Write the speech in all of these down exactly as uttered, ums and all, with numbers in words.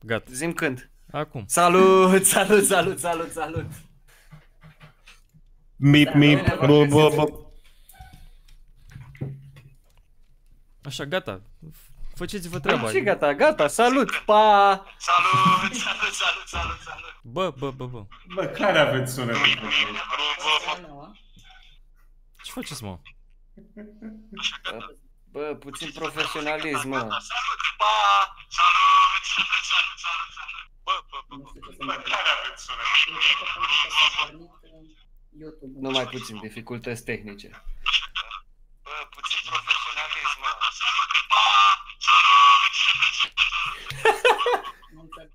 Gata. Zi-mi când. Acum. Salut, salut, salut, salut, salut. Mip, mip, bă, bă, bă. Așa, gata. Faceți-vă treaba. Și gata, gata, salut, pa! Salut, salut, salut, salut, salut. Bă, bă, bă, bă. Bă, care aveți sunetul? Ce faceți, mă? Bă, puțin profesionalism, mă. Salut, pa! Salut, salut, salut, salut, salut. Bă, bă, bă, bă. Bă, care aveți sunetul? Nu mai puțin dificultăți tehnice. Bă, puțin profesionalism, mă. Salut, pa! Salut, salut, salut.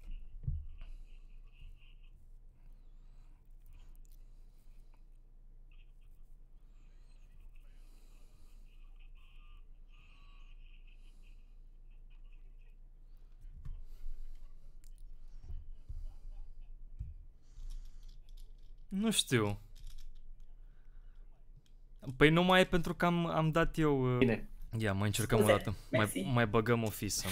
Nu știu. Păi nu mai e pentru că am, am dat eu... Bine. Ia, mai încercăm Scuze, o dată. Mai, mersi. mai băgăm office.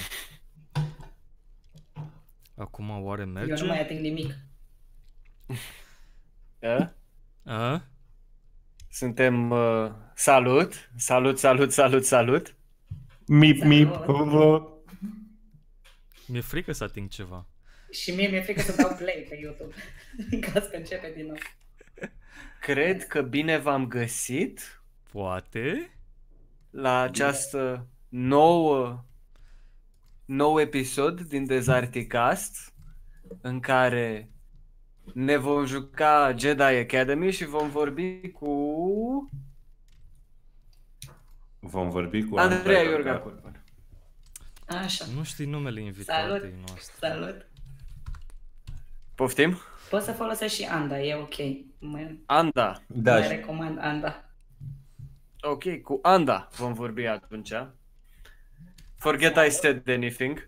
Acum oare merge? Eu nu mai ating nimic. A? A? Suntem... Uh, salut, salut, salut, salut, salut. Mip, mip, bă, bă. Mi-e frică să ating ceva. Și mie mi-e frică să dau play pe YouTube. În caz că începe din nou. Cred că bine v-am găsit Poate? la această nouă, nou episod din Dezarticast, în care ne vom juca Jedi Academy și vom vorbi cu Vom vorbi cu Andreea Andrei Iorga Iorga. Curban. Așa. Nu știi numele invitatei noastre. Salut. Poftim? Poți să folosești și Anda, e ok. Mă, Anda. Da, mai și recomand Anda. Ok, cu Anda vom vorbi atunci. Forget I said anything.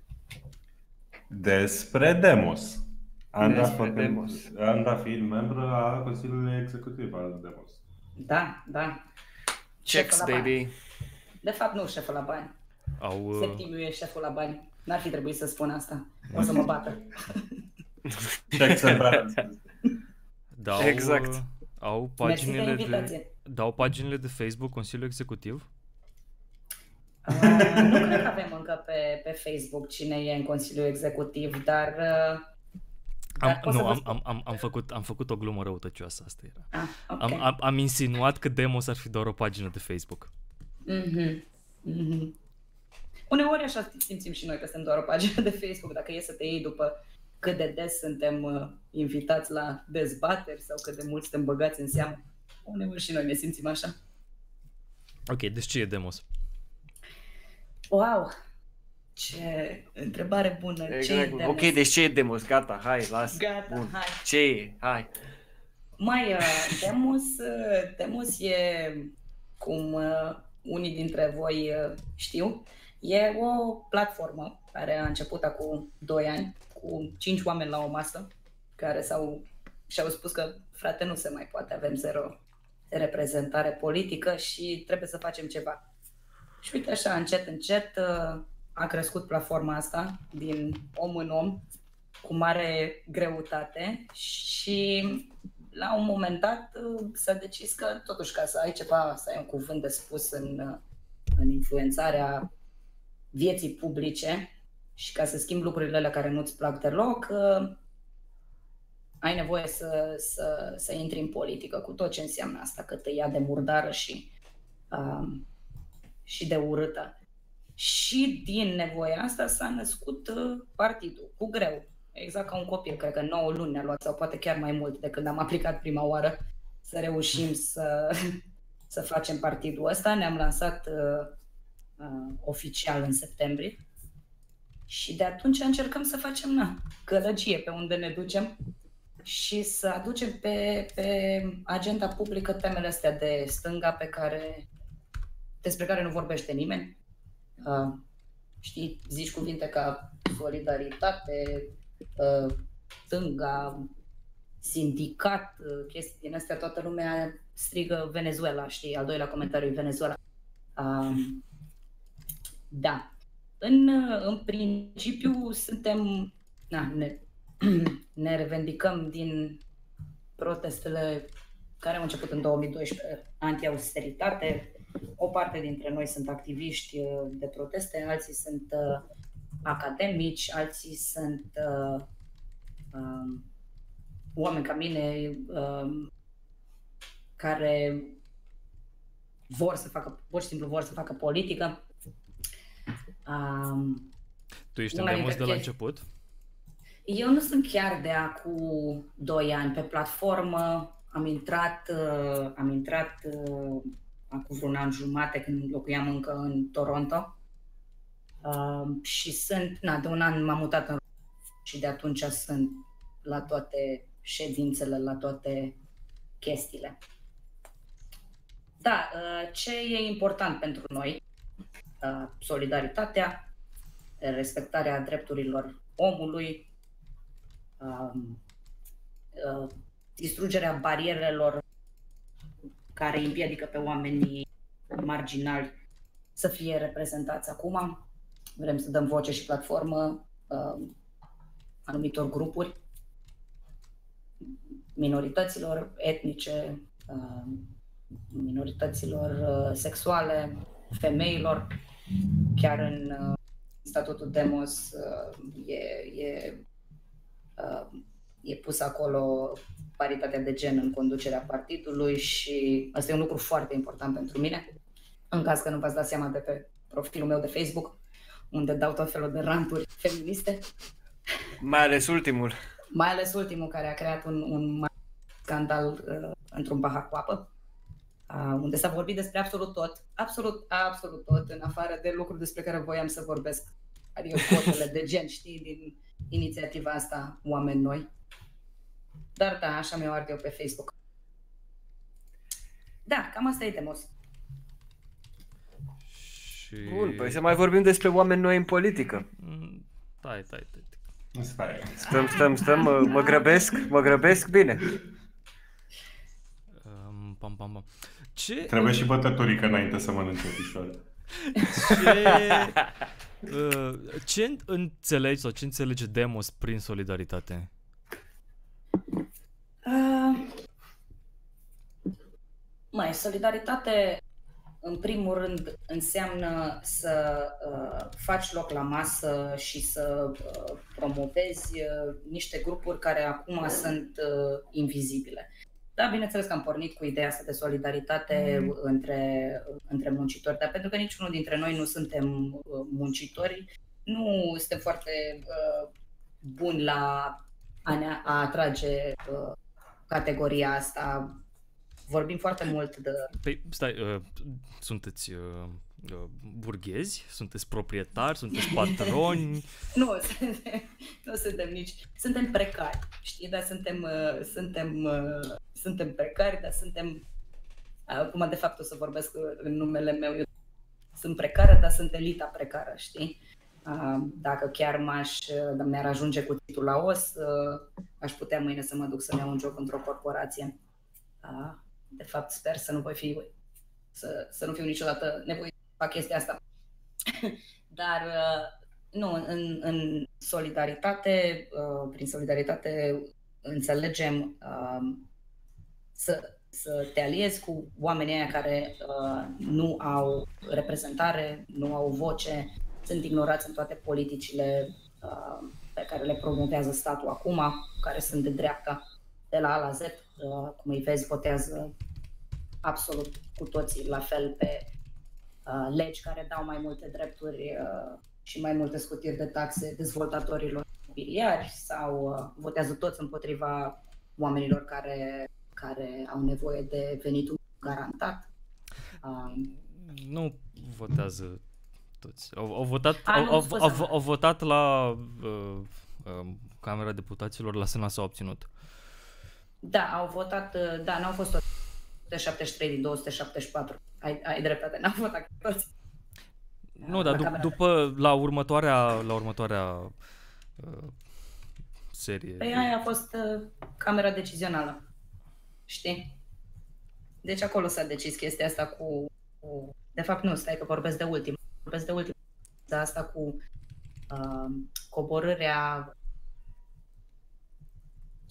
despre Demos. Anda, Despre făcând- Demos. Anda fiind membră a Consiliului Executiv al Demos. Da, da. Checks, Șeful la bani. baby. De fapt nu șeful la bani. Au... uh, Septimiu e șeful la bani. N-ar fi trebuit să spun asta. O să mă bată. Checks and balances. Dau, Exact. uh, Au Mersi de paginile de, invitație. dau paginile de Facebook Consiliul Executiv? Uh, nu cred că avem încă pe, pe Facebook cine e în Consiliul Executiv, dar... Uh, dar Am, pot să nu, vă am, spun. am, am, am, făcut, am făcut o glumă răutăcioasă, asta era. Ah, ok. Am, am, am insinuat că Demos ar fi doar o pagină de Facebook. Mhm, mhm. Uneori așa simțim și noi că suntem doar o pagină de Facebook, dacă e să te iei după cât de des suntem uh, invitați la dezbateri sau cât de mult suntem băgați în seamă. Uneori și noi ne simțim așa. Ok, deci ce e Demos? Wow! Ce întrebare bună! Ce e Exact. Demos? Ok, deci ce e Demos? Gata, hai, las. Gata, Bun. hai. Ce e? Hai. Mai, uh, Demos, uh, Demos e, cum uh, unii dintre voi uh, știu, e o platformă care a început acum doi ani cu cinci oameni la o masă care s-au, și-au spus că, frate, nu se mai poate, avem zero reprezentare politică și trebuie să facem ceva. Și uite așa, încet, încet uh, a crescut platforma asta din om în om cu mare greutate și la un moment dat uh, s-a decis că totuși ca să ai ceva, să ai un cuvânt de spus în, uh, în influențarea vieții publice și ca să schimbi lucrurile alea care nu-ți plac deloc, uh, ai nevoie să, să, să intri în politică cu tot ce înseamnă asta, că te ia de murdară și, uh, și de urâtă. Și din nevoia asta s-a născut uh, partidul, cu greu. Exact ca un copil, cred că nouă luni ne-a luat, sau poate chiar mai mult de când am aplicat prima oară, să reușim să, să facem partidul ăsta. Ne-am lansat uh, uh, oficial în septembrie și de atunci încercăm să facem na, gălăgie pe unde ne ducem și să aducem pe, pe agenda publică temele astea de stânga pe care, despre care nu vorbește nimeni. Uh, știi, zici cuvinte ca solidaritate, uh, stânga, sindicat, uh, chestii din astea, toată lumea strigă Venezuela, știi, al doilea comentariu e Venezuela. Uh, da. În, în principiu suntem na, ne, ne revendicăm din protestele care au început în două mii doisprezece, anti-austeritate. O parte dintre noi sunt activiști de proteste, alții sunt uh, academici, alții sunt uh, uh, oameni ca mine uh, care vor să facă, pur și simplu vor să facă politică. Uh, Tu ești în Demos de la început? Eu nu sunt chiar de acum doi ani pe platformă. Am intrat, uh, am intrat uh, acum vreun an jumate când locuiam încă în Toronto uh, și sunt, na, de un an m-am mutat în și de atunci sunt la toate ședințele, la toate chestiile. Da, uh, ce e important pentru noi? Uh, solidaritatea, respectarea drepturilor omului, uh, uh, distrugerea barierelor care îi împiedică pe oamenii marginali să fie reprezentați acum. Vrem să dăm voce și platformă uh, anumitor grupuri, minorităților etnice, uh, minorităților uh, sexuale, femeilor. Chiar în uh, statutul Demos uh, e, e, uh, e pus acolo paritatea de gen în conducerea partidului și asta e un lucru foarte important pentru mine. În caz că nu v-ați dat seama de pe profilul meu de Facebook, unde dau tot felul de ranturi feministe. Mai ales ultimul. Mai ales ultimul, care a creat un, un mare scandal uh, într-un pahar cu apă, uh, unde s-a vorbit despre absolut tot, absolut, absolut tot, în afară de lucruri despre care voiam să vorbesc. Adică cotele de gen, știi, din inițiativa asta, Oameni Noi. Dar da, așa mi-o ard eu pe Facebook. Da, cam asta e Demos. Și... Bun, păi să mai vorbim despre oameni noi în politică. Stai, stai, stai. Stai. Stăm, stăm, stăm, mă, mă grăbesc, mă grăbesc, bine. Um, pam, pam, pam. Ce... Trebuie și bătăturică înainte să mănânce pișor. Ce... Uh, ce înțelegi sau ce înțelege Demos prin solidaritate? Uh, mai, solidaritate, în primul rând, înseamnă să uh, faci loc la masă și să uh, promovezi uh, niște grupuri care acum sunt uh, invizibile. Da, bineînțeles că am pornit cu ideea asta de solidaritate mm. între, între muncitori, dar pentru că niciunul dintre noi nu suntem uh, muncitori, nu suntem foarte uh, buni la a ne a atrage uh, categoria asta. Vorbim foarte mult de... Păi, stai, uh, sunteți uh, uh, burghezi? Sunteți proprietari? Sunteți patroni? nu, suntem, nu suntem nici... Suntem precari, știi? Dar suntem, uh, suntem, uh, suntem precari, dar suntem... Acum, de fapt, o să vorbesc în numele meu. Eu sunt precară, dar sunt elita precară, știi? Uh, dacă chiar m-aș, uh, mi-ar ajunge cuțitul la os, uh, aș putea mâine să mă duc să-mi iau un job într-o corporație. Uh, de fapt, sper să nu voi fi, să, să nu fiu niciodată nevoit să fac chestia asta. Dar, uh, nu, în, în solidaritate, uh, prin solidaritate înțelegem uh, să, să te aliezi cu oamenii aia care uh, nu au reprezentare, nu au voce, sunt ignorați în toate politicile uh, pe care le promovează statul acum, care sunt de dreapta, de la A la Z. Uh, cum îi vezi, votează absolut cu toții la fel pe uh, legi care dau mai multe drepturi uh, și mai multe scutiri de taxe dezvoltatorilor imobiliari sau uh, votează toți împotriva oamenilor care, care au nevoie de venitul garantat. Uh, nu votează toți. Au, au, votat, A, au, nu, au, au, au votat la uh, uh, Camera Deputaților, la Senat s-au obținut. Da, au votat, da, n-au fost toți. o sută șaptezeci și trei din două sute șaptezeci și patru. Ai, ai dreptate, n-au votat toți. Nu, dar dup- după, la următoarea, la următoarea uh, serie. Păi aia a fost uh, camera decizională, știi? Deci acolo s-a decis chestia asta cu, cu... De fapt nu, stai că vorbesc de ultim. Vorbesc de ultim. Asta cu uh, coborârea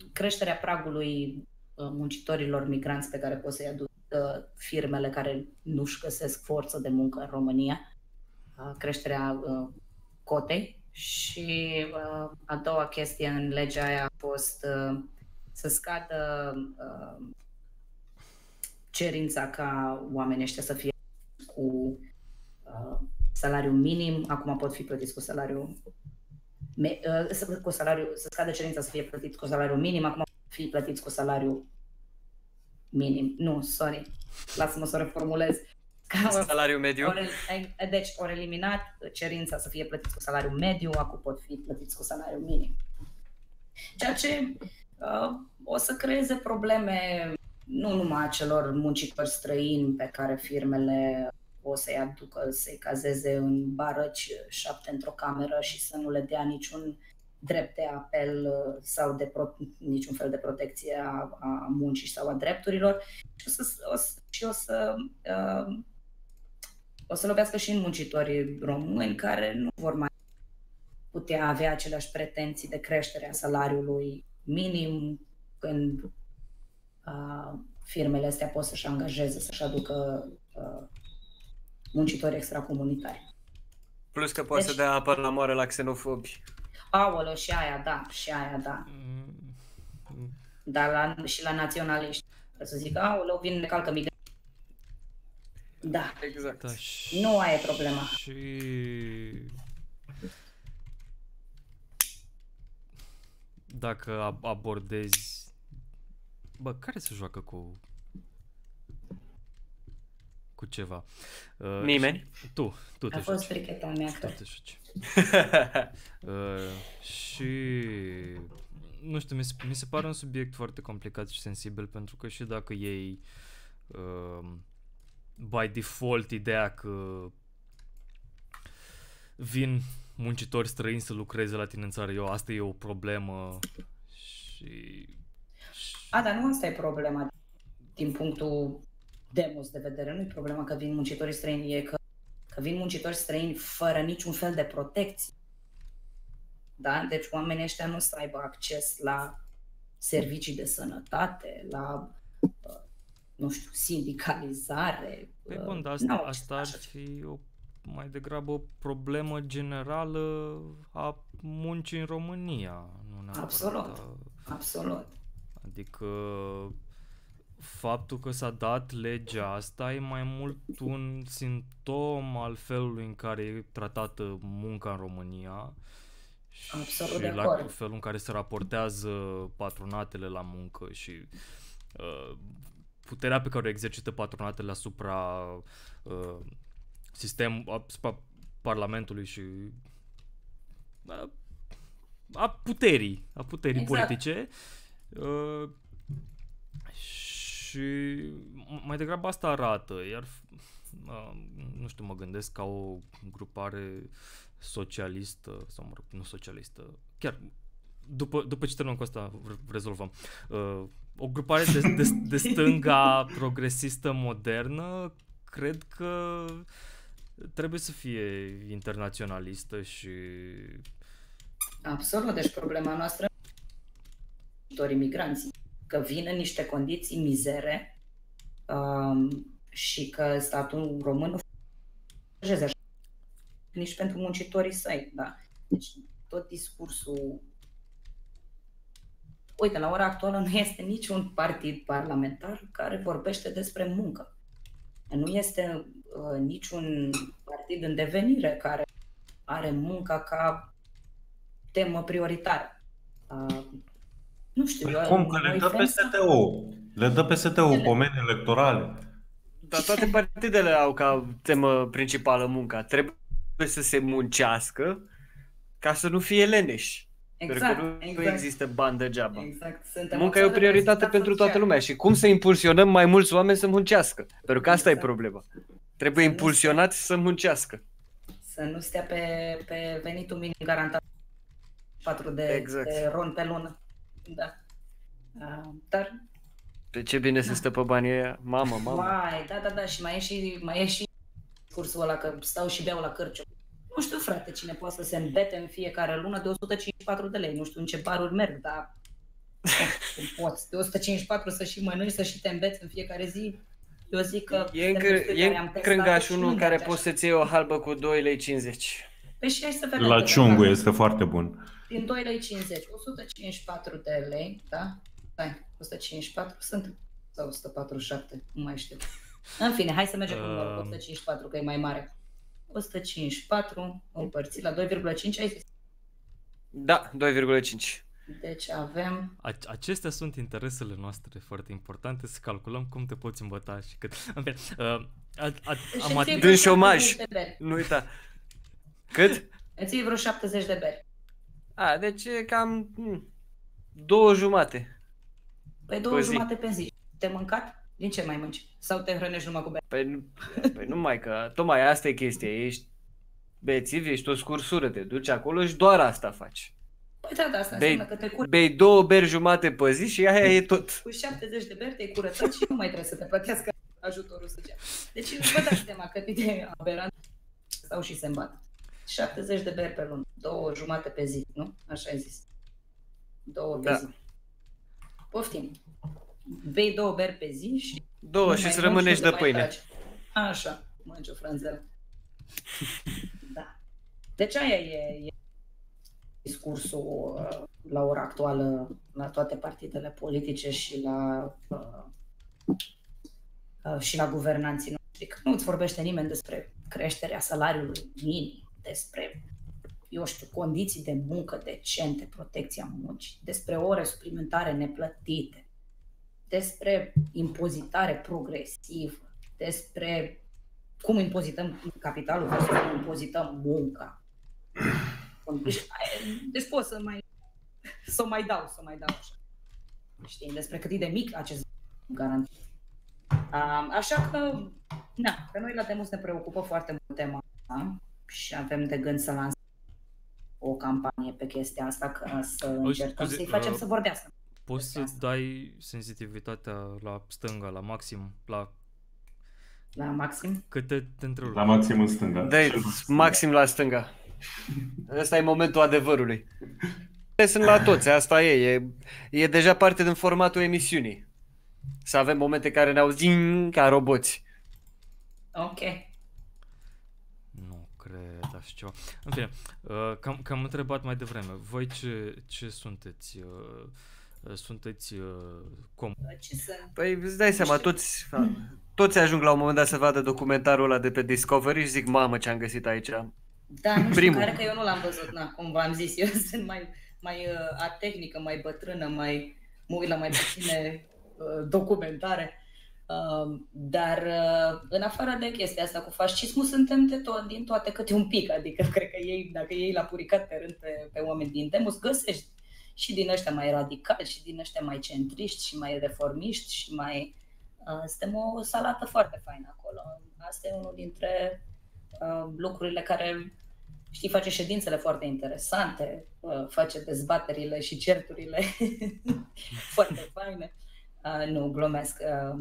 creșterea pragului uh, muncitorilor migranți pe care pot să-i aducă uh, firmele care nu-și găsesc forță de muncă în România, uh, creșterea uh, cotei și uh, a doua chestie în legea aia a fost uh, să scadă uh, cerința ca oamenii ăștia să fie cu uh, salariu minim, acum pot fi plătiți cu salariu me, uh, cu salariu, să scadă cerința să fie plătiți cu salariu minim, acum pot fi plătiți cu salariu minim. Nu, sorry, lasă-mă să o reformulez. Salariu mediu. Ori, deci, ori eliminat cerința să fie plătiți cu salariu mediu, acum pot fi plătiți cu salariu minim. Ceea ce uh, o să creeze probleme nu numai acelor muncitori străini pe care firmele o să-i aducă, să-i cazeze în barăci șapte într-o cameră și să nu le dea niciun drept de apel sau de pro- niciun fel de protecție a, a muncii sau a drepturilor și o să, o să, și o să, uh, o să lovească și în muncitorii români care nu vor mai putea avea aceleași pretenții de creștere a salariului minim când uh, firmele astea pot să-și angajeze, să-și aducă uh, muncitori extracomunitari. Plus că poate deci, să dea apă la moare la xenofobi. Aoleu, și aia da, și aia da. Dar la, și la naționaliști. Să să zic, aoleu, vin de calcă migranți. Da. Exact. Da, și... Nu aia e problema. Și... Dacă abordezi... Bă, care se joacă cu... cu ceva? Uh, Nimeni? Tu, tu te A joci. fost fricheta mea, Tu cred. te joci. uh, și... Nu știu, mi se, mi se pare un subiect foarte complicat și sensibil, pentru că și dacă iei uh, by default ideea că vin muncitori străini să lucreze la tine în țară, eu, asta e o problemă și... A, dar nu asta e problema din punctul Demos de vedere. Nu e problema că vin muncitorii străini, e că, că vin muncitori străini fără niciun fel de protecție. Da? Deci oamenii ăștia nu să aibă acces la servicii de sănătate, la, nu știu, sindicalizare. Păi bun, dar asta, asta ar fi o, mai degrabă o problemă generală a muncii în România. Nu neapărat, Absolut, a, absolut. Adică faptul că s-a dat legea asta e mai mult un simptom al felului în care e tratată munca în România. Absolut și de la acord. felul în care se raportează patronatele la muncă și uh, puterea pe care o exercită patronatele asupra uh, sistem, asupra Parlamentului și uh, a puterii, a puterii Exact. politice. Uh, și mai degrabă asta arată, iar uh, nu știu, mă gândesc ca o grupare socialistă, sau mă rog, nu socialistă, chiar după, după ce terminăm cu asta rezolvăm, uh, o grupare de, de, de stânga progresistă modernă, cred că trebuie să fie internaționalistă și... Absolut, deci problema noastră muncitorii migranți, că vin în niște condiții mizere um, și că statul român nu face așa nici pentru muncitorii săi, da. Deci tot discursul... Uite, la ora actuală nu este niciun partid parlamentar care vorbește despre muncă. Nu este uh, niciun partid în devenire care are munca ca temă prioritară. Uh, nu știu, Păi eu... cum? Că le dă P S T U. Le dă P S T U pomeni electorale. Dar toate partidele au ca temă principală munca. Trebuie să se muncească ca să nu fie leneși. Exact, Pentru că nu, exact. nu există bani degeaba. Exact. Suntem Munca e o prioritate pentru toată lumea. Și cum să impulsionăm mai mulți oameni să muncească? Pentru că asta Exact. e problema. Trebuie Să nu impulsionați să muncească. Să nu stea pe, pe venitul minim garantat patru de, Exact. de ron pe lună. Da. Uh, dar, Pe ce bine se stă pe banii ăia? Mamă, mamă. mai, da, da, da, și mai e și, mai e și cursul ăla că stau și beau la Cârciu. Nu știu, frate, cine poate să se îmbete în fiecare lună de o sută cincizeci și patru de lei. Nu știu în ce baruri merg, dar Cum poți de o sută cincizeci și patru să și mănânci, să și te înveți în fiecare zi? Eu zic că... E încă, e în Crângaș unul care poți să-ți iei o halbă cu doi lei cincizeci. Păi și hai să vedem. La Ciungu este foarte bun. Din doi lei cincizeci, o sută cincizeci și patru de lei, da? Hai, o sută cincizeci și patru sunt, sau o sută patruzeci și șapte, nu mai știu. În fine, hai să mergem cu numărul o sută cincizeci și patru, că e mai mare. o sută cincizeci și patru împărțit la doi virgulă cinci, ai zis? Da, doi virgulă cinci. Deci avem... Acestea sunt interesele noastre foarte importante, să calculăm cum te poți învăța și cât. În fine, uh, a, a, am Deci Din șomaj. Nu uita. Cât? Îți iei vreo șaptezeci de beri. A, deci e cam m, două jumate. Păi două Pe zi. jumate pe zi. Te mâncat? Din ce mai mânci? Sau te hrănești numai cu beri? Păi, nu- păi numai că, tocmai asta e chestia, ești bețiv, ești o scursură, te duci acolo și doar asta faci. Păi da, da, asta Bei, înseamnă că te curăți. bei două beri jumate pe zi și aia e tot. Cu șaptezeci de beri te-ai curățat și nu mai trebuie să te plătească ajutorul social. Deci vă dați seama cât de aberant stau și se îmbată. șaptezeci de beri pe lună, două jumate pe zi, nu? Așa ai zis. Două pe Da. zi. Poftim. Bei două beri pe zi și... Două nu și mai îți mânci, rămânești nu de te mai pâine. tragi. Așa, mânci o franzelă. Da. Deci aia e, e discursul uh, la ora actuală la toate partidele politice și la uh, uh, și la guvernanții noștri. Că nu îți vorbește nimeni despre creșterea salariului minim, despre, eu știu, condiții de muncă decente, protecția muncii, despre ore suplimentare neplătite, despre impozitare progresivă, despre cum impozităm capitalul versus cum impozităm munca. Deci pot să mai să o mai dau, să o mai dau așa. Știi, despre cât e de mic acest garant. Așa că, na, pe noi la Demos ne preocupă foarte mult tema asta și avem de gând să lansăm o campanie pe chestia asta, ca să încercăm scuze, să-i facem uh, să vorbească. Poți să dai sensitivitatea la stânga, la maxim, la La maxim? cât te, te întrerup? La maxim în stânga. Dă-i maxim la stânga. Ăsta e momentul adevărului. Sunt la toți, asta e. E, e deja parte din formatul emisiunii. Să avem momente care ne auzim ca roboți. Ok. Nu cred așa ceva. În fine, uh, cam, cam întrebat mai devreme. Voi ce, ce sunteți? Uh, sunteți uh, com... Ce sunt? Păi îți dai seama, toți, toți ajung la un moment dat să vadă documentarul ăla de pe Discovery și zic, mamă, ce am găsit aici. Da, nu știu, Primul. care că eu nu l-am văzut, na, cum v-am zis, eu sunt mai, mai uh, atehnică, mai bătrână, mai mă uit la mai puține uh, documentare. Uh, dar uh, în afară de chestia asta cu fascismul, suntem de tot, din toate câte un pic, adică cred că ei, dacă ei l-a puricat pe rând pe, pe oameni din Demos, găsești și din ăștia mai radicali, și din ăștia mai centriști, și mai reformiști, și mai... Uh, suntem o salată foarte faină acolo. Asta e unul dintre uh, lucrurile care, știi, face ședințele foarte interesante, uh, face dezbaterile și certurile foarte faine. Uh, nu, glumesc. Uh,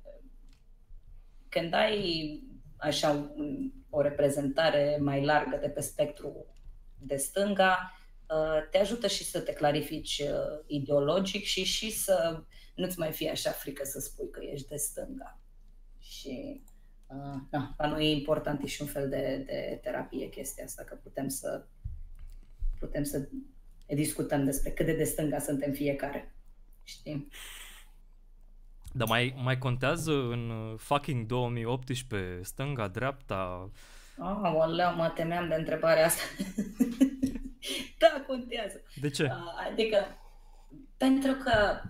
când ai așa un, o reprezentare mai largă de pe spectru de stânga, te ajută și să te clarifici ideologic și și să nu-ți mai fie așa frică să spui că ești de stânga. Și uh, na, la noi e important, e și un fel de, de terapie chestia asta, că putem să putem să discutăm despre cât de de stânga suntem fiecare. Știi? Dar mai, mai contează în fucking două mii optsprezece stânga, dreapta? Oh, oleu, mă temeam de întrebarea asta. Da, contează. De ce? Adică, pentru că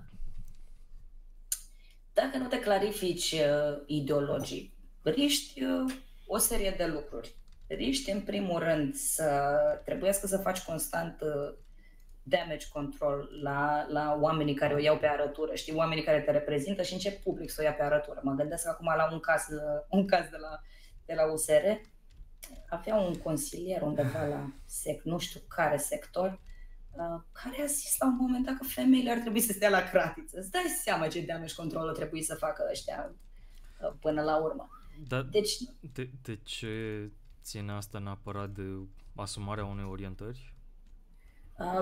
dacă nu te clarifici uh, ideologic, riști uh, o serie de lucruri. Riști, în primul rând, să trebuiască să faci constant uh, damage control la, la oamenii care o iau pe arătură, știi, oamenii care te reprezintă și încep public să o ia pe arătură. Mă gândesc acum la un caz, uh, un caz de la, de la U S R. Avea un consilier undeva la sec, nu știu care sector, uh, care a zis la un moment dat că femeile ar trebui să stea la cratiță. Îți dai seama ce damage control trebuie să facă ăștia uh, până la urmă. Dar Deci, de, de ce ține asta neapărat de asumarea unei orientări? uh,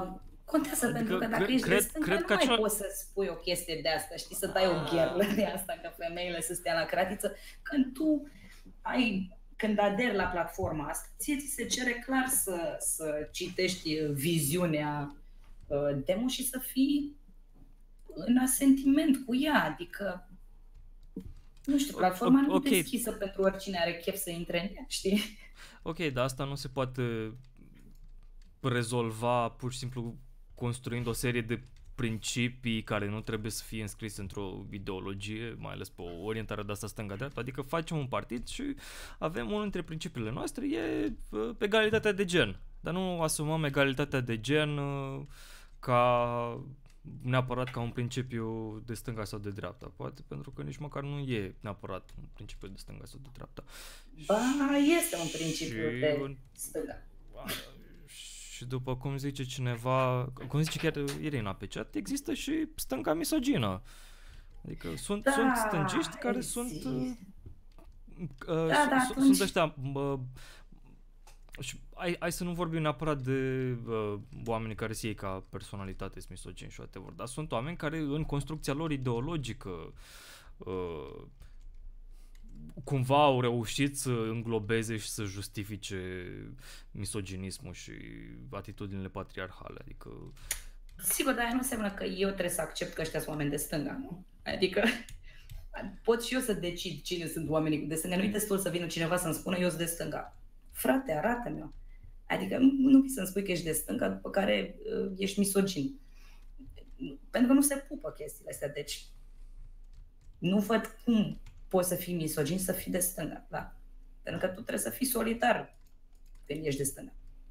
Contează, Adică pentru că dacă cred- ești cred- de stânga, cred nu că mai acela- poți să spui o chestie de asta, știi, să dai o gherlă de asta, că femeile să stea la cratiță. Când tu ai, când aderi la platforma asta, ție ți se cere clar să, să citești viziunea uh, demo și să fii în asentiment cu ea, adică nu știu, platforma nu ok. e deschisă pentru oricine are chef să intre în ea, știi? Ok, dar asta nu se poate rezolva pur și simplu construind o serie de principii care nu trebuie să fie înscrise într-o ideologie, mai ales pe o orientare de asta stânga-dreapta, adică facem un partid și avem unul dintre principiile noastre e uh, egalitatea de gen, dar nu asumăm egalitatea de gen uh, ca neapărat ca un principiu de stânga sau de dreapta, poate pentru că nici măcar nu e neapărat un principiu de stânga sau de dreapta. Ba, este un principiu Și de un- stânga. Și după cum zice cineva, cum zice chiar Irina pe chat, există și stânga misogină. Adică sunt, Da, sunt stângiști care există. sunt uh, uh, Da, da, sunt, atunci- sunt ăștia uh, și hai, hai să nu vorbim neapărat de uh, oameni care se iei ca personalitate misogini și whatever, dar sunt oameni care în construcția lor ideologică uh, cumva au reușit să înglobeze și să justifice misoginismul și atitudinile patriarhale, adică Sigur, dar aia nu înseamnă că eu trebuie să accept că ăștia sunt oameni de stânga, nu? Adică pot și eu să decid cine sunt oamenii de stânga. Nu-i destul să vină cineva să-mi spună eu sunt de stânga. Frate, arată-mi-o. Adică nu, nu vii să-mi spui că ești de stânga, după care uh, ești misogin. Pentru că nu se pupă chestiile astea, deci nu văd cum poți să fii misogin să fii de stânga, da. Pentru că tu trebuie să fii solitar când ești de stânga.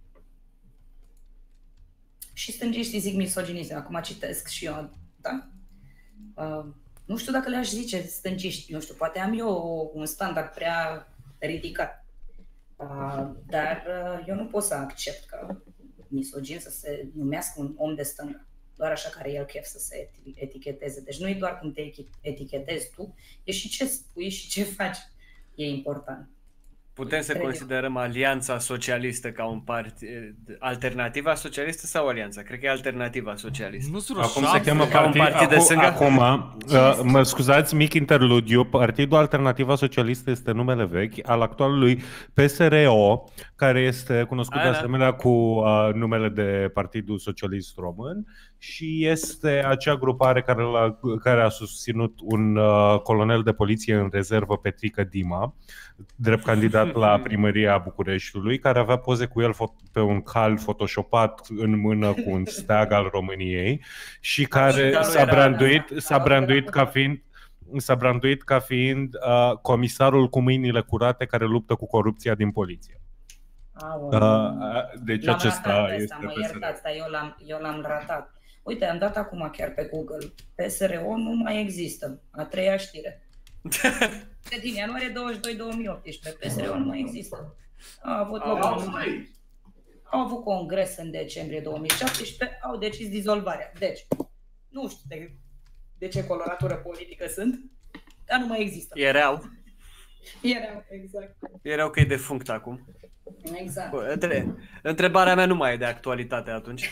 Și stângiștii zic misoginism, acum citesc și eu, da? Uh, nu știu dacă le-aș zice stângiști, nu știu, poate am eu un standard prea ridicat. Uh, dar uh, eu nu pot să accept ca misogin să se numească un om de stânga. Doar așa care el chef să se eticheteze. Deci nu e doar cum te etichetezi tu, e și ce spui și ce faci. E important. Putem să Cred eu. considerăm Alianța Socialistă ca un partid, alternativa socialistă sau Alianța? Cred că e alternativa socialistă. nu sunt Acum roșav, se cheamă ca un partid, partid de acum, stânga? acum uh, mă scuzați, mic interludiu, Partidul Alternativa Socialistă este numele vechi al actualului P S R O, care este cunoscut A, de da. asemenea cu uh, numele de Partidul Socialist Român și este acea grupare care, l-a, care a susținut un uh, colonel de poliție în rezervă, Petrică Dima, drept candidat la primăria Bucureștiului, care avea poze cu el fo- pe un cal photoshopat în mână cu un steag al României și care calul s-a era- branduit, s-a branduit ca fiind s-a branduit ca fiind uh, comisarul cu mâinile curate care luptă cu corupția din poliție. Aoleu. Uh, uh, deci L-am acesta ratat este ăsta, mă P S R. iertați, dar eu l-am, eu l-am ratat. Uite, am dat acum chiar pe Google. P S R O nu mai există. A treia știre. De din ianuarie douăzeci și doi două mii optsprezece. P S R O nu mai există. A avut loc Auzi, un... măi! Au avut congres în decembrie două mii șaptesprezece, au decis dizolvarea. Deci, nu știu de, de ce coloratură politică sunt, dar nu mai există. Erau, Erau, exact. erau că e defunct acum. Exact. Bă, între- Întrebarea mea nu mai e de actualitate atunci.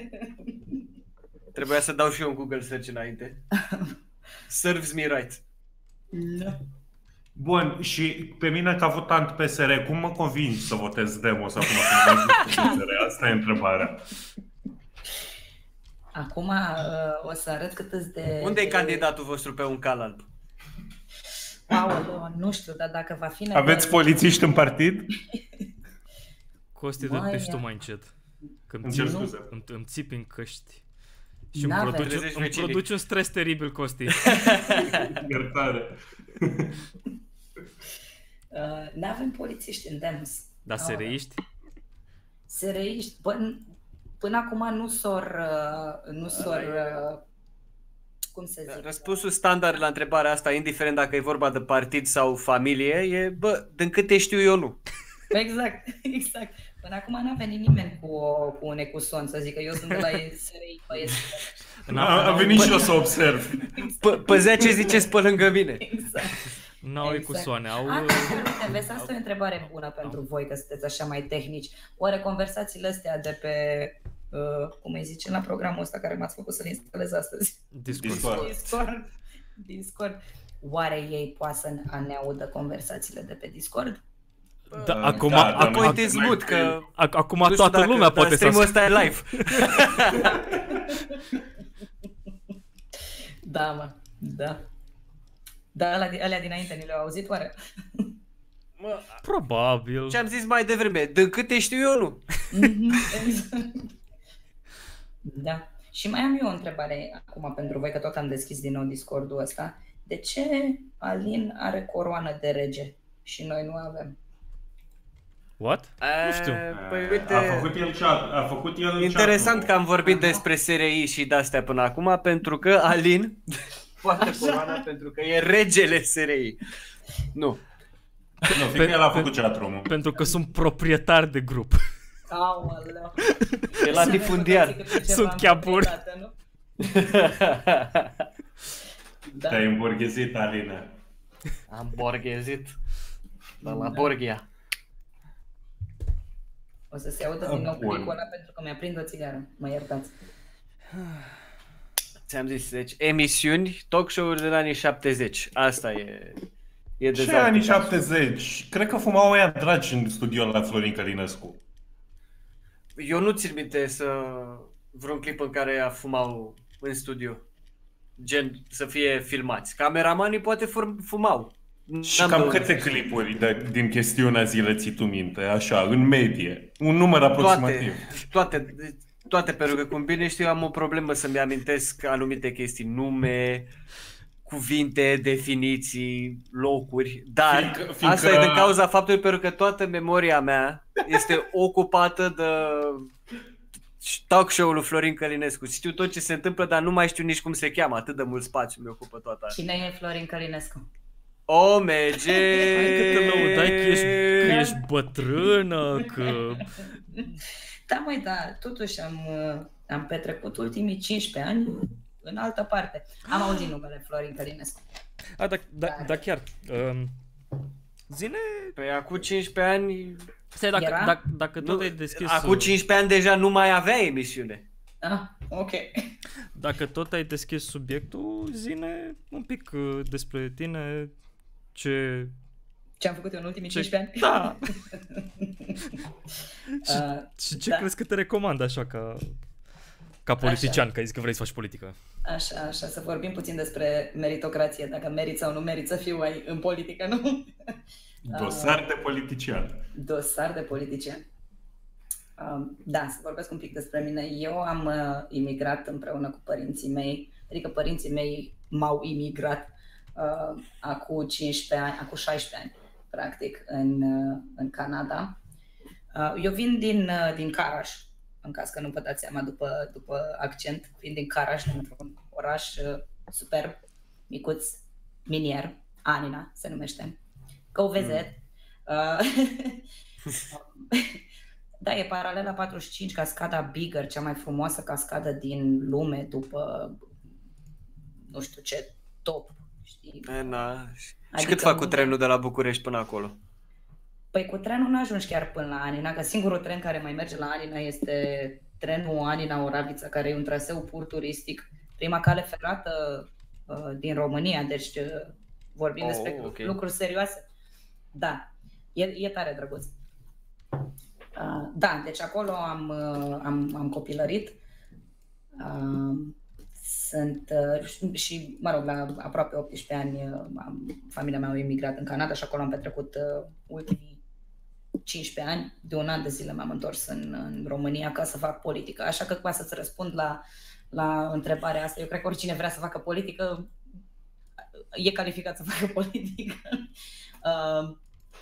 Trebuia să dau și eu un Google search înainte. Serves me right. Da. Bun, și pe mine ca votant P S R, cum mă convingi să votez Demos acum când mă zic P S R? Asta e întrebarea. Acum uh, o să arăt cât îți de... Unde e de- candidatul vostru pe un cal alb? Aoleu, nu știu, dar dacă va fi nevoie... Aveți polițiști în partid? Costi, Mai dă-te și tu ia. mai încet. Că îmi Îmi cer țipi- scuze. îmi, îmi țipi în căști. Și îmi N-avem. produce, Trezești îmi vecinii. produce un stres teribil, Costi. Iertare. Uh, n-avem polițiști în Demos. Dar Aoleu. sereiști? Sereiști, bă, până acum nu s-or... Uh, nu s-or... Uh, cum să zic? Răspunsul standard la întrebarea asta, indiferent dacă e vorba de partid sau familie, e, bă, din câte știu eu, nu. Exact, exact. Până acum n-a venit nimeni cu, o, cu un ecuson să zică eu sunt de la S R I, băi, A, a venit și eu să observ. P- Păzea ce ziceți pe lângă mine. exact. N-au Exact. ecusoane, au... A, uite, vezi, asta e o întrebare bună pentru voi, că sunteți așa mai tehnici. Oare conversațiile astea de pe uh, cum îi zice, la programul ăsta care m-ați făcut să-l instalez astăzi. Discord. Discord. Discord. Discord. Oare ei poate să ne audă conversațiile de pe Discord? Da, acum, da, acum, da, Point da, is mai mood, trebuie. că ac- acum nu știu toată dacă- lumea dar poate să stream-ul asculte. ăsta e live. Da, mă, da. Da, alea, alea dinainte ni le-au auzit, oare? Mă, Probabil. ce am zis mai devreme, de câte știu eu, nu. Mhm, exact. Da. Și mai am eu o întrebare acum pentru voi, că tot am deschis din nou Discord-ul ăsta. De ce Alin are coroană de rege și noi nu avem? What? Nu știu. Păi uite, A făcut el chat, a făcut el interesant chat-ul. că am vorbit despre S R I și de-astea până acum, pentru că Alin poartă coroana pentru că e regele S R I. Nu. Nu, fiindcă el a făcut chat-room-ul. Pentru că sunt proprietar de grup. Aoleu. E latifundiar. Sunt chiapuri. Da. Te-ai îmborghezit, Alina. Am borghezit. La la Borghia. O să se audă din nou Bun. clicul ăla pentru că mi-a prins o țigară. Mă iertați. Ți-am zis, deci emisiuni, talk show-uri din anii șaptezeci. Asta e... E Ce dezarticat. anii șaptezeci? Cred că fumau ăia dragi în studio la Florin Călinescu. Eu nu țin minte să... vreun clip în care a fumau în studio. Gen, să fie filmați. Cameramanii poate fur- fumau. Și N-am cam două- câte clipuri de, din chestiunea zile ții tu minte, așa, în medie? Un număr Toate, aproximativ. toate, toate, pentru că cum bine știu, am o problemă să-mi amintesc anumite chestii, nume, cuvinte, definiții, locuri, dar Fiindcă- fiindcă- asta e din cauza faptului pentru că toată memoria mea este ocupată de talk show-ul lui Florin Călinescu. Știu tot ce se întâmplă, dar nu mai știu nici cum se cheamă, atât de mult spațiu mi ocupă toată asta. Cine e Florin Călinescu? O merge! Hai că te lăudai că ești, că ești bătrână, că... Da, măi, da, totuși am, uh, am petrecut ultimii cincisprezece ani în altă parte. Am auzit numele Florin Călinescu. A, da, da, da chiar. Um, zine... Păi acum cincisprezece ani... Stai, dacă, Era? dacă, dacă tot Nu, ai deschis... acum uh, cincisprezece ani deja nu mai avea emisiune. Ah, ok. Dacă tot ai deschis subiectul, zine un pic uh, despre tine, ce... Ce am făcut eu în ultimii ce cincisprezece ani? Da! și, Uh, și ce da. crezi că te recomand așa ca, ca politician, că ai zis că vrei să faci politică? Așa, așa, să vorbim puțin despre meritocrație, dacă meriți sau nu meriți să fiu ai în politică, nu? Dosar de politician. Dosar de politician. Um, da, să vorbesc un pic despre mine. Eu am uh, imigrat împreună cu părinții mei, adică părinții mei m-au imigrat uh, acum cincisprezece ani, acum șaisprezece ani, practic, în, uh, în Canada. Uh, eu vin din, uh, din Caraș, în caz că nu vă dați seama după, după accent, vin din Caraș, dintr-un oraș uh, superb, micuț, minier, Anina se numește, Căuvezet. Mm. Da, e paralela patruzeci și cinci, cascada Bigger, cea mai frumoasă cascadă din lume după nu știu ce top, știi? E, na. Și Adică cât fac cu unde- trenul de la București până acolo? Păi cu trenul nu ajungi chiar până la Anina, că singurul tren care mai merge la Anina este trenul Anina-Oravița, care e un traseu pur turistic, prima cale ferată uh, din România, deci uh, vorbim Oh, despre ok. lucruri serioase. Da, e, e tare drăguț. Uh, da, deci acolo am, uh, am, am copilărit. Uh, sunt uh, și, mă rog, la aproape optsprezece ani uh, am, familia mea a emigrat în Canada și acolo am petrecut uh, ultimii cincisprezece ani. De un an de zile m-am întors în, în România ca să fac politică. Așa că, ca să-ți răspund la, la întrebarea asta, eu cred că oricine vrea să facă politică e calificat să facă politică. Uh,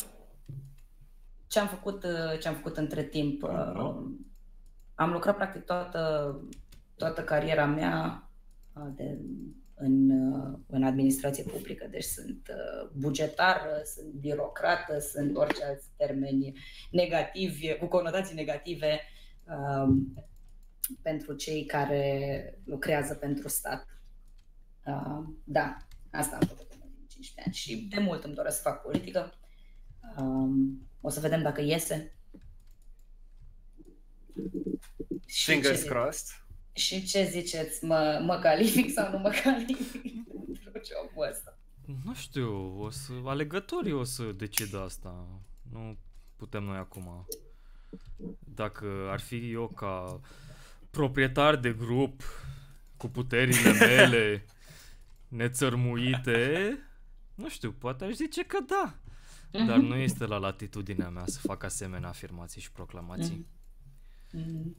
Ce am făcut, ce am făcut între timp? Uh, am lucrat practic toată, toată cariera mea uh, de, în, uh, în administrație publică, deci sunt uh, bugetar, sunt birocrată, sunt orice alți termeni negativi, cu conotații negative uh, pentru cei care lucrează pentru stat. Uh, da, asta am făcut în cincisprezece ani și de mult îmi doresc să fac politică. Um, o să vedem dacă iese. Și Fingers ce, crossed. și ce ziceți, mă, mă calific sau nu mă calific pentru jobul ăsta? Nu știu, o să, alegătorii o să decidă asta. Nu putem noi acum. Dacă ar fi eu ca proprietar de grup cu puterile mele nețărmuite, nu știu, poate aș zice că da. Dar nu este la latitudinea mea să fac asemenea afirmații și proclamații. Mm.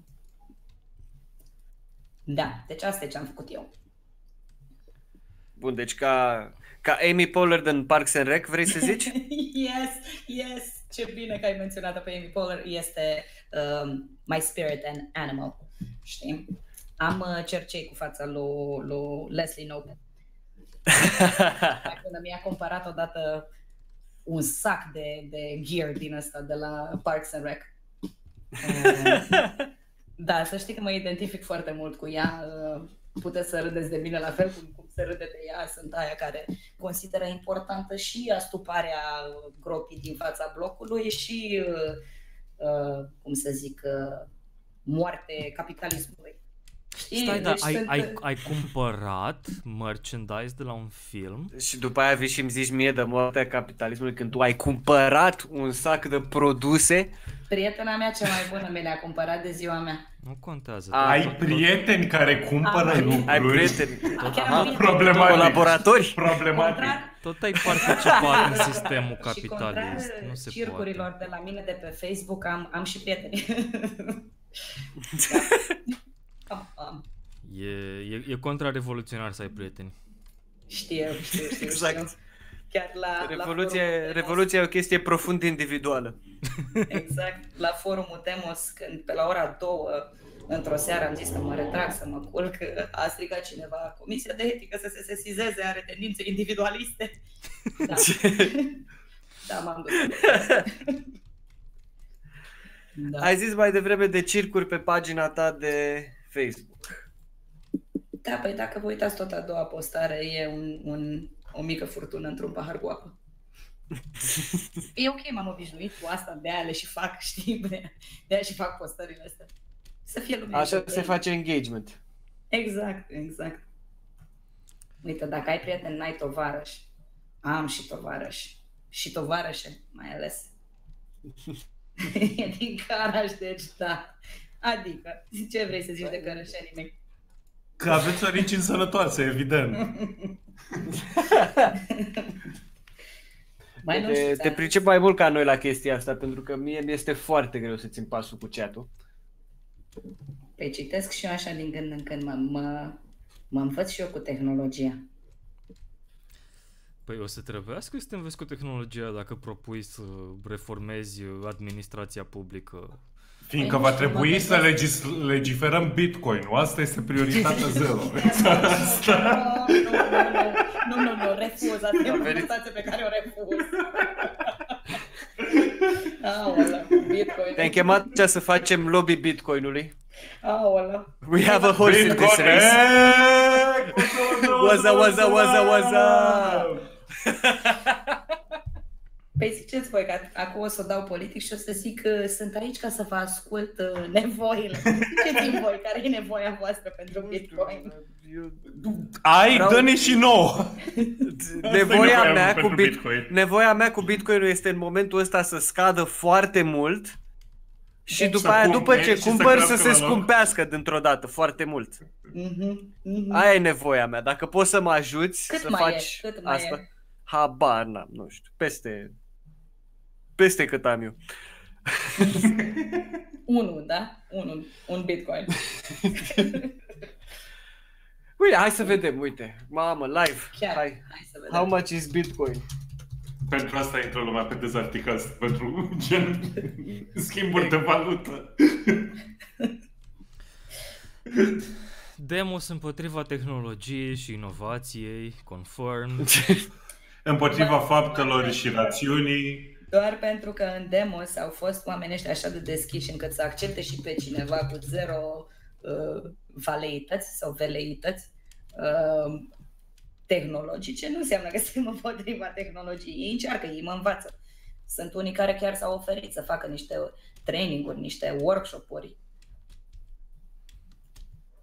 Da, deci asta e ce am făcut eu. Bun, deci ca, ca Amy Poehler din Parks and Rec, vrei să zici? Yes, yes, ce bine că ai menționat-o pe Amy Poehler, este um, My Spirit and Animal, știi? Am uh, cercei cu fața lui, lui Leslie Knope. Când mi-a comparat odată un sac de, de gear din ăsta de la Parks and Rec. Uh, da, să știi că mă identific foarte mult cu ea. Uh, puteți să râdeți de mine la fel cum, cum se râde de ea. Sunt aia care consideră importantă și astuparea gropii din fața blocului și, uh, uh, cum să zic, uh, moarte capitalismului. Știi? Stai, dar Deci ai, sunt- ai, ai cumpărat merchandise de la un film? Și după aia vii și îmi zici mie de moartea capitalismului când tu ai cumpărat un sac de produse. Prietena mea cea mai bună mi le-a cumpărat de ziua mea. Nu contează. Ai tot- Ai tot- prieteni care cumpără Ai- lucruri Ai prieteni, Chiar aha, am venit problematic. colaboratori. Problematic. contrar, Tot ai participat în sistemul și contrar capitalist. Nu se circurilor poate. de la mine de pe Facebook am, am și prieteni. Da. am, am. E, e, e contrarevoluționar să ai prieteni. Știu, știu, știu. Exact. știu. Chiar la, Revoluția, la forumul revoluția e o chestie profund individuală. Demos, exact, la forumul Demos, când pe la ora două, într-o seară am zis că mă retrag să mă culc, a strigat cineva, Comisia de Etică să se sesizeze, are tendințe individualiste. Da, da m-am dus. Da. Ai zis mai devreme de circuri pe pagina ta de Facebook. Da, păi dacă vă uitați tot a doua postare, e un, un, o mică furtună într-un pahar cu apă. E ok, m-am obișnuit cu asta, de-aia le și fac, știi, de-aia și fac postările astea. Să fie lumea. Așa ok. se face engagement. Exact, exact. Uite, dacă ai prieten, n-ai tovarăș. Am și tovarăș. Și tovarășe, mai ales. E din Caraș, deci da. Adică, ce vrei să zici de cărășenii mei? Că aveți origini sănătoase, evident. Mai nu Te, știu, te ți-am pricep mai mult ca noi la chestia asta, pentru că mie mi este foarte greu să țin pasul cu chat-ul. Păi citesc și eu așa din când în când, mă, mă, mă învăț și eu cu tehnologia. Păi o să trebuiască să te înveți cu tehnologia dacă propui să reformezi administrația publică. Fiindcă Păi va nu știu, trebui mă să gândesc- legis- legiferăm Bitcoin-ul. Asta este prioritatea zero. Nu, nu, nu, nu, nu, nu, refuz, asta e o venit. conversație pe care o refuz. Aolea, Bitcoin. Te-am chemat ce să facem lobby Bitcoinului. Aolea. We have a horse in this race. Waza, waza, waza, waza. Păi ziceți voi că acum o să dau politic și o să zic că sunt aici ca să vă ascult uh, nevoile. Ziceți-mi voi care e nevoia voastră pentru Bitcoin. Ai, Vreau- dă-ne și nouă. Nevoia nevoia mea, pentru cu bit... Bitcoin. nevoia mea cu Bitcoinul este în momentul ăsta să scadă foarte mult și Deci după să aia, cumperi după ce și să cumpăr, să crească se la loc. scumpească dintr-o dată foarte mult. Mhm, mhm. Aia e nevoia mea. Dacă poți să mă ajuți Cât să mai faci e? Cât mai asta, e? habar n-am, nu știu, peste peste cât am eu. Unu, da? Unu, un Bitcoin. Uite, hai să vedem, uite. Mamă, live. Chiar, Hai. hai să vedem. How much is Bitcoin? Pentru asta intră lumea pe Dezarticast, pentru gen schimburi de valută. Demos împotriva tehnologiei și inovației, conform. Împotriva faptelor și rațiunii. Doar pentru că în Demos au fost oamenii ăștia așa de deschiși încât să accepte și pe cineva cu zero uh, valeități sau veleități uh, tehnologice, nu înseamnă că suntem împotriva tehnologiei. Ei încearcă, ei mă învață. Sunt unii care chiar s-au oferit să facă niște traininguri, niște workshop-uri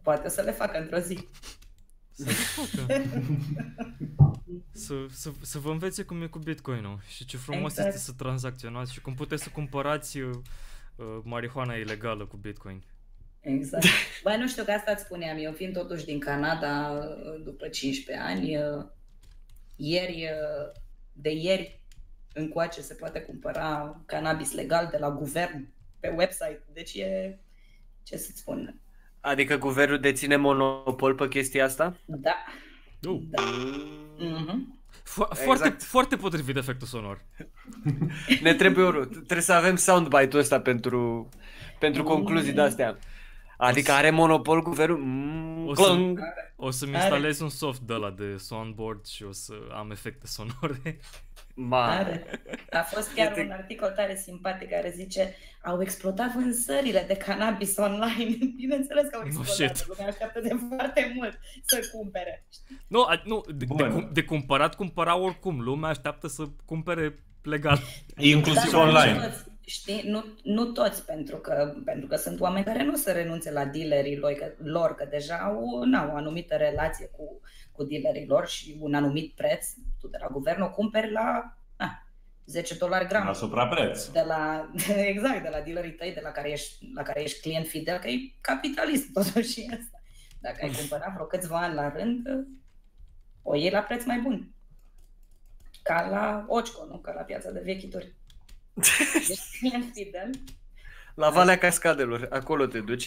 Poate o să le facă într-o zi. Să le facă. să, să, să vă învețe cum e cu Bitcoin-ul și ce frumos Exact. este să tranzacționați și cum puteți să cumpărați uh, uh, marihuana ilegală cu Bitcoin. Exact. Băi, nu știu, că asta îți spuneam eu, fiind totuși din Canada după cincisprezece ani, ieri, de ieri încoace se poate cumpăra cannabis legal de la guvern pe website, deci e, ce să-ți spun. Adică guvernul deține monopol pe chestia asta? Da. Uh. Da. Mm-hmm. Fo- Exact. foarte, foarte potrivit efectul sonor. Ne trebuie, o, trebuie să avem soundbite-ul ăsta pentru, pentru concluzii de-astea. Adică are monopol guvernul? Mm, O să- clâng. O să-mi Are. instalez un soft de ăla de soundboard și o să am efecte sonore. Ma. Are. A fost chiar Uite- un articol tare simpatic care zice au explodat vânzările de cannabis online. Bineînțeles că au No explodat, shit. lumea așteaptă de foarte mult să cumpere. Nu, a, nu de, de, Bun. cum- de cumpărat, cumpăra oricum. Lumea așteaptă să cumpere legal. Inclusiv Dar nu online. toți, știi? Nu, nu toți, pentru că, pentru că sunt oameni care nu se renunțe la dealerii lor, că, lor, că deja au n-au o anumită relație cu, cu dealerii lor și un anumit preț. Tu de la guvern o cumperi la a, zece dolari gram. La suprapreț. De la, exact, de la dealerii tăi, de la care ești, la care ești client fidel, că e capitalist totuși și asta. Dacă ai cumpărat vreo câțiva ani la rând, o iei la preț mai bun. Ca la Occo, nu? Ca la piața de vechituri. Ești client fidel. La Valea Cascadelor, acolo te duci.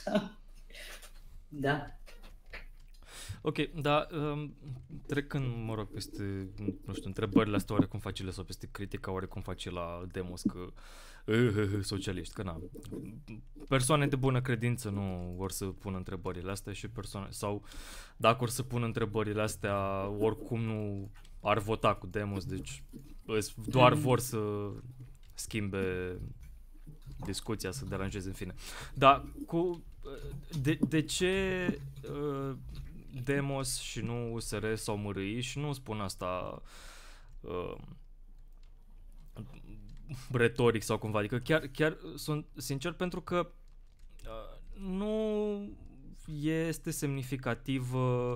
Da. Ok, dar um, trecând, mă rog, peste, nu știu, întrebările astea oarecum facile sau peste critica oarecum face la Demos că uh, uh, uh, socialiști, că na, persoane de bună credință nu vor să pună întrebările astea și persoane, sau dacă vor să pună întrebările astea, oricum nu ar vota cu Demos, deci îs- doar vor să schimbe discuția, să deranjeze în fine. Dar cu, de, de ce uh, Demos și nu U S R sau M R I, și nu spun asta uh, retoric sau cumva, adică chiar, chiar sunt sincer pentru că uh, nu este semnificativ uh,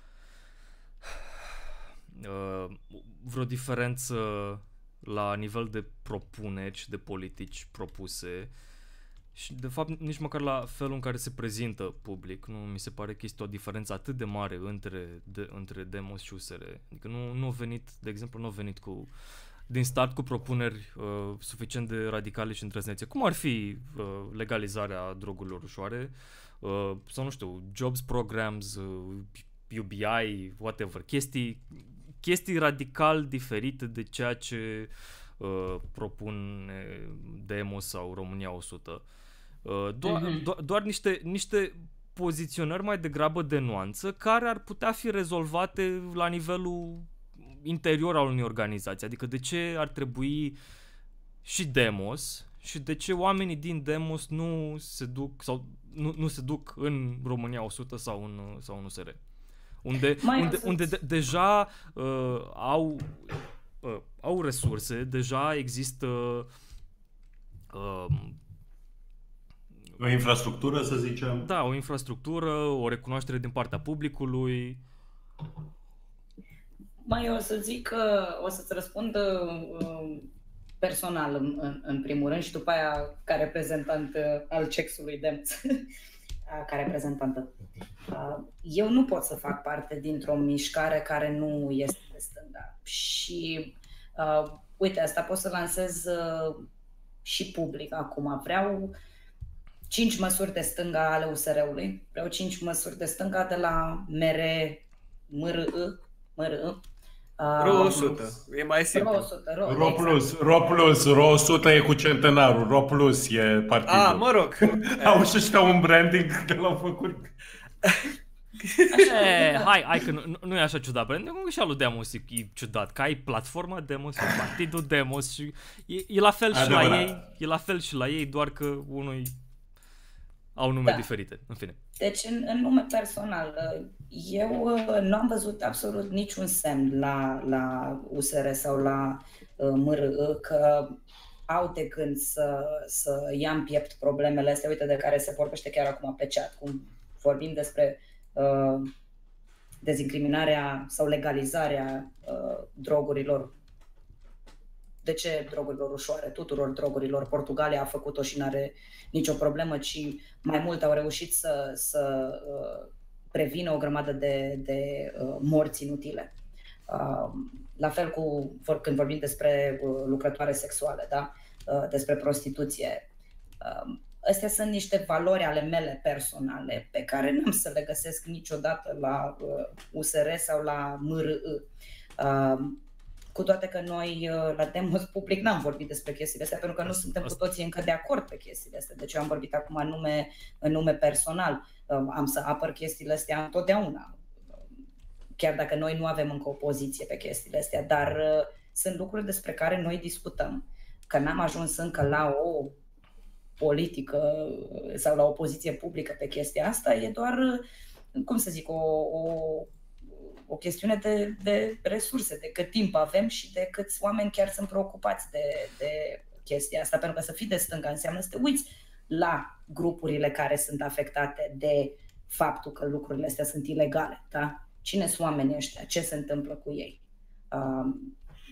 uh, vreo diferență la nivel de propuneri și de politici propuse și de fapt nici măcar la felul în care se prezintă public. Nu mi se pare că este o diferență atât de mare între, de, între Demos și U S R. Adică nu, nu a venit, de exemplu, nu a venit cu din start cu propuneri uh, suficient de radicale și îndrăznețe, cum ar fi uh, legalizarea drogurilor ușoare uh, sau nu știu, jobs programs, uh, U B I, whatever, chestii chestii radical diferite de ceea ce uh, propun Demos sau România o sută. Uh, doar, Mhm. do- doar niște, niște poziționări mai degrabă de nuanță care ar putea fi rezolvate la nivelul interior al unei organizații. Adică de ce ar trebui și Demos și de ce oamenii din Demos nu se duc sau nu, nu se duc în România o sută sau în, sau în U S R. Unde, Mai unde, o să-ți- unde de, deja uh, au, uh, au resurse, deja există uh, O infrastructură, să zicem. da, o infrastructură, o recunoaștere din partea publicului. Mai o să zic că o să-ți răspund uh, personal în, în, în primul rând și după aia ca reprezentant uh, al cexului Demos, ca reprezentantă. Uh, eu nu pot să fac parte dintr-o mișcare care nu este de stânga. Și uh, uite, asta pot să lansez uh, și public acum. Vreau cinci măsuri de stânga ale U S R-ului. Vreau cinci măsuri de stânga de la M R M R I, M R I. Ro o sută, e mai Ro simplu. o sută, ro, Ro exact. plus, Ro plus, Ro o sută e cu centenarul, Ro plus e partidul. A, mă rog. Au și ăștia un branding că l-au făcut. E, hai, hai că nu, nu- nu e așa ciudat, pentru că și al lui Demos e, e ciudat, că ai platforma Demos și partidul Demos și e, e la fel și la Adevărat. ei, e la fel și la ei, doar că unui au nume Da. diferite, în fine. Deci, în, în nume personal, eu uh, nu am văzut absolut niciun semn la, la U S R sau la uh, M R I că au de gând să, să ia în piept problemele astea, uite, de care se vorbește chiar acum pe chat, cum vorbim despre uh, dezincriminarea sau legalizarea uh, drogurilor. De ce drogurilor ușoare? Tuturor drogurilor. Portugalia a făcut-o și nu are nicio problemă, ci mai mult au reușit să, să uh, prevină o grămadă de, de uh, morți inutile. Uh, la fel cu când vorbim despre uh, lucrătoare sexuale, da? uh, despre prostituție. Uh, astea sunt niște valori ale mele personale pe care n-am să le găsesc niciodată la uh, U S R sau la M R I. Uh, cu toate că noi uh, la Demos Public n-am vorbit despre chestiile astea, pentru că nu suntem cu toții încă de acord pe chestiile astea. Deci eu am vorbit acum în nume, în nume personal. Uh, am să apăr chestiile astea întotdeauna. Chiar dacă noi nu avem încă o poziție pe chestiile astea, dar uh, sunt lucruri despre care noi discutăm. Că n-am ajuns încă la o politică sau la o poziție publică pe chestia asta, e doar, cum să zic, o, o, o chestiune de, de resurse, de cât timp avem și de câți oameni chiar sunt preocupați de, de chestia asta. Pentru că să fii de stânga înseamnă să te uiți la grupurile care sunt afectate de faptul că lucrurile astea sunt ilegale, da? Cine sunt oamenii ăștia? Ce se întâmplă cu ei? Um,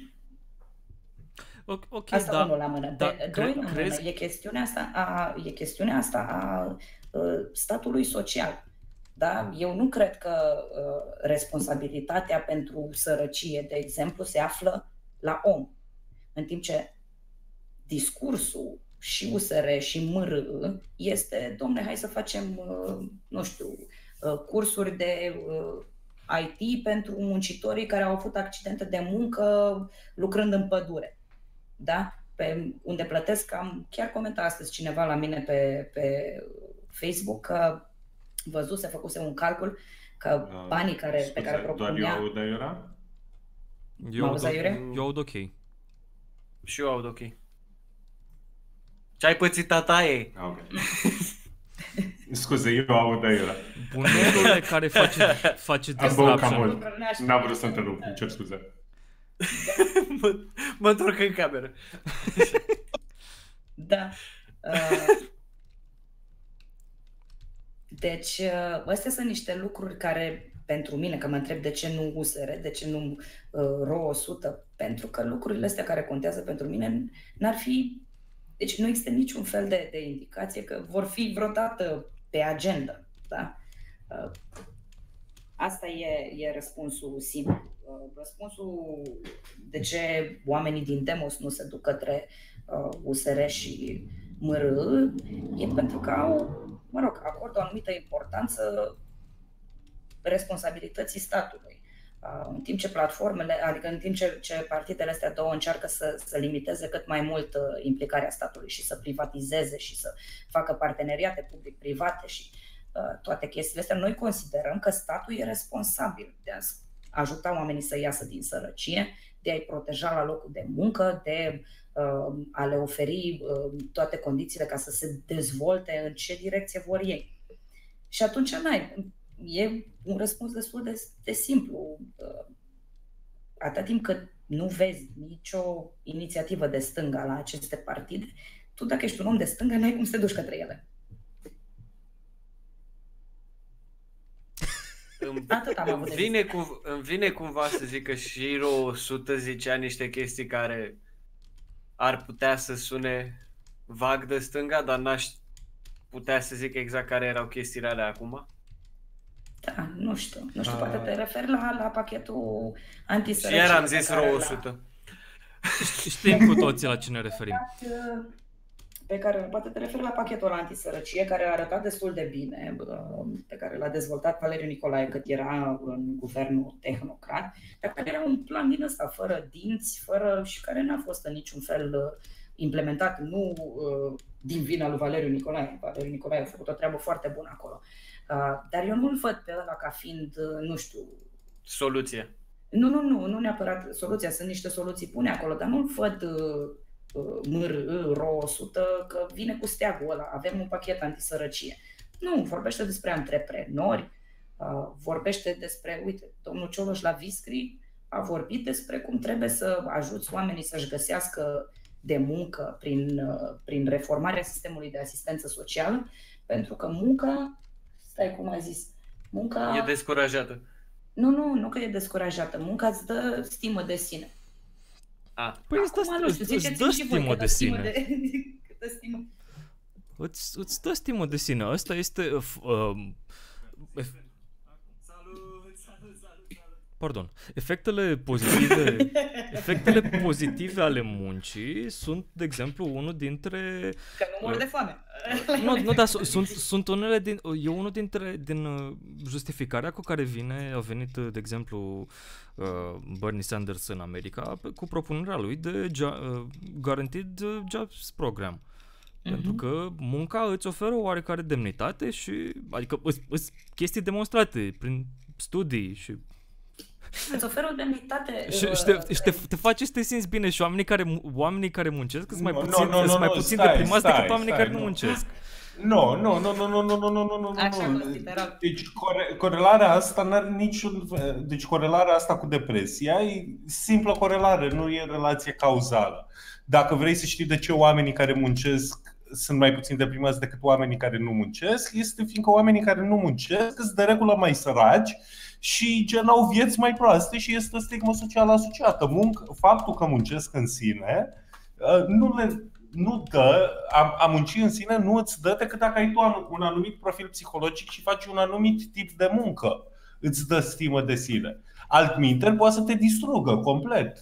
Ok, asta da, unul la mână. da, De, cre- doi la mână. crezi... E chestiunea asta a, e chestiunea asta a uh, statului social. Da? Eu nu cred că uh, responsabilitatea pentru sărăcie, de exemplu, se află la om. În timp ce discursul și U S R și M R I este, domne, hai să facem, uh, nu știu, uh, cursuri de uh, I T pentru muncitorii care au avut accidente de muncă lucrând în pădure. Da? Pe unde plătesc, am chiar comentat astăzi cineva la mine pe, pe Facebook că văzuse, făcuse un calcul că uh, banii care, scuze, pe care propunea... Doar eu aud aiurea? Eu aud, eu aud ok. Și eu aud ok. Ce ai pățit, tataie? Ah, ok. Scuze, eu aud aiurea. Bunelule care face, face Am băut cam disruption. mult. N-am vrut să întrerup, îmi cer scuze. mă, mă întorc în cameră. Da. Uh, deci, uh, astea sunt niște lucruri care, pentru mine, că mă întreb de ce nu U S R, de ce nu uh, R O o sută, pentru că lucrurile astea care contează pentru mine n-ar fi... Deci nu există niciun fel de, de indicație că vor fi vreodată pe agenda. Da? Uh, asta e, e răspunsul simplu. Uh, răspunsul de ce oamenii din Demos nu se duc către uh, U S R și M R I e pentru că au, mă rog, acordă o anumită importanță responsabilității statului. Uh, în timp ce platformele, adică în timp ce, ce partidele astea două încearcă să, să limiteze cât mai mult uh, implicarea statului și să privatizeze și să facă parteneriate public-private și uh, toate chestiile astea, noi considerăm că statul e responsabil de a ajuta oamenii să iasă din sărăcie, de a-i proteja la locul de muncă, de uh, a le oferi uh, toate condițiile ca să se dezvolte în ce direcție vor ei. Și atunci n-ai, e un răspuns destul de, de simplu. Uh, atâta timp cât nu vezi nicio inițiativă de stânga la aceste partide, tu dacă ești un om de stânga, n-ai cum să te duci către ele. Atât am avut de Vine, cu, îmi vine cumva să zic că și R O o sută zicea niște chestii care ar putea să sune vag de stânga, dar n-aș putea să zic exact care erau chestiile alea acum. Da, nu știu. Nu știu, poate te referi la, la pachetul antisărăcie. Și iar am zis R O o sută. Știm cu toții la ce ne referim. Pe care poate te referi la pachetul antisărăcie, care a arătat destul de bine, pe care l-a dezvoltat Valeriu Nicolae cât era în guvernul tehnocrat, dar care era un plan din ăsta, fără dinți, fără și care n-a fost în niciun fel implementat, nu din vina lui Valeriu Nicolae. Valeriu Nicolae a făcut o treabă foarte bună acolo. Dar eu nu-l văd pe ăla ca fiind, nu știu... Soluție. Nu, nu, nu, nu neapărat soluția, sunt niște soluții bune acolo, dar nu-l văd M R I, R O o sută, că vine cu steagul ăla, avem un pachet antisărăcie. Nu, vorbește despre antreprenori, vorbește despre, uite, domnul Cioloș la Viscri a vorbit despre cum trebuie să ajuți oamenii să-și găsească de muncă prin, prin reformarea sistemului de asistență socială, pentru că munca stai cum a zis, munca... E descurajată. Nu, nu, nu că e descurajată, munca îți dă stimă de sine. A. Păi îți dă, Acum, nu știu, îți, îți ziceți-mi dă și voi stimă câtă de stimă sine. de- câtă stimă. Îți, îți dă stimă de sine. Asta este... Uh, uh, ef- Pardon. Efectele pozitive, efectele pozitive ale muncii sunt, de exemplu, unul dintre... Că nu mor de foame. Nu, nu, dar su- sunt, sunt unele din... E unul dintre din uh, justificarea cu care vine, a venit, uh, de exemplu, uh, Bernie Sanders în America pe- cu propunerea lui de jo- uh, Guaranteed Jobs Program. Pentru că munca îți oferă o oarecare demnitate și... Adică sunt chestii demonstrate prin studii și... Îți oferă o demnitate. Și, uh, și, te, și te, te face să te simți bine și oamenii care, mu- oamenii care muncesc sunt mai Nu, nu, puțin, nu, nu, sunt mai nu, puțin stai, deprimați stai, decât oamenii stai, care nu nu. muncesc. Nu, nu, nu, nu, nu, nu, nu, nu, nu, nu, Așa nu. considerăm. Deci core- corelarea asta n-are niciun... Deci corelarea asta cu depresia e simplă corelare, nu e relație cauzală. Dacă vrei să știi de ce oamenii care muncesc sunt mai puțin deprimați decât oamenii care nu muncesc, este fiindcă oamenii care nu muncesc sunt de regulă mai săraci și gen au vieți mai proaste și este o stigmă socială asociată. Munc, faptul că muncesc în sine nu le nu dă, a, a munci în sine nu îți dă decât dacă ai tu un anumit profil psihologic și faci un anumit tip de muncă. Îți dă stimă de sine. Altminteri poate să te distrugă complet.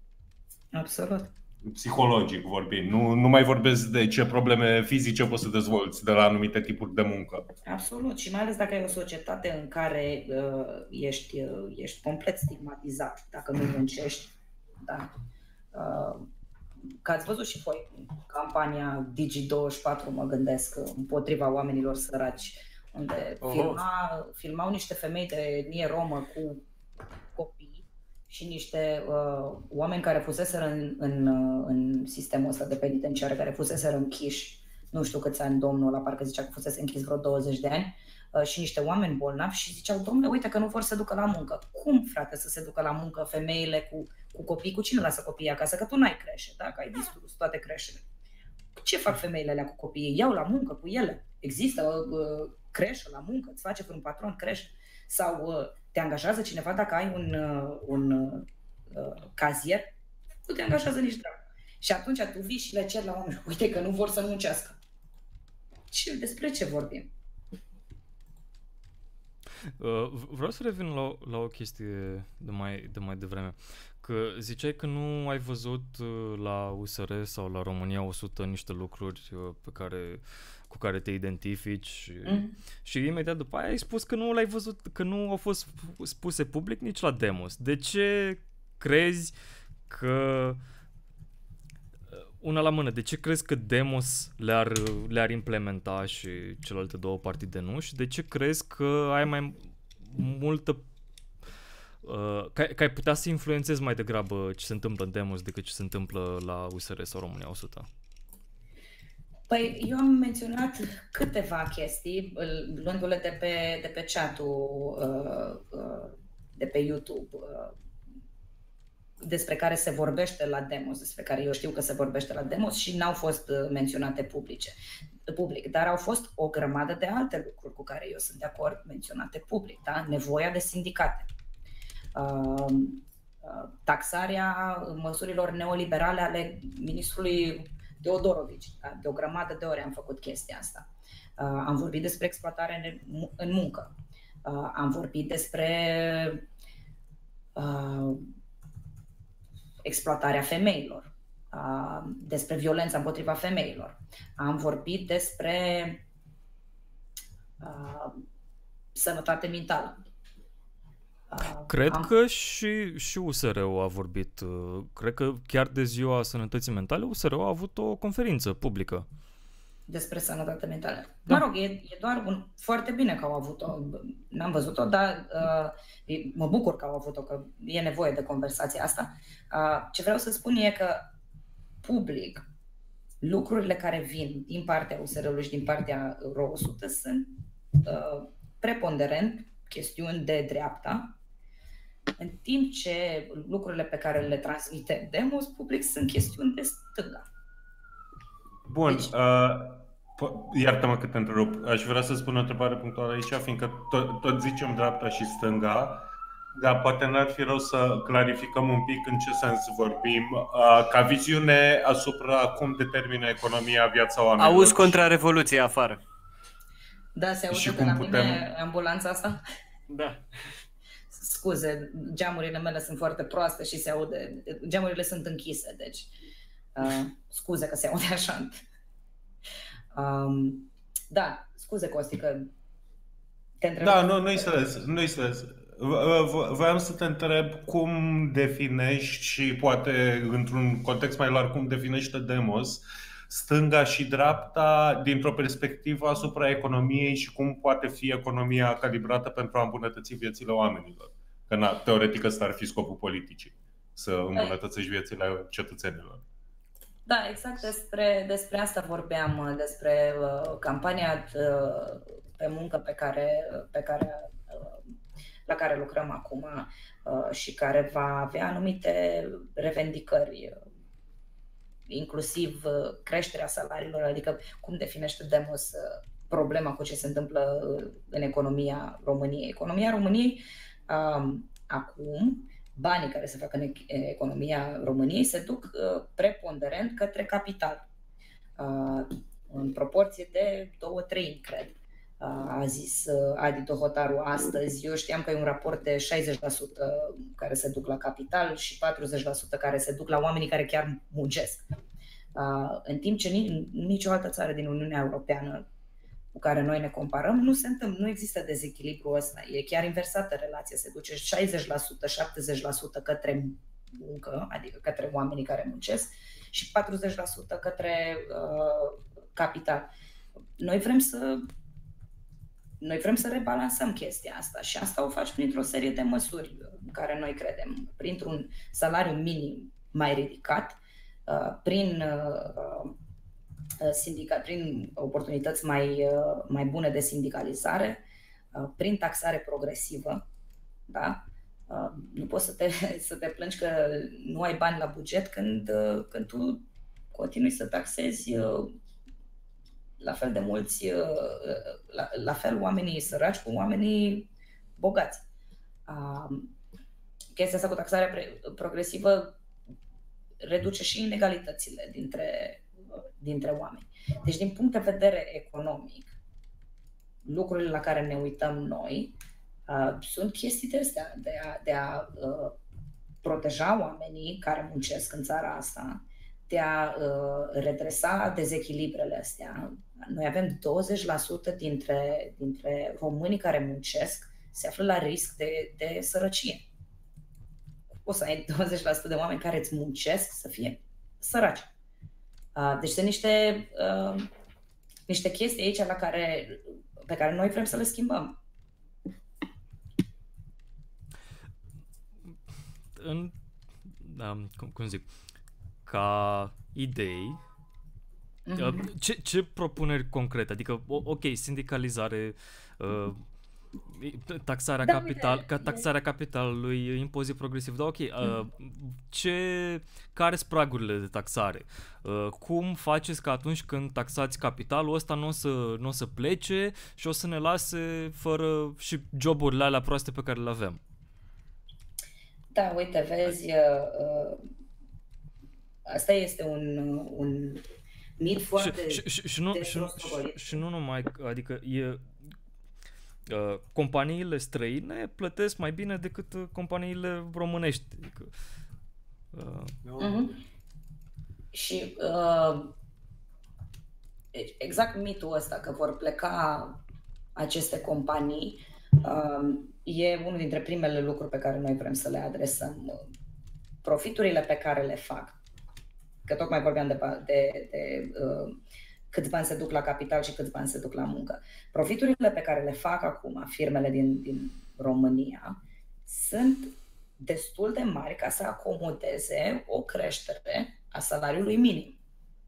Absolut. Psihologic vorbind. Nu, nu mai vorbesc de ce probleme fizice poți să dezvolți de la anumite tipuri de muncă. Absolut. Și mai ales dacă ai o societate în care uh, ești, uh, ești complet stigmatizat dacă nu muncești. Da. Uh, Că ați văzut și voi campania Digi douăzeci și patru, mă gândesc, împotriva oamenilor săraci, unde filma, filmau niște femei de etnie romă cu copii și niște uh, oameni care fuseseră în, în, în sistemul ăsta de penitenciar, care fuseseră închiși, nu știu câți ani domnul ăla, parcă zicea că fusese închis vreo douăzeci de ani, uh, și niște oameni bolnavi și ziceau, domnule, uite că nu vor să se ducă la muncă. Cum, frate, să se ducă la muncă femeile cu cu copii, cu cine lasă copiii acasă? Că tu n-ai creșe, da? Că ai distrus toate creșele. Ce fac femeile alea cu copiii? Iau la muncă cu ele. Există uh, creșă la muncă? Îți face vreun patron creșă? Sau uh, te angajează cineva dacă ai un, uh, un uh, cazier? Nu te angajează nici drag. Și atunci tu vii și le ceri la oameni. Uite că nu vor să muncească. Și despre ce vorbim? Uh, vreau să revin la, la o chestie de mai, de mai devreme. Că ziceai că nu ai văzut uh, la U S R sau la România o sută niște lucruri uh, pe care, cu care te identifici și, mm. și imediat după aia ai spus că nu l-ai văzut, că nu au fost spuse public nici la Demos. De ce crezi că una la mână, de ce crezi că Demos le-ar, le-ar implementa și celelalte două partide nu? Și de ce crezi că ai mai multă... Uh, că, că ai putea să influențezi mai degrabă ce se întâmplă în Demos decât ce se întâmplă la U S R sau România o sută? Păi eu am menționat câteva chestii, luându-le de pe, de pe chat-ul uh, uh, de pe YouTube, uh, despre care se vorbește la Demos, despre care eu știu că se vorbește la Demos și n-au fost menționate publice, public, dar au fost o grămadă de alte lucruri cu care eu sunt de acord menționate public, da? Nevoia de sindicate, uh, taxarea măsurilor neoliberale ale ministrului Teodorovici, da? De o grămadă de ori am făcut chestia asta. Uh, am vorbit despre exploatare în muncă, uh, am vorbit despre uh, exploatarea femeilor, despre violența împotriva femeilor. Am vorbit despre uh, sănătate mentală. Uh, Cred am... că și, și U S R-ul a vorbit. Cred că chiar de Ziua Sănătății Mentale U S R-ul a avut o conferință publică. Despre sănătate mentală. Da. Mă rog, e, e doar un, foarte bine că au avut-o. N-am văzut-o, dar uh, mă bucur că au avut-o, că e nevoie de conversația asta. Uh, ce vreau să spun e că public lucrurile care vin din partea U S R-ului și din partea Ro o sută sunt uh, preponderent chestiuni de dreapta, în timp ce lucrurile pe care le transmite Demos public sunt chestiuni de stânga. Bun, Deci... uh, Iartă-mă că te întrerup. Aș vrea să spun o întrebare punctuală aici, fiindcă tot, tot zicem dreapta și stânga, dar poate n-ar fi rău să clarificăm un pic în ce sens vorbim, ca viziune asupra cum determină economia viața oamenilor. Auzi contrarevoluția afară. Da, se aude Și de cum la putem- mine ambulanța asta? Da. Scuze, geamurile mele sunt foarte proaste și se aude, geamurile sunt închise, deci uh, scuze că se aude așa. Um, da, scuze Costi că te întreb. Da, nu, nu-i stres, nu-i stres. V- v- Voiam să te întreb cum definești și poate într-un context mai larg cum definește Demos stânga și dreapta dintr-o perspectivă asupra economiei și cum poate fi economia calibrată pentru a îmbunătăți viețile oamenilor. Că na, teoretic ăsta ar fi scopul politicii, să îmbunătățești viețile cetățenilor. Da, exact despre, despre asta vorbeam, despre uh, campania uh, pe muncă pe care, pe care, uh, la care lucrăm acum uh, și care va avea anumite revendicări, uh, inclusiv uh, creșterea salariilor, adică cum definește Demos uh, problema cu ce se întâmplă uh, în economia României. Economia României uh, acum, banii care se fac în economia României se duc uh, preponderent către capital, uh, în proporție de două treimi, cred. Uh, a zis uh, Adi Tohotaru astăzi. Eu știam că e un raport de șaizeci la sută care se duc la capital și patruzeci la sută care se duc la oamenii care chiar muncesc. Uh, în timp ce nici, nicio altă țară din Uniunea Europeană cu care noi ne comparăm, nu se întâmplă, nu există dezechilibru ăsta. E chiar inversată relația, se duce șaizeci la sută, șaptezeci la sută către muncă, adică către oamenii care muncesc, și patruzeci la sută către uh, capital. Noi vrem să noi vrem să rebalansăm chestia asta și asta o faci printr-o serie de măsuri în care noi credem, printr-un salariu minim mai ridicat, uh, prin uh, sindicat, prin oportunități mai, mai bune de sindicalizare, prin taxare progresivă. Da? Nu poți să te, să te plângi că nu ai bani la buget când, când tu continui să taxezi la fel de mulți, la, la fel oamenii săraci cu oamenii bogați. Chestia asta cu taxarea progresivă reduce și inegalitățile dintre dintre oameni. Deci, din punct de vedere economic, lucrurile la care ne uităm noi uh, sunt chestii de astea, de a, de a uh, proteja oamenii care muncesc în țara asta, de a uh, redresa dezechilibrele astea. Noi avem douăzeci la sută dintre, dintre românii care muncesc se află la risc de, de sărăcie. O să ai douăzeci la sută de oameni care îți muncesc să fie săraci. Deci sunt niște, uh, niște chestii aici la care, pe care noi vrem să le schimbăm. În, um, cum, cum zic, ca idei, uh-huh. ce, ce propuneri concrete? Adică, ok, sindicalizare, uh, taxarea da, capital, uite, ca taxarea capitalului, impozit progresiv, da, ok. Uh, ce, care sunt pragurile de taxare? Uh, cum faceți că atunci când taxați capitalul ăsta nu o să, nu o să plece și o să ne lase fără și joburile alea proaste pe care le avem? Da, uite, vezi, uh, asta este un, un mit foarte și, și, și, nu, și, și, și nu numai, adică e Uh, companiile străine plătesc mai bine decât uh, companiile românești. Adică, uh... uh-huh. Și uh, exact mitul ăsta că vor pleca aceste companii uh, e unul dintre primele lucruri pe care noi vrem să le adresăm. Profiturile pe care le fac, că tocmai vorbeam de, de, de uh, câți bani se duc la capital și câți bani se duc la muncă. Profiturile pe care le fac acum firmele din, din România sunt destul de mari ca să acomodeze o creștere a salariului minim.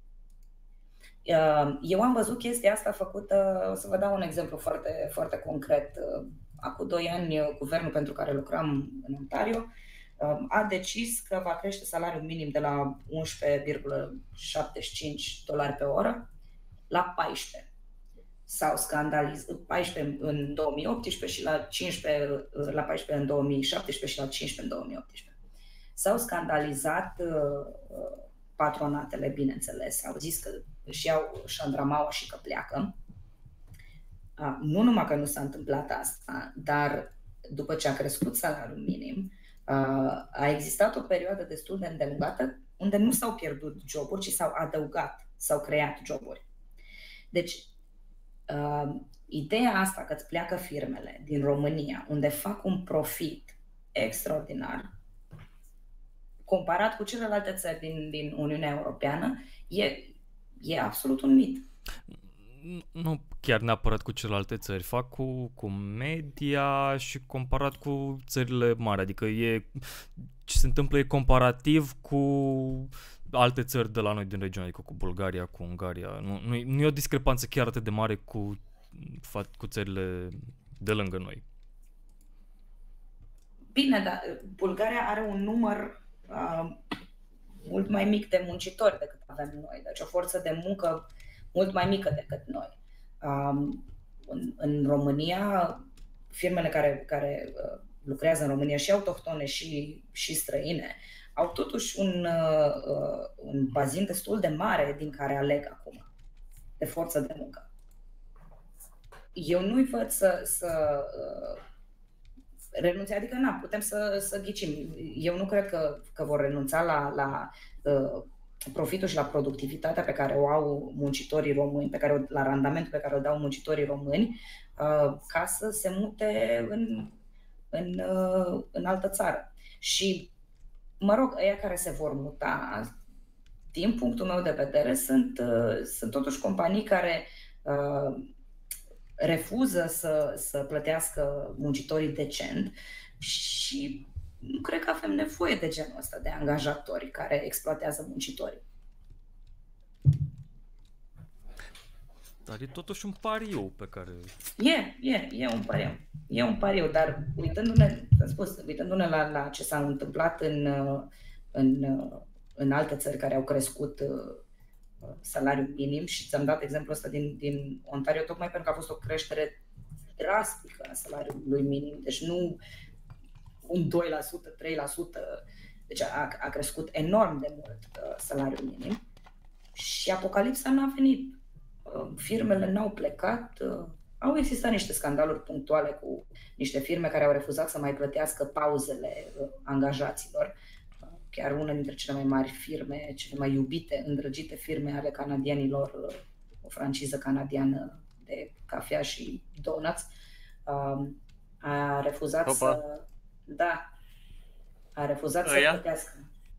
Eu am văzut chestia asta făcută, o să vă dau un exemplu foarte, foarte concret. Acum doi ani, guvernul pentru care lucram în Ontario a decis că va crește salariul minim de la unsprezece virgulă șaptezeci și cinci dolari pe oră la paisprezece. S-au scandalizat paisprezece în două mii optsprezece și la cincisprezece, la paisprezece în două mii șaptesprezece și la cincisprezece în două mii optsprezece. S-au scandalizat uh, patronatele, bineînțeles, au zis că își iau șandramaua și că pleacă. Uh, nu numai că nu s-a întâmplat asta, dar după ce a crescut salariul minim, uh, a existat o perioadă destul de îndelungată unde nu s-au pierdut joburi, ci s-au adăugat, s-au creat joburi. Deci, uh, ideea asta că îți pleacă firmele din România, unde fac un profit extraordinar, comparat cu celelalte țări din, din Uniunea Europeană, e, e absolut un mit. Nu chiar neapărat cu celelalte țări, fac cu, cu media și comparat cu țările mari, adică e, ce se întâmplă e comparativ cu alte țări de la noi din regiune, adică cu Bulgaria, cu Ungaria. Nu, nu, e, nu e o discrepanță chiar atât de mare cu, cu țările de lângă noi. Bine, dar Bulgaria are un număr uh, mult mai mic de muncitori decât avem noi, deci o forță de muncă mult mai mică decât noi. Um, în, în România, firmele care, care uh, lucrează în România, și autohtone și, și străine, au totuși un, uh, un bazin destul de mare din care aleg acum, de forță de muncă. Eu nu-i văd să, să uh, renunțe, adică na, putem să, să ghicim. Eu nu cred că, că vor renunța la, la uh, profitul și la productivitatea pe care o au muncitorii români, pe care, la randamentul pe care o dau muncitorii români, uh, ca să se mute în, în, uh, în altă țară. Și, mă rog, ăia care se vor muta, din punctul meu de vedere, sunt, uh, sunt totuși companii care uh, refuză să, să plătească muncitorii decent și nu cred că avem nevoie de genul ăsta de angajatori care exploatează muncitorii. Dar e totuși un pariu pe care... E, e, e un pariu. E un pariu, dar uitându-ne, am spus, uitându-ne la, la ce s-a întâmplat în, în, în alte țări care au crescut salariul minim, și ți-am dat exemplul ăsta din, din Ontario tocmai pentru că a fost o creștere drastică a salariului minim, deci nu un doi la sută, trei la sută, deci a, a crescut enorm de mult uh, salariul minim și apocalipsa n-a venit. Uh, firmele n-au plecat, uh, au existat niște scandaluri punctuale cu niște firme care au refuzat să mai plătească pauzele uh, angajaților. Uh, chiar una dintre cele mai mari firme, cele mai iubite, îndrăgite firme ale canadienilor, uh, o franciză canadiană de cafea și donuts, uh, a refuzat Opa. să Da, a refuzat Aia? să plătească.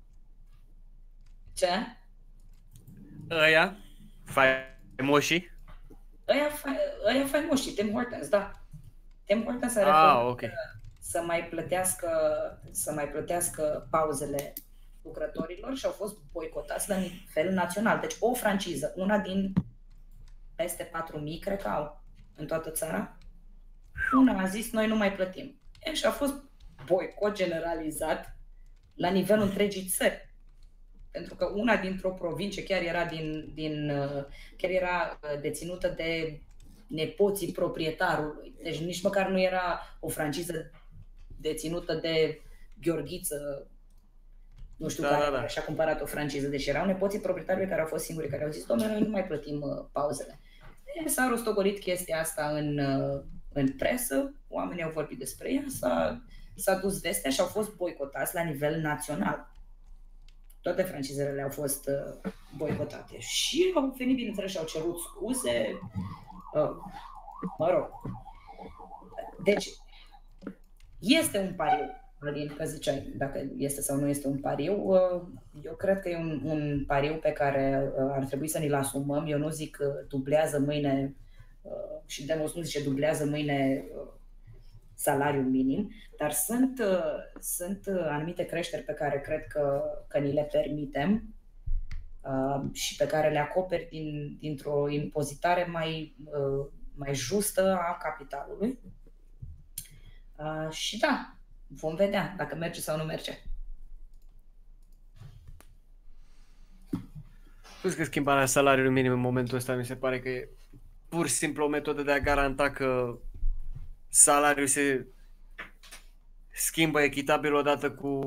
Ce? Aia? Faimoșii? Aia, aia faimoșii, Tim Hortons, da. Tim Hortons a ah, refuzat okay. să mai plătească, să mai plătească pauzele lucrătorilor și au fost boicotați la nivel național. Deci o franciză, una din peste patru mii, cred că au în toată țara, una a zis, noi nu mai plătim. E, și a fost boicot generalizat la nivelul întregii țări. Pentru că una dintr-o provincie chiar era, din, din, chiar era deținută de nepoții proprietarului. Deci nici măcar nu era o franciză deținută de Gheorghiță, nu știu da, care, da, da. și-a cumpărat o franciză. Deci erau nepoții proprietarului care au fost singuri, care au zis, dom'le, noi nu mai plătim uh, pauzele. E, s-a rostogolit chestia asta în, uh, în presă, oamenii au vorbit despre ea, s-a, s-a dus vestea și au fost boicotați la nivel național. Toate francizele au fost uh, boicotate și au venit, bineînțeles, și au cerut scuze. Uh, mă rog. Deci, este un pariu, Alin, că ziceai dacă este sau nu este un pariu. Uh, eu cred că e un, un pariu pe care uh, ar trebui să ni-l asumăm. Eu nu zic că dublează mâine, uh, și Demos nu zice dublează mâine uh, salariul minim, dar sunt, uh, sunt uh, anumite creșteri pe care cred că, că ni le permitem uh, și pe care le acoperi din, dintr-o impozitare mai, uh, mai justă a capitalului. Uh, și da, vom vedea dacă merge sau nu merge. spus că schimbarea salariului minim în momentul ăsta mi se pare că e pur și simplu o metodă de a garanta că salariul se schimbă echitabil odată cu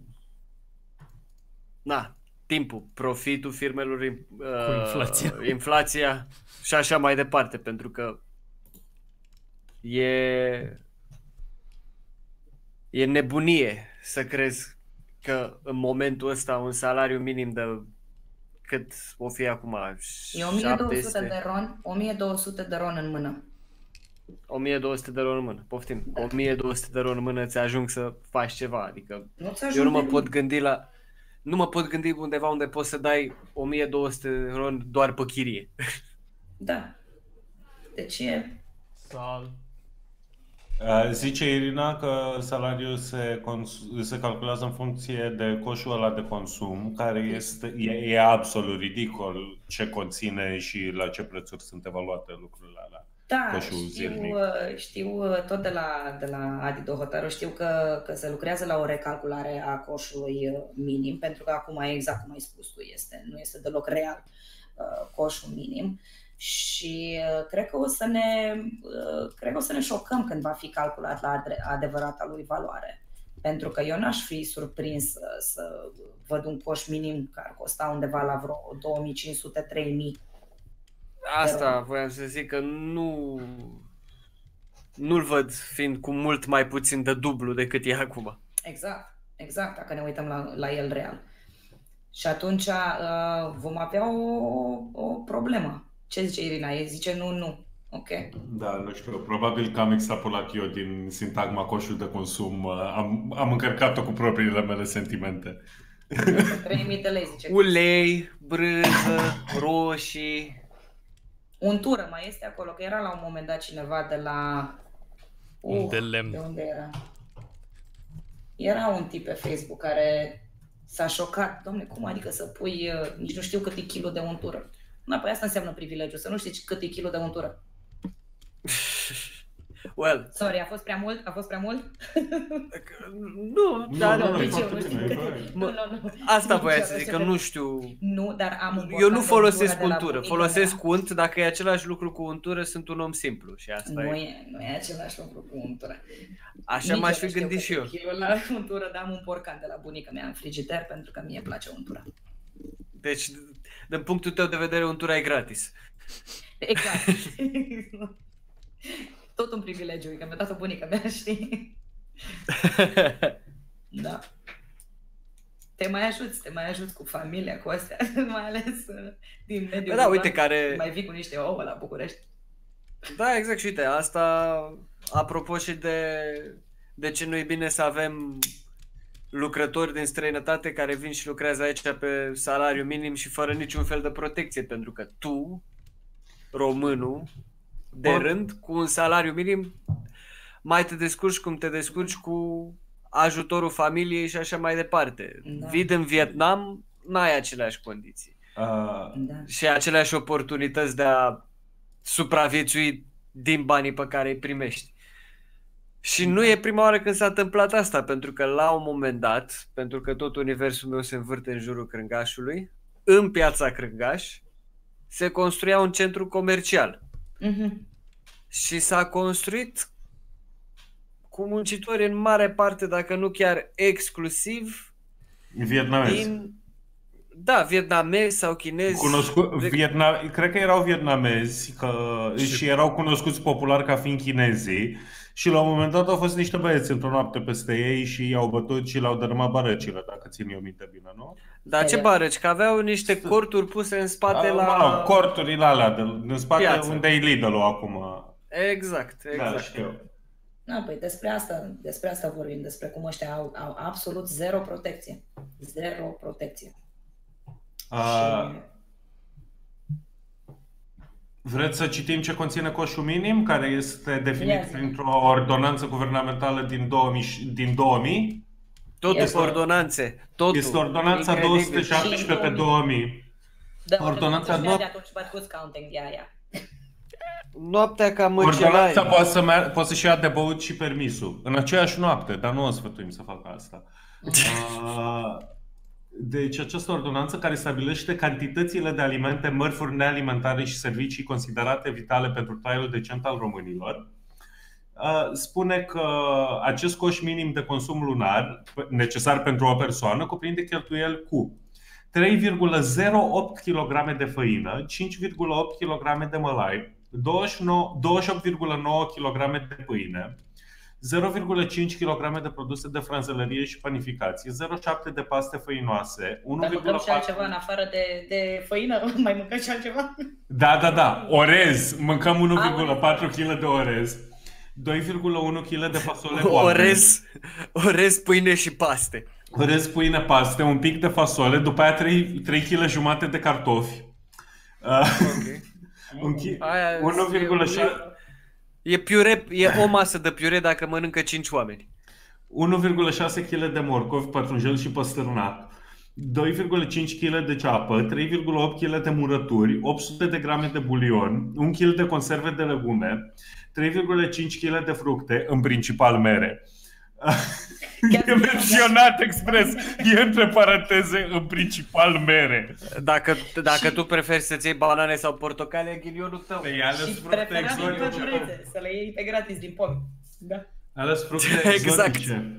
na, timpul, profitul firmelor, uh, Cu inflația. inflația și așa mai departe, pentru că e e nebunie să crezi că în momentul ăsta un salariu minim de cât o fi acum? E o mie două sute de ron, o mie două sute de ron în mână. o mie două sute de ron în mână, poftim. Da. o mie două sute de ron în mână ți ajung să faci ceva, adică Nu ți eu ajunge nu mă nimic. pot gândi la nu mă pot gândi undeva unde poți să dai o mie două sute de ron doar pe chirie. Da. Deci e... Sal. Uh, Zice Irina că salariul se, cons- se calculează în funcție de coșul ăla de consum, care este, e, e absolut ridicol ce conține și la ce prețuri sunt evaluate lucrurile alea. Da, Coșul știu, zilnic. știu tot de la, de la Adi Dohotaru, știu că, că se lucrează la o recalculare a coșului minim, pentru că acum, exact cum ai spus tu, este, nu este deloc real uh, coșul minim. Și uh, cred că o să ne uh, cred că o să ne șocăm când va fi calculat la adre- adevărata lui valoare. Pentru că eu n-aș fi surprins să, să văd un coș minim care ar costa undeva la vreo două mii cinci sute - trei mii. Asta voiam să zic că nu nu-l văd fiind cu mult mai puțin de dublu decât e acum. Exact, exact, dacă ne uităm la, la el real. Și atunci uh, vom avea o, o problemă. Ce zice Irina? Ei zice nu, nu. Ok. Da, nu știu, probabil că am extrapolat eu din sintagma coșul de consum. Am, am încărcat-o cu propriile mele sentimente. trei mii de lei, zice. Ulei, brânză, roșii. Untură mai este acolo, că era la un moment dat cineva de la... Uh, De lemn. De unde era? Era un tip pe Facebook care s-a șocat. Dom'le, cum adică să pui, uh, nici nu știu cât e kilo de untură. Na, păi asta înseamnă privilegiu, să nu știi cât e kilo de untură. Well, Sorry, a fost prea mult? A fost prea mult? nu, Nu, dar nu, nu, e Nici eu foarte nu știu bine, e cât corect. e. Nu, nu, nu. asta Nici voiam eu să nu zic, știu că cât nu e. știu. Nu, dar am un Eu borcan nu de folosesc untură de la untură, bunica folosesc mea. unt dacă e același lucru cu untură, sunt un om simplu și asta Nu e. e, nu e același lucru cu untură. Așa Nici m-aș eu fi nu știu gândit cât și e eu. kilul la untură, dar am un borcan de la bunica mea în frigider pentru că mie place untura. Deci, din punctul tău de vedere, untura e gratis. Exact. Tot un privilegiu, că mi-a dat-o bunica mea, știi? Da. Te mai ajuți, te mai ajuți cu familia, cu astea, mai ales uh, din mediul Da, rural. uite, care- Mai vii cu niște ouă la București. Da, exact, și uite, asta, apropo și de, de ce nu e bine să avem lucrători din străinătate care vin și lucrează aici pe salariu minim și fără niciun fel de protecție, pentru că tu, românul, de Bun. rând, cu un salariu minim, mai te descurci cum te descurci cu ajutorul familiei și așa mai departe. Da. Vii din Vietnam, n-ai aceleași condiții Uh, Da. și aceleași oportunități de a supraviețui din banii pe care îi primești. Și nu e prima oară când s-a întâmplat asta, pentru că la un moment dat, pentru că tot universul meu se învârte în jurul Crângașului, în piața Crângaș se construia un centru comercial Mhm. și s-a construit cu muncitori în mare parte, dacă nu chiar exclusiv, Vietnamez. din da, vietnamezi sau chinezi. Cunoscu- de- Vietna- cred că erau vietnamezi că, Și- și erau cunoscuți popular ca fiind chinezii și la un moment dat au fost niște băieți într-o noapte peste ei și i-au bătut și le-au dărâmat barăcile, dacă țin eu minte bine, nu? Dar ce barăci? Că aveau niște corturi puse în spate A, la... mă rog, corturile alea de, în spate Piață. unde e Lidl-ul acum. Exact, exact. Da, știu. Da, păi despre asta, despre asta vorbim, despre cum ăștia au, au absolut zero protecție. Zero protecție. A, vreți să citim ce conține coșul minim, care este definit Ia zi. printr-o ordonanță guvernamentală din două mii? și- Din două mii? Totul Este- pe ordonanțe. Totul. Este ordonanța Incredibil. două sute șaptesprezece pe două mii. Da, Ordonanța de nu- atunci, but who's counting? Ia, ia. Noaptea ca Ordonanța măcelari. poate, să mer- poate să-și ia de băut și permisul. În aceeași noapte, dar nu o sfătuim să facă asta. Uh, Deci această ordonanță care stabilește cantitățile de alimente, mărfuri nealimentare și servicii considerate vitale pentru traiul decent al românilor, spune că acest coș minim de consum lunar necesar pentru o persoană cuprinde cheltuieli cu trei virgulă zero opt kilograme de făină, cinci virgulă opt kilograme de mălai, douăzeci și opt virgulă nouă kilograme de pâine, zero virgulă cinci kilograme de produse de franzelărie și panificație, zero virgulă șapte de paste făinoase, Dar mâncăm și altceva în afară de, de făină? Mai mâncăm și altceva? Da, da, da, orez, mâncăm unu virgulă patru kilograme de orez, doi virgulă unu kilograme de fasole boabă. Orez, orez, pâine și paste. Orez, pâine, paste, un pic de fasole, după aia trei kilograme jumate de cartofi. Okay. unu virgulă șase E piure, e o masă de piure dacă mănâncă cinci oameni. unu virgulă șase kilograme de morcovi, pătrunjel și păstărnac, doi virgulă cinci kilograme de ceapă, trei virgulă opt kilograme de murături, opt sute de grame de bulion, un kilogram de conserve de legume, trei virgulă cinci kilograme de fructe, în principal mere. E menționat expres, e între paranteze, în principal mere. Dacă, dacă tu preferi să-ți iei banane sau portocale, e ghinionul tău. Păi ales Și fructe preferabil exotice. pădurețe, să le iei pe gratis din pom. Da. Ales fructe Exact. exotice.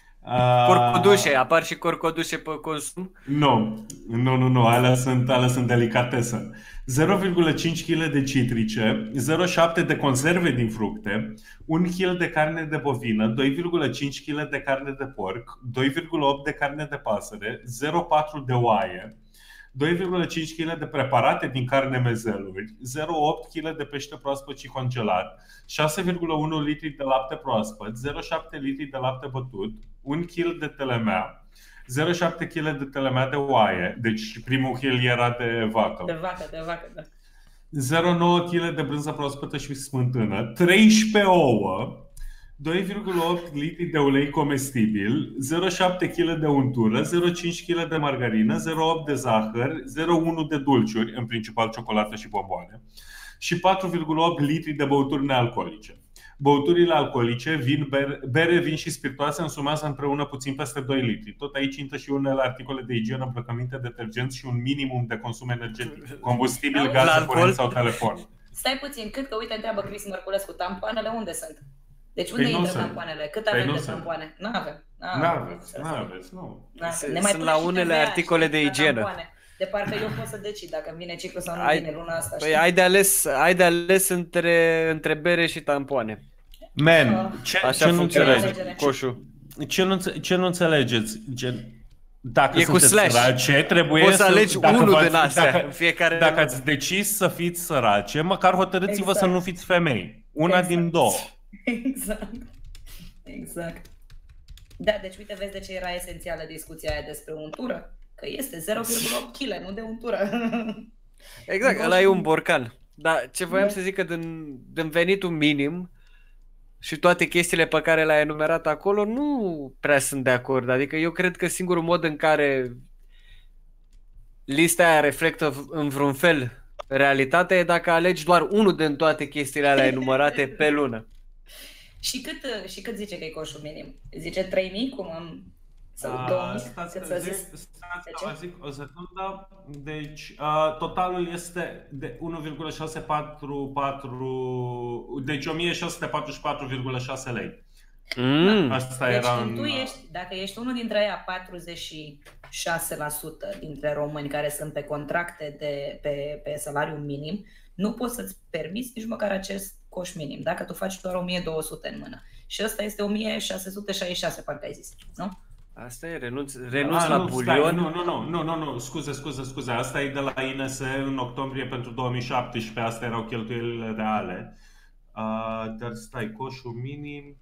Corcodușe, apar și corcodușe pe consum? Nu, nu, nu, nu, alea sunt, alea sunt delicatesă. zero virgulă cinci kilograme de citrice, zero virgulă șapte de conserve din fructe, un kilogram de carne de bovină, doi virgulă cinci kilograme de carne de porc, doi virgulă opt de carne de pasăre, zero virgulă patru de oaie, doi virgulă cinci kilograme de preparate din carne mezeluri, zero virgulă opt kilograme de pește proaspăt și congelat, șase virgulă unu litri de lapte proaspăt, zero virgulă șapte litri de lapte bătut, un kilogram de telemea, zero virgulă șapte kilograme de telemea de oaie, deci primul kilogram era de vacă. De vacă, de vacă, da. zero virgulă nouă kilograme de brânză proaspătă și smântână, treisprezece ouă, doi virgulă opt litri de ulei comestibil, zero virgulă șapte kilograme de untură, zero virgulă cinci kilograme de margarină, zero virgulă opt de zahăr, zero virgulă unu de dulciuri, în principal ciocolată și bomboane, și patru virgulă opt litri de băuturi nealcoolice. Băuturile alcoolice, vin, bere, bere, vin și spiritoase însumează împreună puțin peste doi litri. Tot aici intră și unele articole de igienă, îmbrăcăminte, detergenți și un minimum de consum energetic. Combustibil, gaze, curent sau telefon. Stai puțin, cât că uite întreabă Cris Mărculescu, tampoanele unde sunt? Deci unde Păi intră sunt. tampoanele? Cât Păi avem nu de sunt. tampoane? N-avem. N-aveți, n-aveți, nu. Sunt Ne mai sunt pune la și unele T V A, articole știi, de la igienă. tampoane. De parcă eu pot să decid dacă îmi vine ciclu sau nu Ai, vine luna asta, păi știi? ai de ales, ai de ales între, între bere și tampoane. Man, ce, Așa ce nu funcționează înțelegeți? coșul. Ce nu, înțe- ce nu înțelegeți? Gen, dacă E cu sunteți slash. sărace, trebuie Poți să alegi dacă unul v-ați- din astea dacă, în fiecare Dacă lună. ați decis să fiți sărace, măcar hotărâți-vă Exact. să nu fiți femei. Una Exact. din două. Exact. Exact. Da, deci uite, vezi de ce era esențială discuția aia despre untură? Că este zero virgulă opt kilograme, nu de untură. Exact, ăla e un borcan. Dar ce voiam să zic că din, din venitul minim și toate chestiile pe care le-ai enumerat acolo, nu prea sunt de acord. Adică eu cred că singurul mod în care lista aia reflectă în vreun fel realitatea e dacă alegi doar unul din toate chestiile alea enumerate pe lună. Și cât, și cât zice că e coșul minim? Zice trei mii? Cum am... Sau două mii? Stați, Cât s-a zis? stați, De să vă ce? zic o secundă. Deci, uh, totalul este de unu virgulă șase patru patru, deci o mie șase sute patruzeci și patru virgulă șase lei. Mm. Asta Deci era când în... tu ești, dacă ești unul dintre aia patruzeci și șase la sută dintre români care sunt pe contracte de, pe, pe salariu minim, nu poți să-ți permiți nici măcar acest coș minim, dacă tu faci doar o mie două sute în mână. Și ăsta este o mie șase sute șaizeci și șase, parcă ai zis, nu? Asta e, renunț, renunț Ah, la nu, stai, bulion. nu, nu, nu, nu, nu, nu, scuze, scuze, scuze. Asta e de la I N S în octombrie pentru două mii șaptesprezece, astea erau cheltuielile reale. Uh, dar stai, coșul minim...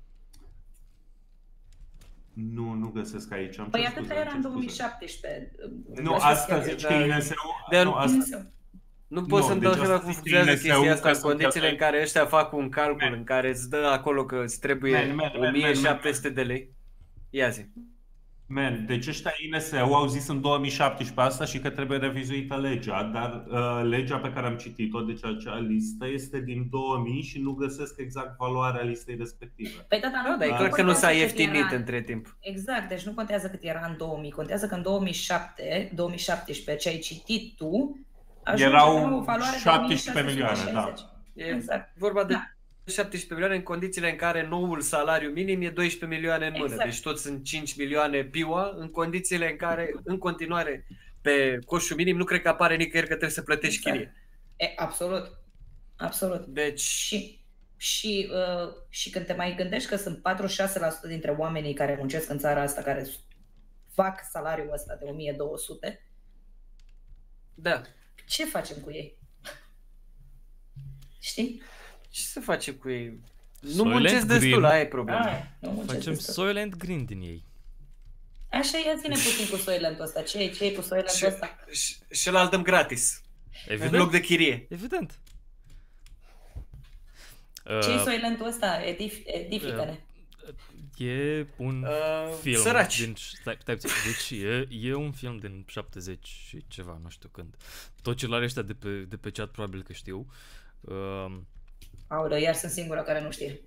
Nu, nu găsesc aici. Am Păi cer atât scuze, era am în cer două mii scuze. șaptesprezece. Nu, Așa asta scrie. zici că I N S-ul... Dar- Nu, asta... Nu pot Nu, să-mi deci dau seama asta cum zice funcționează I N S-ul chestia asta ca în să condițiile în cheltuie- care ăștia fac un calcul Man. în care îți dă acolo că îți trebuie Man, man, man, o mie șapte sute man, de lei. Ia zi. Man, deci ăștia I N S U au zis în două mii șaptesprezece asta și că trebuie revizuită legea, dar uh, legea pe care am citit-o, deci acea listă, este din două mii și nu găsesc exact valoarea listei respective. Păi da, dar Da, dar e nu clar că nu s-a contează cât ieftinit era. între timp. Exact, deci nu contează cât era în două mii, contează că în două mii șapte, două mii șaptesprezece, ce ai citit tu, ajunge Erau la o valoare de șaptesprezece o mie șase sute milioane, șaizeci. E Exact. vorba de Da. șaptesprezece milioane în condițiile în care noul salariu minim e doisprezece milioane în mână. Exact. Deci toți sunt cinci milioane piua în condițiile în care, în continuare, pe coșul minim nu cred că apare nicăieri că trebuie să plătești Exact. chirie. E, absolut. Absolut. Deci, Și, și, uh, și când te mai gândești că sunt patruzeci și șase la sută dintre oamenii care muncesc în țara asta care fac salariul ăsta de o mie două sute, da. ce facem cu ei? Știi? Ce să facem cu ei? Nu Soylent muncesc destul, Green. aia e problema. Ai, nu muncesc Facem destul. Soylent Green din ei. Așa, ia ține puțin cu Soylent-ul ăsta. Ce e, ce e cu Soylent-ul Și, ăsta? și, și îl dăm gratis, Evident. în loc de chirie. Evident. Ce e Uh, Soylent-ul ăsta? Edif, edifică-ne. E un Uh, film săraci. din, stai, stai, puțin. Deci e, e un film din șaptezeci și ceva, nu știu când. Tot celălalt ăștia de pe, de pe chat probabil că știu. Uh, Aoleu, iar sunt singura care nu știe.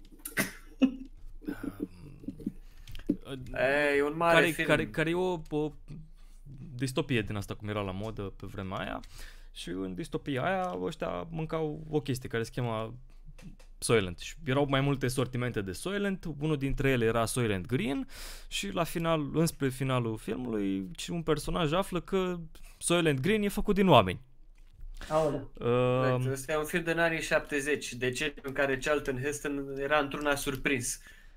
E, e un mare care, film. care, care e o, o distopie din asta cum era la modă pe vremea aia. Și în distopia aia ăștia mâncau o chestie care se chema Soylent. Și erau mai multe sortimente de Soylent, unul dintre ele era Soylent Green și la final, înspre finalul filmului, un personaj află că Soylent Green e făcut din oameni. Aoleu. Uh, Ăsta e un film din anii șaptezeci, de ce în care Charlton Heston era într-una surprins.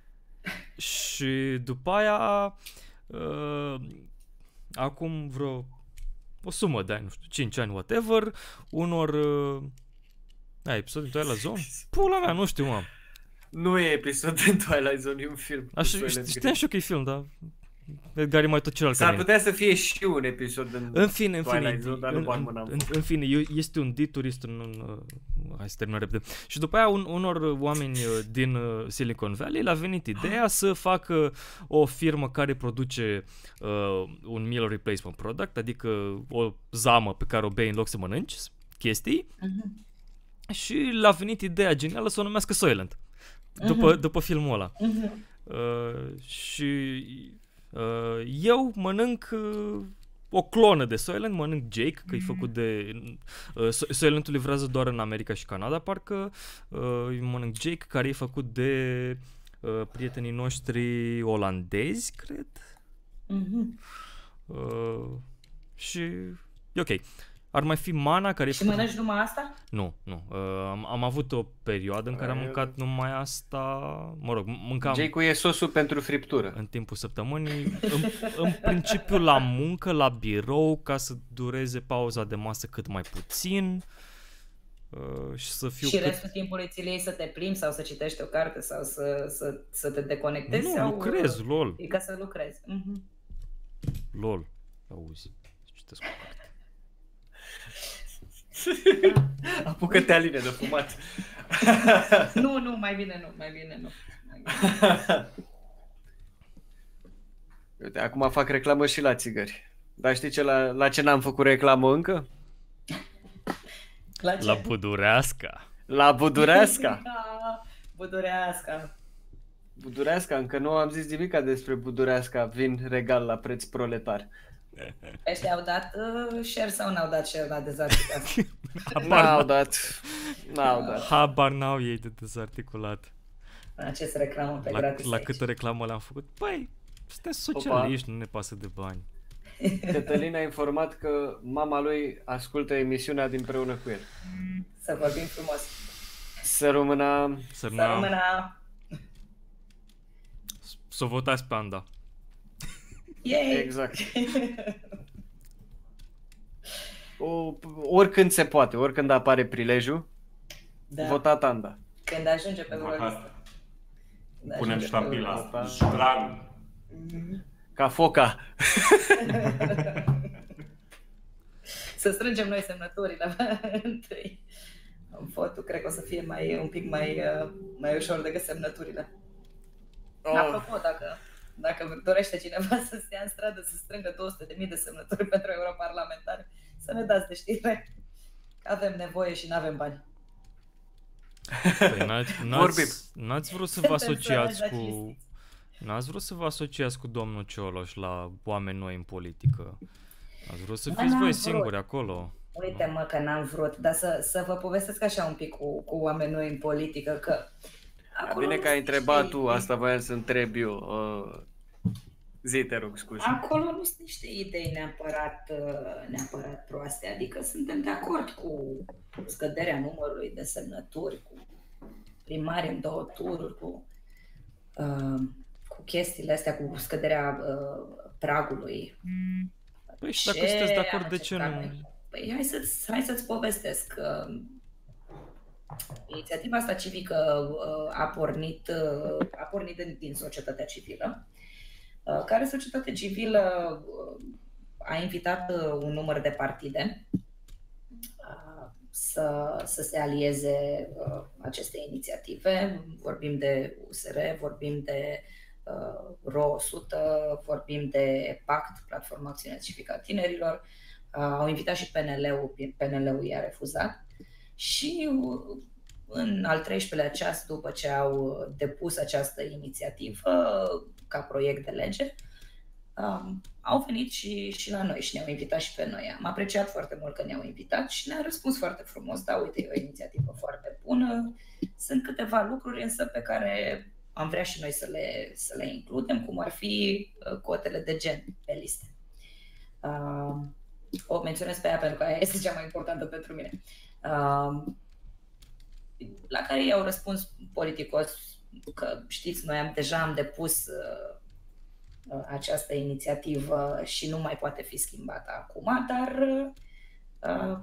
și după aia, uh, acum vreo o sumă de ani, nu știu, cinci ani, whatever, unor... Uh, ai episodul din Twilight Zone? Pula mea, nu știu, mă. Nu e episod din Twilight Zone, e un film. cu Așa, Soylent știam Green. și eu că e film, dar Edgar e mai tot celălalt ca S-ar mine. putea să fie și un episod din În fine, în fine, Twilight Zone, dar nu în, bag în, mâna. în, în fine, eu- este un deturist în, în uh, hai să terminăm repede. Și după aia un, unor oameni uh, din uh, Silicon Valley le-a venit ideea să facă o firmă care produce uh, un meal replacement product, adică o zamă pe care o bei în loc să mănânci chestii. Mhm. Și le-a venit ideea genială să o numească Soylent. După, Mhm. după filmul ăla. Mhm. Uh, și uh, eu mănânc uh, o clonă de Soylent, mănânc Jake, că e făcut de... Uh, So- Soylentul livrează doar în America și Canada, parcă. Uh, eu mănânc Jake, care e făcut de uh, prietenii noștri olandezi, cred. Mhm. Uh, și e ok. Ar mai fi Mana, care e Și făcut... mănânci numai asta? Nu, nu. Uh, am, am avut o perioadă în care am Aia- mâncat numai asta, mă rog, mâncam Jake-ul e sosul pentru friptură. în timpul săptămânii, în, în principiu la muncă, la birou, ca să dureze pauza de masă cât mai puțin uh, și să fiu Și cât... restul timpului ți-l iei să te plimbi sau să citești o carte sau să, să, să te deconectezi? Nu, sau... lucrez, lol, E ca să lucrezi. Mhm. lol, auzi, citesc o carte. Apucă-te, Aline, de fumat. Nu, nu, mai bine nu, mai bine nu. Mai bine. Uite, acum fac reclamă și la țigări. Dar știi ce, la, la ce n-am făcut reclamă încă? La ce? La Budureasca. La Budureasca. Da, Budureasca. Budureasca, încă nu am zis nimica despre Budureasca, vin regal la preț proletar. Ăștia au dat uh, share sau n-au dat share la dezarticat? N-au dat, n-au dat. Habar n-au ei de dezarticulat. Acest reclamă pe La, gratis la aici. câtă reclamă le-am făcut? Păi, suntem socialiști, nu ne pasă de bani. Cătălin a informat că mama lui ascultă emisiunea dinpreună cu el. Să vorbim frumos. Să rămână... Să Să rămână... rămână... Să o votați pe Anda. Yay! Exact. O, oricând se poate, oricând apare prilejul, Da. votat Anda. Când ajunge pe vreo listă. Votat. Când Punem ajunge pe vreo ștampila listă. asta. Jran. Ca foca. Să strângem noi semnăturile întâi. Votul cred că o să fie mai, un pic mai, uh, mai ușor decât semnăturile. Oh. Apropo, dacă, dacă dorește cineva să stea în stradă să strângă două sute de mii de semnături pentru europarlamentari, să ne dați de știre că avem nevoie și nu avem bani. Păi n-ați, n-ați, n-ați vrut să vă asociați cu... N-ați vrut să vă asociați cu domnul Cioloș la oameni noi în politică? Ați vrut să fiți voi singuri acolo? Uite-mă că n-am vrut, dar să, să vă povestesc așa un pic cu, cu oameni noi în politică, că... Bine că ai întrebat tu, asta voiam să întreb eu. Uh, zi, te rog, scuze. Acolo nu sunt niște idei neapărat, neapărat proaste, adică suntem de acord cu scăderea numărului de semnături, cu primari în două tururi, cu, uh, cu chestiile astea, cu scăderea uh, pragului. Păi și dacă sunteți de acord, de ce nu? Păi hai să-ți, hai să-ți povestesc. Uh, inițiativa asta civică uh, a pornit, uh, a pornit din, din societatea civilă, uh, care societatea civilă uh, a invitat uh, un număr de partide uh, să, să se alieze uh, aceste inițiative. Vorbim de U S R, vorbim de uh, R O o sută, vorbim de PACT, Platforma Acțiune Civică a Tinerilor. Uh, au invitat și P N L-ul, P N L-ul i-a refuzat. Și în al treisprezecelea ceas, după ce au depus această inițiativă ca proiect de lege, um, au venit și, și la noi și ne-au invitat și pe noi. Am apreciat foarte mult că ne-au invitat și ne-a răspuns foarte frumos. Da, uite, e o inițiativă foarte bună. Sunt câteva lucruri însă pe care am vrea și noi să le, să le includem, cum ar fi cotele de gen pe liste. Um, o menționez pe ea pentru că aia este cea mai importantă pentru mine. Uh, la care ei au răspuns politicos că știți, noi am, deja am depus uh, această inițiativă și nu mai poate fi schimbată acum, dar uh,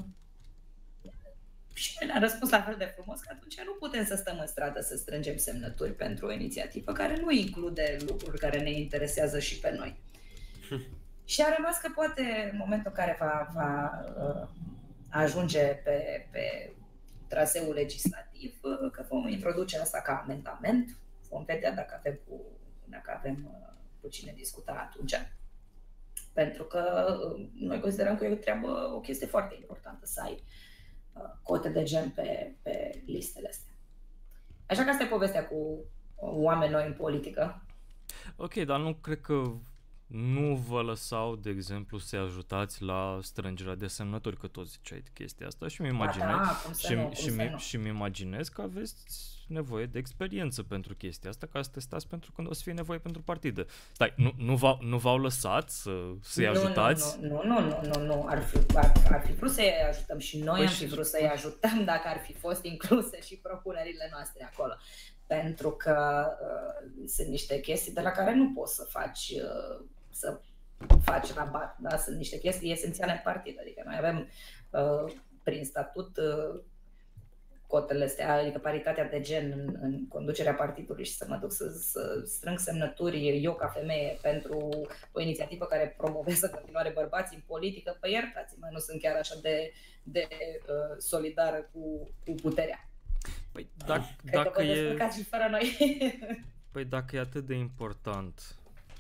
și noi ne-am răspuns la fel de frumos că atunci nu putem să stăm în stradă să strângem semnături pentru o inițiativă care nu include lucruri care ne interesează și pe noi. Și a rămas că poate în momentul în care va, va uh, ajunge pe, pe traseul legislativ, uh, că vom introduce asta ca amendament, vom vedea dacă avem cu, dacă avem uh, cu cine discuta atunci. Pentru că uh, noi considerăm că e o treabă, o chestie foarte importantă să ai uh, cote de gen pe, pe listele astea. Așa că asta e povestea cu oameni noi în politică. Ok, dar nu cred că nu vă lăsau, de exemplu, să-i ajutați la strângerea de semnături, că tot ziceai chestia asta și mi imaginez, da, și, nu, și, mi, și mi imaginez că aveți nevoie de experiență pentru chestia asta, ca să testați pentru când o să fie nevoie pentru partidă. Stai, nu, nu, v-au, nu v-au lăsat să, să-i nu, ajutați? Nu, nu, nu, nu, nu, nu. Ar, fi, ar, ar fi vrut să-i ajutăm și noi păi am fi vrut să-i ajutăm dacă ar fi fost incluse și propunerile noastre acolo. Pentru că uh, sunt niște chestii de la care nu poți să faci uh, să faci rabat, da? Sunt niște chestii esențiale în partid, adică noi avem uh, prin statut uh, cotele astea, adică paritatea de gen în, în conducerea partidului și să mă duc să, să strâng semnături eu ca femeie pentru o inițiativă care promovează în continuare bărbații în politică, păi iertați-mă, nu sunt chiar așa de, de uh, solidară cu, cu puterea. Păi dacă, Cred dacă că vă e... descurcați și fără noi. Păi dacă e atât de important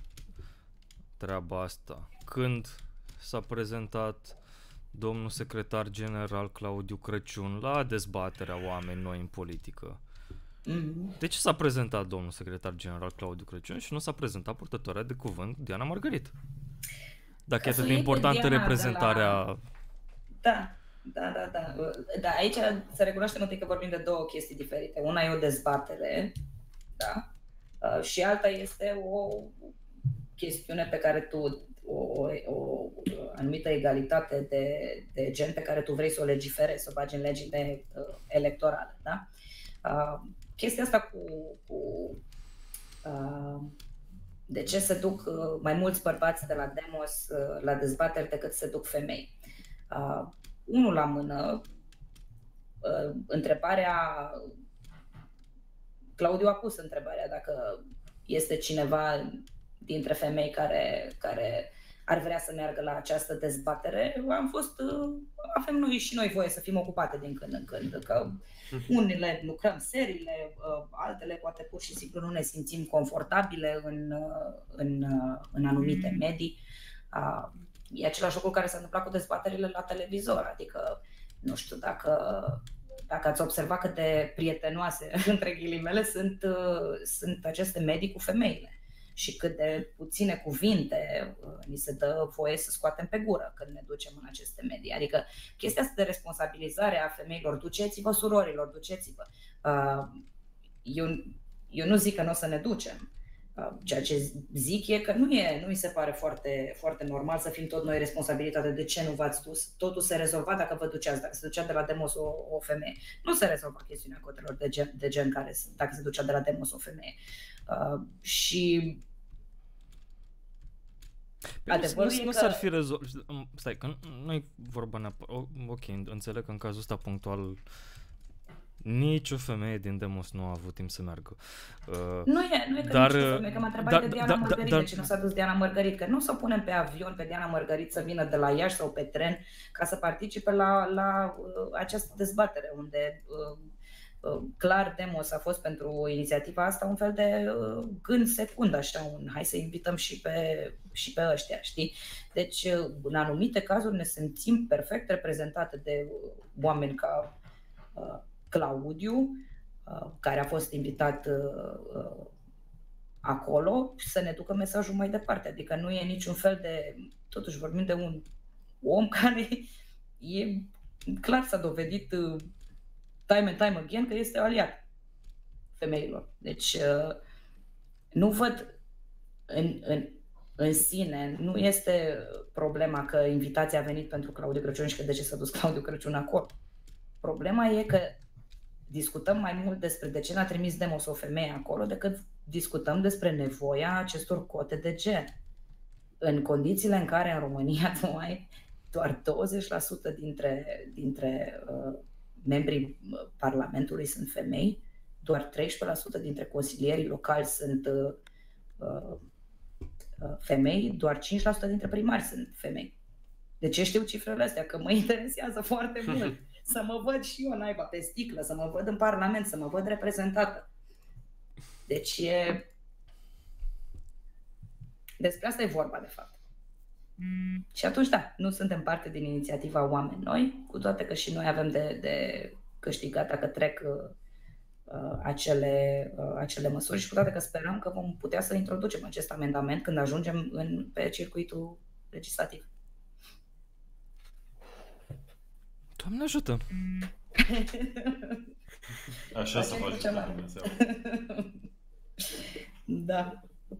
treaba asta, când s-a prezentat domnul secretar general Claudiu Crăciun la dezbaterea oameni noi în politică, mm-hmm. de ce s-a prezentat domnul secretar general Claudiu Crăciun și nu s-a prezentat purtătoarea de cuvânt Diana Margarit? Dacă e atât de importantă reprezentarea... La... Da, da, da, da. Da, aici să recunoaștem întâi că vorbim de două chestii diferite. Una e o dezbatere, da, și alta este o chestiune pe care tu, o, o, o anumită egalitate de, de gen pe care tu vrei să o legiferezi, să o bagi în legile uh, electorale. Da? Uh, chestia asta cu, cu uh, de ce se duc uh, mai mulți bărbați de la Demos uh, la dezbateri decât se duc femei. Uh, unul la mână, uh, întrebarea, Claudiu a pus întrebarea dacă este cineva dintre femei care, care ar vrea să meargă la această dezbatere, am fost, avem noi și noi voie să fim ocupate din când în când, că unele lucrăm seriile, altele poate pur și simplu nu ne simțim confortabile în, în, în anumite medii. E același lucru care s-a întâmplat cu dezbaterile la televizor, adică nu știu dacă, dacă ați observat cât de prietenoase, între ghilimele, sunt, sunt aceste medii cu femeile și cât de puține cuvinte ni se dă voie să scoatem pe gură când ne ducem în aceste medii. Adică chestia asta de responsabilizare a femeilor, duceți-vă surorilor, duceți-vă. Eu, eu nu zic că nu o să ne ducem. Ceea ce zic e că nu, e, nu mi se pare foarte, foarte normal să fim tot noi responsabilitate de ce nu v-ați dus. Totul se rezolva dacă vă duceați, dacă se ducea de la Demos o, o femeie. Nu se rezolva chestiunea cotelor de gen, de gen care, dacă se ducea de la Demos o femeie. Uh, și adevărul nu, nu, nu că... s-ar fi rezolvat. Stai, că nu e vorba neapărat. Ok, înțeleg că în cazul ăsta punctual nici o femeie din Demos nu a avut timp să meargă. Uh, nu e, nu e că dar, nici o femeie, că m-a întrebat dar, de Diana dar, Mărgărit, dar, de ce nu s-a dus Diana Mărgărit, că nu să punem pe avion pe Diana Mărgărit să vină de la Iași sau pe tren ca să participe la, la uh, această dezbatere, unde uh, uh, clar Demos a fost pentru inițiativa asta un fel de uh, gând secund, așa, un hai să invităm și pe, și pe ăștia, știi? Deci, uh, în anumite cazuri ne simțim perfect reprezentate de uh, oameni ca uh, Claudiu, care a fost invitat uh, acolo, să ne ducă mesajul mai departe. Adică nu e niciun fel de... Totuși vorbim de un om care e clar s-a dovedit uh, time and time again că este aliat femeilor. Deci uh, nu văd în, în, în sine, nu este problema că invitația a venit pentru Claudiu Crăciun și că de ce s-a dus Claudiu Crăciun acolo. Problema e că discutăm mai mult despre de ce n-a trimis Demos o femeie acolo decât discutăm despre nevoia acestor cote de gen. În condițiile în care în România numai doar douăzeci la sută dintre, dintre uh, membrii Parlamentului sunt femei, doar treisprezece la sută dintre consilierii locali sunt uh, uh, femei, doar cinci la sută dintre primari sunt femei. De ce știu cifrele astea? Că mă interesează foarte mult. Să mă văd și eu, naiba, pe sticlă, să mă văd în Parlament, să mă văd reprezentată. Deci e... Despre asta e vorba, de fapt. Mm. Și atunci, da, nu suntem parte din inițiativa Oameni Noi, cu toate că și noi avem de, de câștigat dacă trec uh, acele, uh, acele măsuri și cu toate că sperăm că vom putea să introducem acest amendament când ajungem în, pe circuitul legislativ. Doamne ajută! Așa să faci Dumnezeu. Da.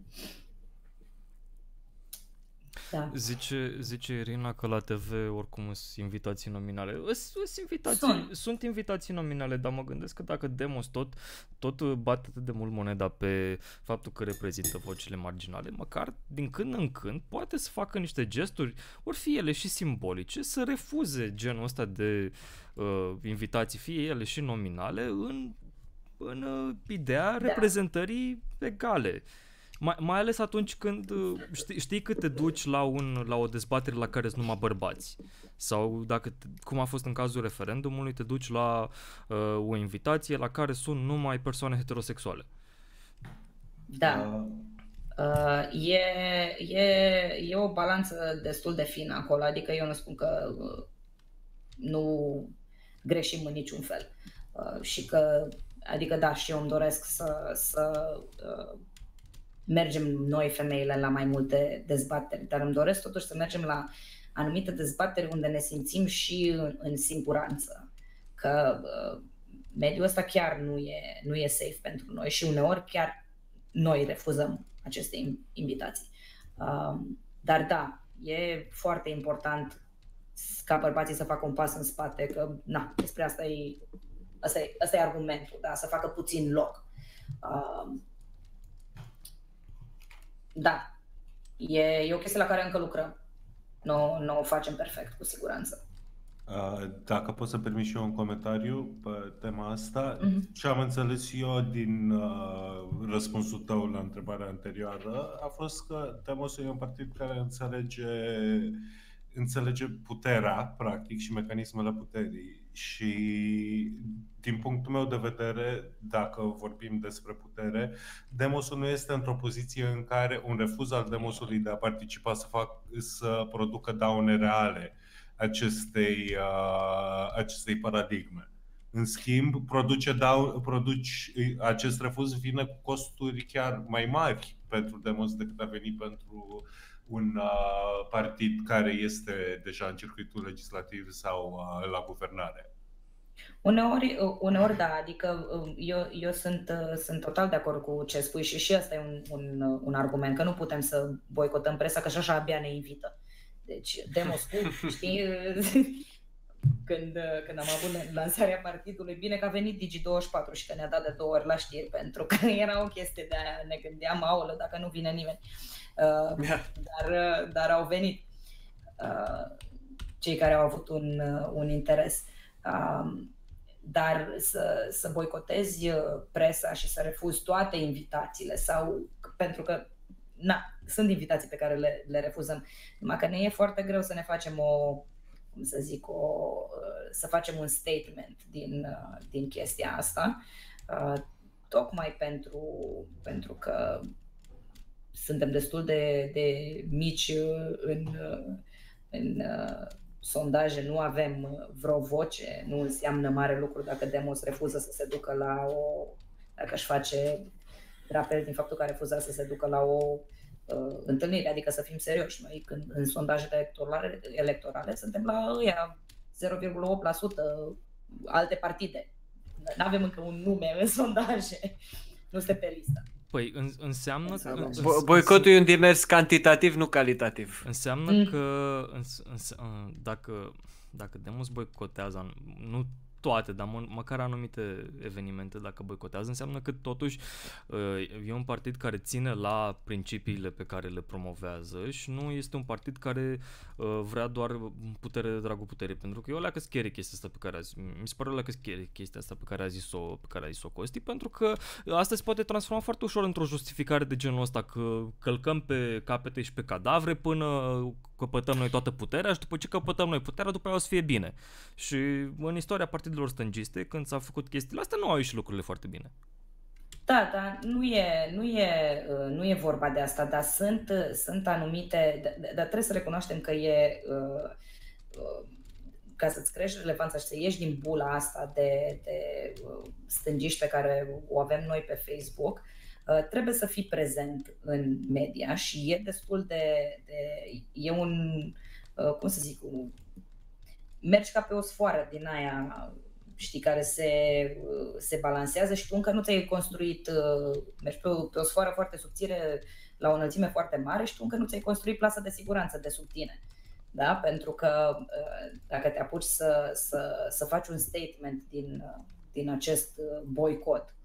Da. Zice, zice Irina că la T V oricum sunt invitații nominale. Sunt invitații, sunt. sunt invitații nominale, dar mă gândesc că dacă Demos tot, tot bate atât de mult moneda pe faptul că reprezintă vocile marginale, măcar din când în când poate să facă niște gesturi, ori fi ele și simbolice, să refuze genul ăsta de uh, invitații, fie ele și nominale, în, în uh, ideea da. reprezentării egale. Mai, mai ales atunci când știi, știi că te duci la, un, la o dezbatere la care sunt numai bărbați. Sau dacă, te, cum a fost în cazul referendumului, te duci la uh, o invitație la care sunt numai persoane heterosexuale. Da. Uh, e, e, e o balanță destul de fină acolo. Adică eu nu spun că uh, nu greșim în niciun fel. Uh, și că, adică da, și eu îmi doresc să... să uh, mergem noi, femeile, la mai multe dezbateri, dar îmi doresc totuși să mergem la anumite dezbateri unde ne simțim și în, în siguranță, că uh, mediul ăsta chiar nu e, nu e safe pentru noi și uneori chiar noi refuzăm aceste invitații. Uh, dar da, e foarte important ca bărbații să facă un pas în spate, că na, despre asta e, asta e, asta e argumentul, da, să facă puțin loc. Uh, Da, e, e o chestie la care încă lucrăm. Nu, nu o facem perfect, cu siguranță. Uh, Dacă pot să permit și eu un comentariu pe tema asta, Mhm. ce am înțeles eu din uh, răspunsul tău la întrebarea anterioară a fost că Demosul e un partid care înțelege, înțelege puterea, practic, și mecanismele puterii. Și din punctul meu de vedere, dacă vorbim despre putere, Demosul nu este într-o poziție în care un refuz al Demosului de a participa să, fac, să producă daune reale acestei, uh, acestei paradigme. În schimb, produce dau, produci, acest refuz vine cu costuri chiar mai mari pentru Demos decât a venit pentru un uh, partid care este deja în circuitul legislativ sau uh, la guvernare. Uneori, uneori da, adică eu, eu sunt, sunt total de acord cu ce spui și și asta e un, un, un argument, că nu putem să boicotăm presa, că și așa abia ne invită. Deci, Demos, știi, când, când am avut lansarea partidului, bine că a venit Digi douăzeci și patru și că ne-a dat de două ori la știri, pentru că era o chestie de aia, ne gândeam, aolă, dacă nu vine nimeni. Uh, dar, dar au venit uh, cei care au avut un, un interes. Uh, dar să, să boicotezi presa și să refuzi toate invitațiile sau pentru că na, sunt invitații pe care le, le refuzăm, numai că ne e foarte greu să ne facem o, cum să zic, o, să facem un statement din, din chestia asta, tocmai pentru, pentru că suntem destul de, de mici în, în sondaje, nu avem vreo voce, nu înseamnă mare lucru dacă Demos refuză să se ducă la o, dacă își face drapel din faptul că a refuzat să se ducă la o uh, întâlnire, adică să fim serioși. Noi când în sondajele electorale, electorale suntem la ăia zero virgulă opt la sută alte partide. Nu avem încă un nume în sondaje, nu este pe listă. Păi în, înseamnă că... În, boicotul e un demers cantitativ, nu calitativ. Înseamnă mm. că în, în, dacă, dacă Demos boicotează, nu toate, dar mă, măcar anumite evenimente, dacă boicotează, înseamnă că totuși e un partid care ține la principiile pe care le promovează și nu este un partid care vrea doar putere de dragul puterii, pentru că eu leacă scary chestia asta pe care a zis, mi se pare leacă scary chestia asta pe care a zis-o, pe care a zis-o Costi, pentru că asta se poate transforma foarte ușor într-o justificare de genul ăsta, că călcăm pe capete și pe cadavre până căpătăm noi toată puterea și după ce căpătăm noi puterea, după aia o să fie bine. Și în istoria partidelor stângiste, când s-au făcut chestiile astea, nu au ieșit lucrurile foarte bine. Da, dar nu e, nu e, nu e vorba de asta, dar sunt, sunt anumite, dar trebuie să recunoaștem că e, ca să-ți crești relevanța și să ieși din bula asta de, de stângiști pe care o avem noi pe Facebook, trebuie să fii prezent în media și e destul de, de e un, cum să zic, un, mergi ca pe o sfoară din aia, știi, care se, se balansează și tu încă nu ți-ai construit, mergi pe o, pe o sfoară foarte subțire la o înălțime foarte mare și tu încă nu ți-ai construit plasa de siguranță de sub tine. Da? Pentru că dacă te apuci să, să, să faci un statement din, din acest boicot,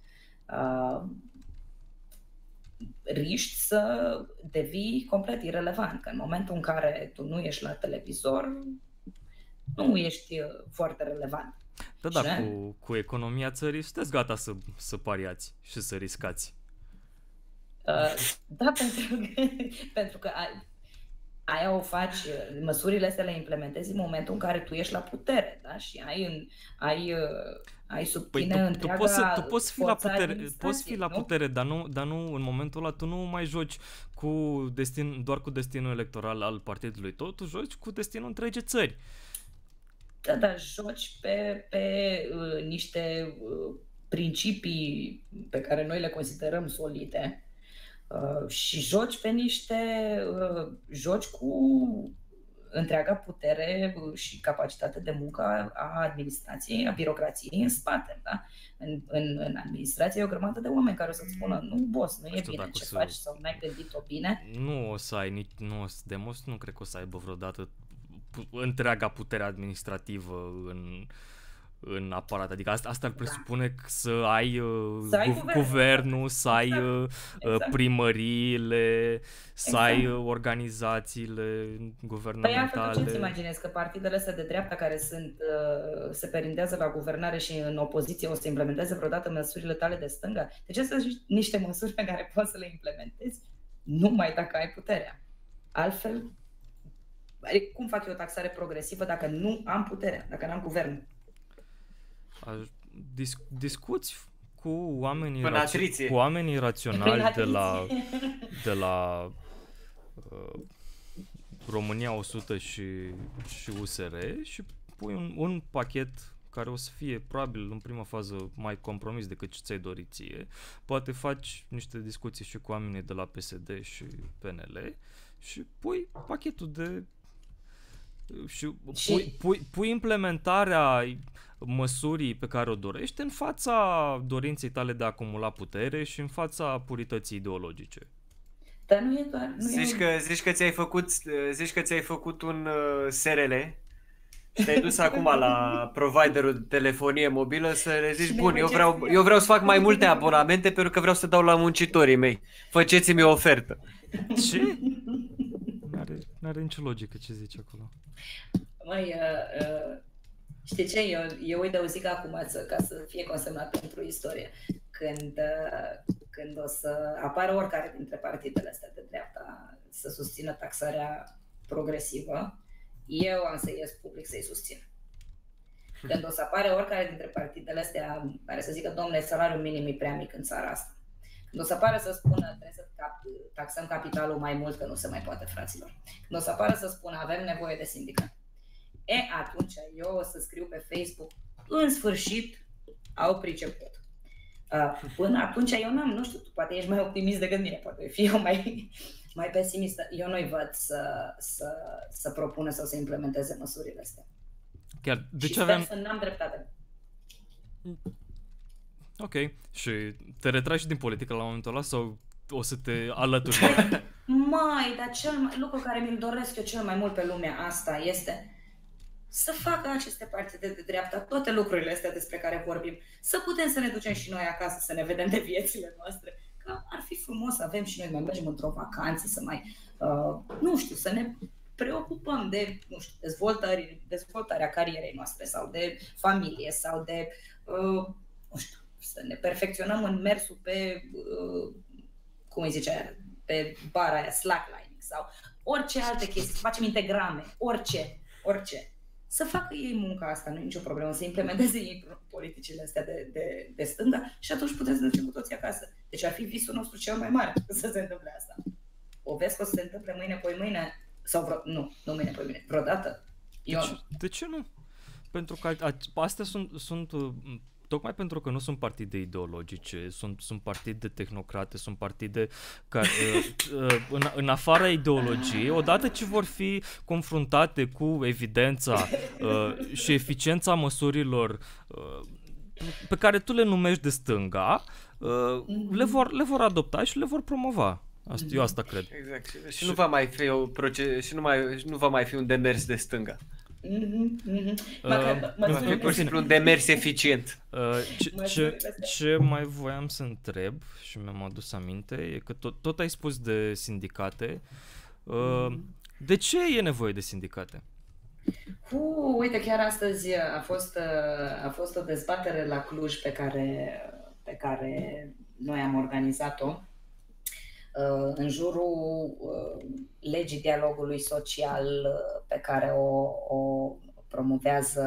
riști să devii complet irelevant, că în momentul în care tu nu ești la televizor, nu ești foarte relevant. Da, da, cu, cu economia țării sunteți gata să, să pariați și să riscați. Uh, da, pentru că, pentru că ai, aia o faci, măsurile astea le implementezi în momentul în care tu ești la putere, da? Și ai, ai, ai sub tine păi tu, întreaga tu poți să, tu poți fi la putere, poți fi la nu? putere, dar nu, dar nu în momentul ăla tu nu mai joci cu destin, doar cu destinul electoral al partidului tău, tu joci cu destinul întregii țări. Da, dar joci pe, pe uh, niște uh, principii pe care noi le considerăm solide uh, și joci pe niște, uh, joci cu întreaga putere și capacitate de muncă a administrației, a birocrației în spate. Da? În, în, în administrație e o grămadă de oameni care o să-ți spună, nu, boss, nu e bine ce să... faci sau n-ai gândit-o bine. Nu o să ai nici, nu o să, Demos nu cred că o să aibă vreodată întreaga putere administrativă în, în aparat. Adică asta, asta ar presupune să ai, uh, Să ai gu- guvernul. guvernul, să ai Exact. uh, Exact. primăriile, să Exact. ai uh, organizațiile Păi altfel, tu guvernamentale. ce-ți imaginezi? Că partidele astea de dreapta care sunt, uh, se perindează la guvernare și în opoziție o să implementeze vreodată măsurile tale de stânga? Deci astea sunt niște măsuri pe care poți să le implementezi numai dacă ai puterea. Altfel, adică cum fac eu o taxare progresivă dacă nu am puterea, dacă nu am guvernul? Aș- Dis- discuți cu oamenii, Prin rațio- atriție. cu oamenii Prin raționali de la, atriție. de la uh, România o sută și, și U S R și pui un, un pachet care o să fie probabil în prima fază mai compromis decât ce ți-ai dorit ție. Poate faci niște discuții și cu oamenii de la P S D și P N L și pui pachetul de și, Și- pui, pui, pui implementarea măsurii pe care o dorești în fața dorinței tale de a acumula putere și în fața purității ideologice. Dar nu e doar... Nu Zici e... că, zici că ți-ai făcut, zici că ți-ai făcut un uh, S R L și te-ai dus acum la providerul de telefonie mobilă să le zici, Și bun, eu negociezi vreau, cu el." eu vreau să fac mai multe abonamente pentru că vreau să dau la muncitorii mei. Faceți-mi o ofertă. Ce? N-are, n-are nicio logică ce zici acolo. Măi, uh, uh, știi ce? Eu, eu uit de o zic acum să, ca să fie consemnat pentru istorie. Când, uh, când o să apară oricare dintre partidele astea de dreapta să susțină taxarea progresivă, eu am să ies public să-i susțin. Când o să apare oricare dintre partidele astea care să zică, domnule, salariul minim e prea mic în țara asta. Când o să apară să spună, trebuie să cap- taxăm capitalul mai mult, că nu se mai poate, fraților. Când o să apară să spună, avem nevoie de sindicat. E, atunci eu o să scriu pe Facebook, în sfârșit au priceput. Uh, Până atunci eu n-am, nu știu, tu poate ești mai optimist decât mine, poate fi eu mai, mai pesimistă. Eu nu-i văd să, să, să propună sau să implementeze măsurile astea. Chiar, de Și ce sper aveam... să n-am dreptate. Ok. Și te retragi din politică la momentul ăla sau o să te alături? Mai, dar cel mai, lucru care mi-l doresc eu cel mai mult pe lumea asta este să facă aceste partide de dreapta toate lucrurile astea despre care vorbim, să putem să ne ducem și noi acasă, să ne vedem de viețile noastre, că ar fi frumos să avem și noi, mai mergem într-o vacanță, să mai, uh, nu știu, să ne preocupăm de, nu știu, dezvoltări, dezvoltarea carierei noastre sau de familie sau de, uh, nu știu, să ne perfecționăm în mersul pe, uh, cum îi zice, pe bara aia, slacklining sau orice alte chestii, să facem integrame, orice, orice. Să facă ei munca asta, nu e nicio problemă, să implementeze ei politicile astea de, de, de stânga și atunci putem să ne ducem cu toții acasă. Deci ar fi visul nostru cel mai mare să se întâmple asta. O vezi că o să se întâmple mâine, poi mâine, sau vreo, nu, nu mâine, poi mâine, vreodată. Eu De ce, de ce nu? Pentru că a- astea sunt, sunt uh, tocmai pentru că nu sunt partide ideologice, sunt, sunt partide tehnocrate, sunt partide care, uh, uh, în, în afara ideologiei, odată ce vor fi confruntate cu evidența uh, și eficiența măsurilor uh, pe care tu le numești de stânga, uh, le, vor, le vor adopta și le vor promova. Asta, eu asta cred. Exact. Și, și nu va mai fi o proces, și nu mai și nu va mai fi un demers de stânga. Mhm, mhm. Uh, Măcar- va fi măsurile Pur și simplu un demers eficient. Uh, ce, Mai ce, spune peste. ce mai voiam să întreb și mi-am adus aminte e că tot, tot ai spus de sindicate. Uh, de ce e nevoie de sindicate? Uh, uite, chiar astăzi a fost, uh, a fost o dezbatere la Cluj pe care, pe care noi am organizat-o uh, în jurul uh, legii dialogului social uh, pe care o, o promovează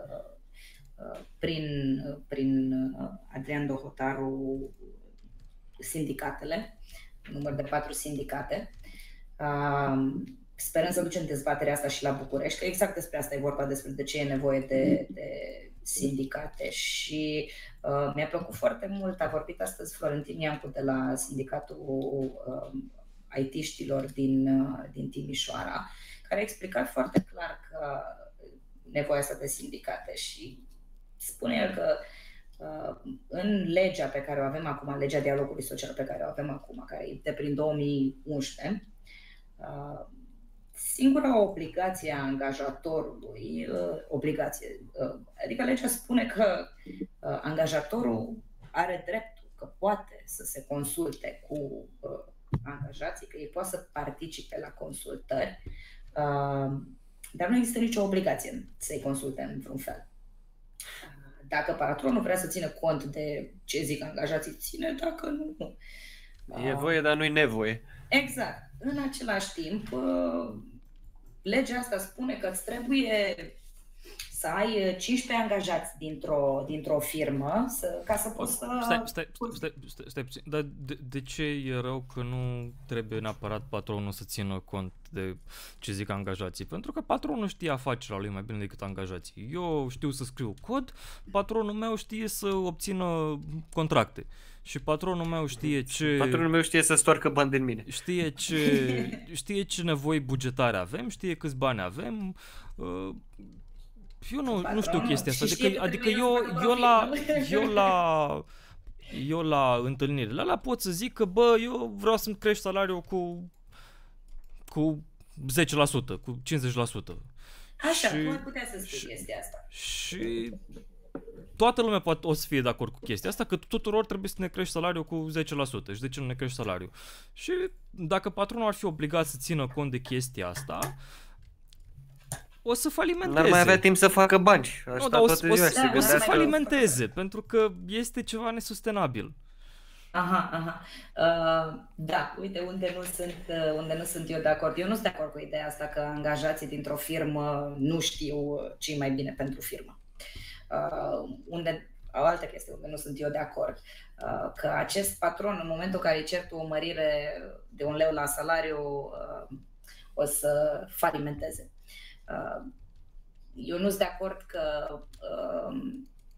uh, prin, prin uh, Adrian Dohotaru sindicatele, număr de patru sindicate. Uh, Sperăm să ducem dezbaterea asta și la București, că exact despre asta e vorba, despre de ce e nevoie de, de sindicate. Și uh, mi-a plăcut foarte mult, a vorbit astăzi Florentin Iancu de la sindicatul uh, I T-știlor din, uh, din Timișoara, care a explicat foarte clar că nevoia asta de sindicate și spune el că uh, în legea pe care o avem acum, legea dialogului social pe care o avem acum, care e de prin două mii unsprezece, uh, singura obligație a angajatorului, obligație, adică legea spune că angajatorul are dreptul, că poate să se consulte cu angajații, că ei poate să participe la consultări, dar nu există nicio obligație să-i consulte în vreun fel. Dacă patronul vrea să țină cont de ce zic angajații, ține, dacă nu, nu. E voie, dar nu-i nevoie. Exact. În același timp, legea asta spune că îți trebuie să ai cincisprezece angajați dintr-o, dintr-o firmă să, ca să poți să... Stai, stai, stai, stai, stai puțin. Dar de, de ce e rău că nu trebuie neapărat patronul să țină cont de ce zic angajații? Pentru că patronul știe afacerea lui mai bine decât angajații. Eu știu să scriu cod, patronul meu știe să obțină contracte. Și patronul meu știe ce... Patronul meu știe să stoarcă bani din mine. Știe ce, știe ce nevoi bugetare avem, știe câți bani avem. Eu nu, nu știu chestia asta. Adică, adică eu, eu, la, eu, la, eu la întâlnirile alea pot să zic că bă, eu vreau să-mi crești salariul cu, cu zece la sută, cu cincizeci la sută. Așa, și, tu ai putea să spui și, chestia asta. Și toată lumea poate o să fie de acord cu chestia asta, că tuturor trebuie să ne crești salariul cu zece la sută. Și de ce nu ne crești salariul? Și dacă patronul ar fi obligat să țină cont de chestia asta, o să falimenteze. N-ar mai avea timp să facă bani. Nu, dar o, o, o, o să falimenteze, pentru că este ceva nesustenabil. Aha, aha. Uh, da, uite unde nu, sunt, uh, unde nu sunt eu de acord. Eu nu sunt de acord cu ideea asta că angajații dintr-o firmă nu știu ce mai bine pentru firmă. Uh, unde, o altă chestie unde nu sunt eu de acord, uh, că acest patron, în momentul în care îi cer tu o mărire de un leu la salariu, uh, o să falimenteze. Uh, eu nu sunt de acord că, uh,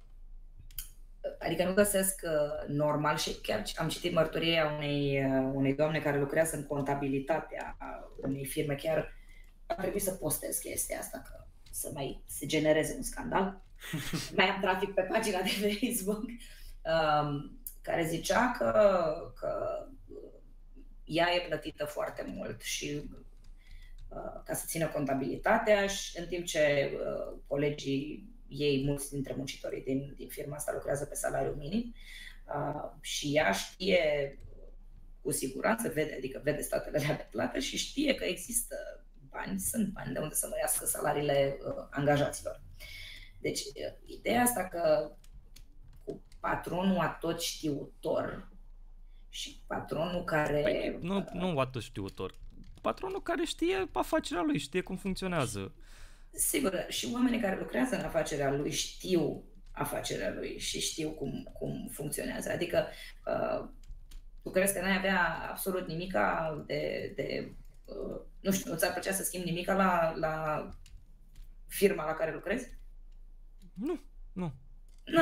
adică nu găsesc uh, normal și chiar am citit mărturia unei, uh, unei doamne care lucrează în contabilitatea unei firme, chiar a trebuit să postez chestia asta, că să mai se genereze un scandal. Mai am trafic pe pagina de Facebook, um, care zicea că, că ea e plătită foarte mult și uh, ca să țină contabilitatea, și în timp ce uh, colegii ei, mulți dintre muncitorii din, din firma asta lucrează pe salariu minim, uh, și ea știe cu siguranță, vede, adică vede statele alea de plată și știe că există bani, sunt bani de unde să mărească salariile uh, angajaților. Deci, ideea asta că cu patronul atot știutor și patronul care... Păi, nu, nu atot știutor. Patronul care știe afacerea lui, știe cum funcționează. Sigur, și oamenii care lucrează în afacerea lui știu afacerea lui și știu cum, cum funcționează. Adică, uh, tu crezi că n-ai avea absolut nimica de... de uh, nu știu, nu ți-ar plăcea să schimbi nimica la, la firma la care lucrezi? Nu, nu. Nu.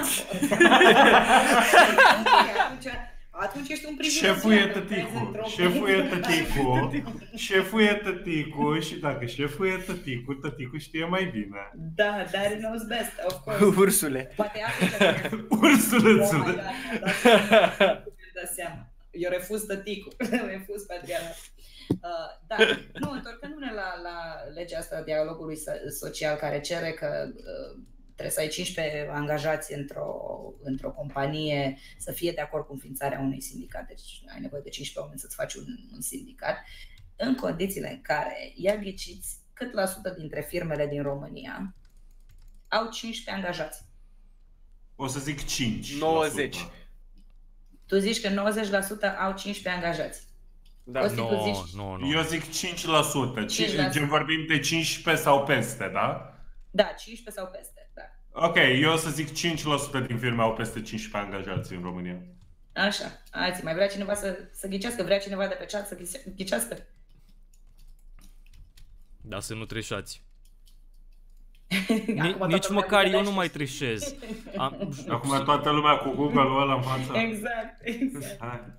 atunci, atunci ești un privilegiat. Șeful e tăticu, șeful e tăticu, șeful e tăticu și dacă șeful e tăticu, tăticu știe mai bine. Da, Daddy knows best, of course. Ursule. Poate atunci... Ursulețule. Oh my God, da seama. Eu refuz tăticu, refuz patriarhat. Uh, da, nu, întorcându-ne la, la legea asta a dialogului social care cere că uh, trebuie să ai cincisprezece angajați într-o, într-o companie să fie de acord cu înființarea unui sindicat, deci ai nevoie de cincisprezece oameni să-ți faci un, un sindicat, în condițiile în care, ia ghiciți cât la sută dintre firmele din România au cincisprezece angajați. O să zic cinci. nouăzeci. Tu zici că nouăzeci la sută au cincisprezece angajați. Da. Nu, nu, nu. Eu zic cinci la sută. cinci la sută. Gen vorbim de cincisprezece sau peste, da? Da, cincisprezece sau peste, da. Ok, eu o să zic cinci la sută din firme au peste cincisprezece angajați în România. Așa, alții, mai vrea cineva să, să ghicească? Vrea cineva de pe chat să ghicească? Da, să nu trișați. Acum Nici toată măcar lumea eu nu mai trișez. Am... Acum toată lumea cu Google-ul ăla în față. Exact, exact. Hai.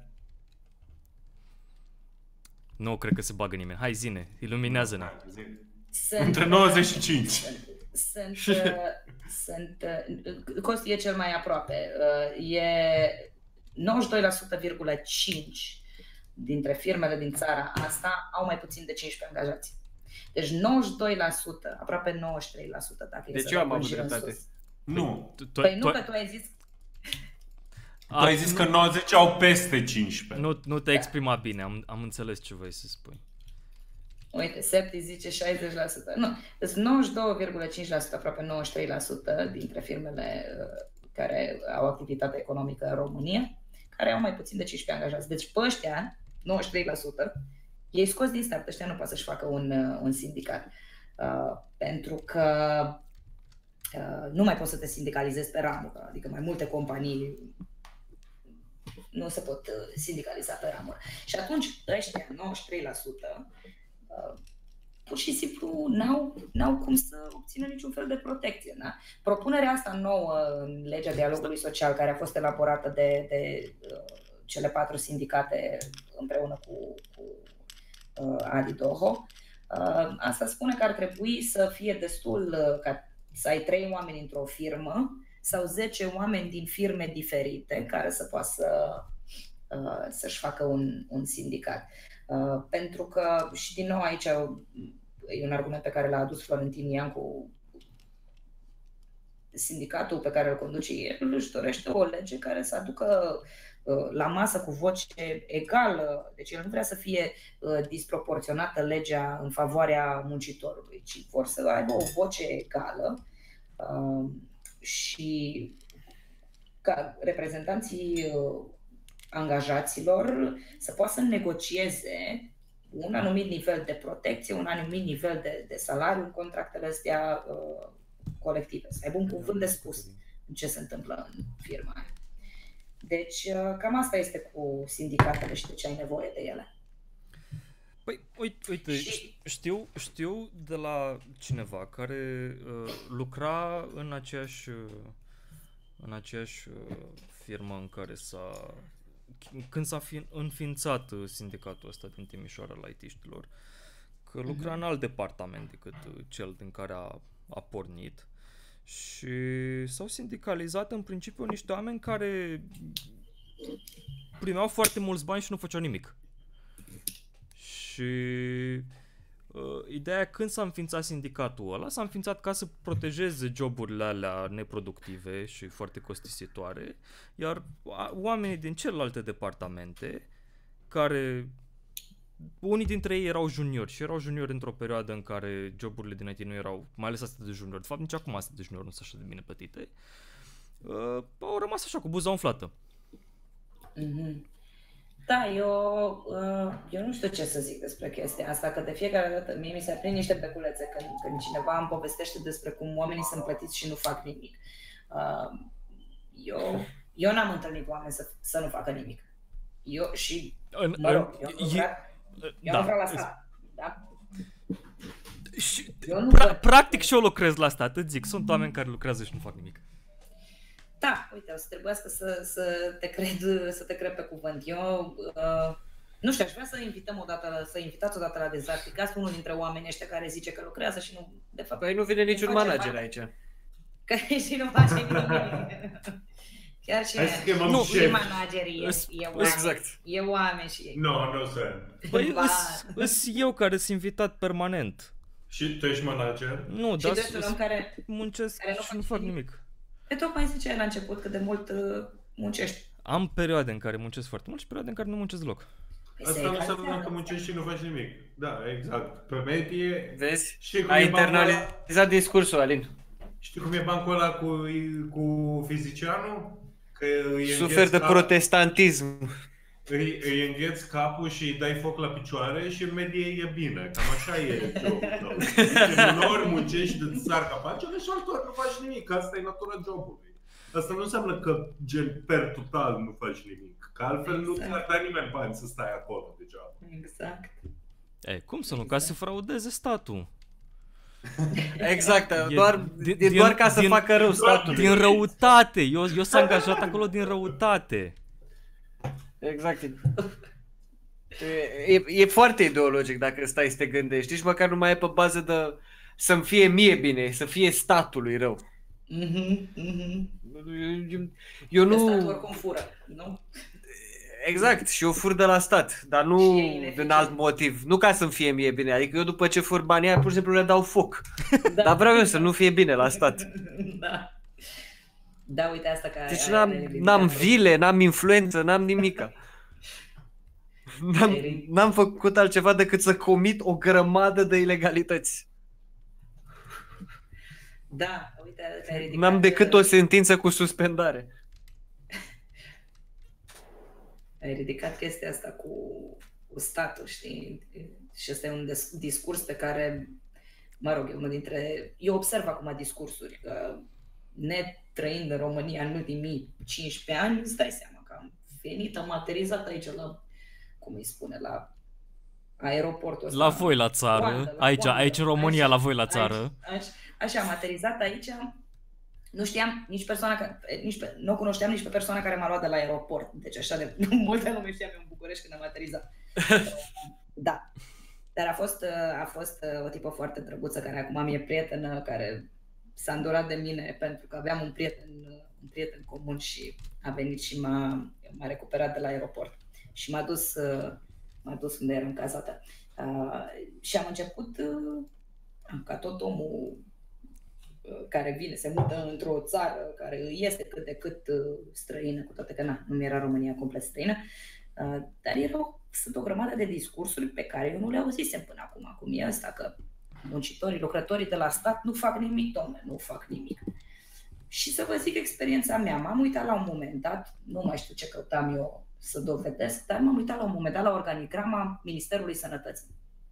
Nu, cred că se bagă nimeni. Hai, zine, iluminează-ne. Sunt, Între nouăzeci și cinci. Sunt, sunt, sunt, Costi e cel mai aproape. E nouăzeci și doi virgulă cinci la sută dintre firmele din țara asta au mai puțin de cincisprezece angajați. Deci nouăzeci și doi la sută, aproape nouăzeci și trei la sută dacă e Deci să eu am dăm avut și în dreptate. sus. Nu. Tu, tu, Păi nu, tu, că tu ai zis... Tu ai zis că nouăzeci au peste cincisprezece. nu, nu te-ai exprimat bine, am, am înțeles ce vrei să spui. Uite, Septi zice șaizeci la sută. Nu, deci nouăzeci și doi virgulă cinci la sută, aproape nouăzeci și trei la sută dintre firmele uh, care au activitate economică în România, care au mai puțin de cincisprezece angajați. Deci pe ăștia, nouăzeci și trei la sută, ei scos din start, ăștia nu pot să-și facă un, uh, un sindicat. Uh, pentru că uh, nu mai poți să te sindicalizezi pe ramură, adică mai multe companii nu se pot uh, sindicaliza pe ramură. Și atunci ăștia, nouăzeci și trei la sută, uh, pur și simplu n-au, n-au cum să obțină niciun fel de protecție. Da? Propunerea asta nouă în legea dialogului social, care a fost elaborată de, de uh, cele patru sindicate împreună cu, cu uh, Adi Doho, uh, asta spune că ar trebui să fie destul uh, ca să ai trei oameni într-o firmă sau zece oameni din firme diferite care să poată să, uh, să-și facă un, un sindicat. Uh, pentru că, și din nou aici e un argument pe care l-a adus Florentin Iancu, sindicatul pe care îl conduce el își dorește o lege care să aducă uh, la masă cu voce egală, deci el nu vrea să fie uh, disproporționată legea în favoarea muncitorului, ci vor să aibă o voce egală uh, și ca reprezentanții uh, angajaților să poată să negocieze un anumit nivel de protecție, un anumit nivel de, de salariu în contractele astea uh, colective, să aibă un cuvânt de spus în ce se întâmplă în firma aia. Deci uh, cam asta este cu sindicatele și de ce ai nevoie de ele. Păi, uite, uite Și- știu, știu de la cineva care uh, lucra în aceeași, uh, în aceeași uh, firmă în care s-a... Când s-a fi, înființat uh, sindicatul ăsta din Timișoara la I T-știlor, că lucra Mhm. în alt departament decât uh, cel din care a, a pornit și s-au sindicalizat în principiu niște oameni care primeau foarte mulți bani și nu făceau nimic. Și uh, ideea când s-a înființat sindicatul ăla, s-a înființat ca să protejeze joburile alea neproductive și foarte costisitoare, iar a- oamenii din celelalte departamente, care unii dintre ei erau juniori și erau juniori într-o perioadă în care joburile din I T nu erau, mai ales astea de juniori, de fapt nici acum astea de juniori nu sunt așa de bine plătite, uh, au rămas așa cu buza umflată. Mhm. Da, eu, uh, eu nu știu ce să zic despre chestia asta, că de fiecare dată mie mi se aprind niște beculețe când, când cineva îmi povestește despre cum oamenii sunt plătiți și nu fac nimic. Uh, Eu, eu n-am întâlnit oameni să, să nu facă nimic. Eu și, În, mă rog, eu nu e- vreau, eu da. nu vreau la stat, da? Și, Eu nu pra- văd. practic și eu lucrez la asta, atât zic. Sunt oameni care lucrează și nu fac nimic. Da, uite, o să trebuiască să, să, te cred, să te cred pe cuvânt. Eu, uh, nu știu, aș vrea să invităm odată, să invitați odată la Dezarticast unul dintre oamenii ăștia care zice că lucrează și nu, de fapt, Păi nu vine niciun face manager parte. aici. Că și nu face nimic. Chiar și Hai să chemăm Nu, e șef. manager, e, Îs- e oameni, Exact. e oameni și... Nu, nu sunt. Păi Ba. îs, îs eu care sunt invitat permanent. Și tu ești manager? Nu, Și dar deci un om îs- care, muncesc care nu și nu face fac nimic. nimic. pe tocmai ziceai la început cât de mult uh, muncești. Am perioade în care muncesc foarte mult și perioade în care nu muncesc deloc. Păi Asta se nu înseamnă egalizează. că muncești și nu faci nimic. Da, exact. Pe medie... Vezi? Știi cum Ai e bancul ăla? internalizat discursul, Alin. Știi cum e bancul ăla cu, cu fizicianul? Că îi Suferi îngheți de cap- protestantism. Îi, îi îngheți capul și îi dai foc la picioare și în medie e bine. Cam așa e jobul tău. Deci, uneori muncești de sar capacele și altor nu faci nimic. Asta e natura jobului. Asta nu înseamnă că gen per total nu faci nimic. Că altfel nu Exact. ți-ar da nimeni bani să stai acolo degeaba. Exact. E, cum să nu? Ca să fraudeze statul. Exact, E doar, din- e doar din- ca să din- facă rău statului. Din răutate. Eu, eu sunt angajat acolo din răutate. Exact. E, e, e foarte ideologic dacă stai să te gândești. Nici măcar nu mai e pe bază de să-mi fie mie bine, să fie statului rău. Mhm, mhm. Eu, eu Că statul nu... oricum fură, nu? Exact, și eu fur de la stat, dar nu Și e ineficient. din alt motiv. Nu ca să-mi fie mie bine, adică eu după ce fur banii aia, pur și simplu le dau foc. Da. Dar vreau eu să nu fie bine la stat. Da. Da, uite asta că Deci ai- n-am, ai ridicat. n-am vile, n-am influență, n-am nimica. N-am, Ai- n-am făcut altceva decât să comit o grămadă de ilegalități. Da, uite că ai ridicat. N-am decât o sentință cu suspendare. Ai ridicat chestia asta cu, cu statul, știi? Și ăsta e un des- discurs pe care, mă rog, e unul dintre... Eu observ acum discursuri, că netrăind în România în ultimii cincisprezece ani, îți dai seama că am venit, am aterizat aici la, cum îi spune, la aeroportul ăsta. La voi la țară, Coandă, la aici, coandă. aici în România, Așa, la voi la țară. Așa, așa, așa, am aterizat aici, nu știam nici persoana, ca- nici pe, nu o cunoșteam nici pe persoana care m-a luat de la aeroport, deci așa de multă lume știam eu în București când am aterizat. Da, dar a fost, a fost o tipă foarte drăguță care acum mi-e prietenă, care s-a îndurat de mine pentru că aveam un prieten, un prieten comun și a venit și m-a, m-a recuperat de la aeroport și m-a dus, m-a dus unde eram cazată. Uh, și am început, uh, ca tot omul uh, care vine, se mută într-o țară care îi este cât de cât uh, străină, cu toate că na, nu mi era România complet străină, uh, dar erau, sunt o grămadă de discursuri pe care eu nu le auzisem până acum, cum e ăsta, că muncitorii, lucrătorii de la stat nu fac nimic, domnule, nu fac nimic. Și să vă zic experiența mea, m-am uitat la un moment dat, nu mai știu ce căutam eu să dovedesc, dar m-am uitat la un moment dat la organigrama Ministerului Sănătății.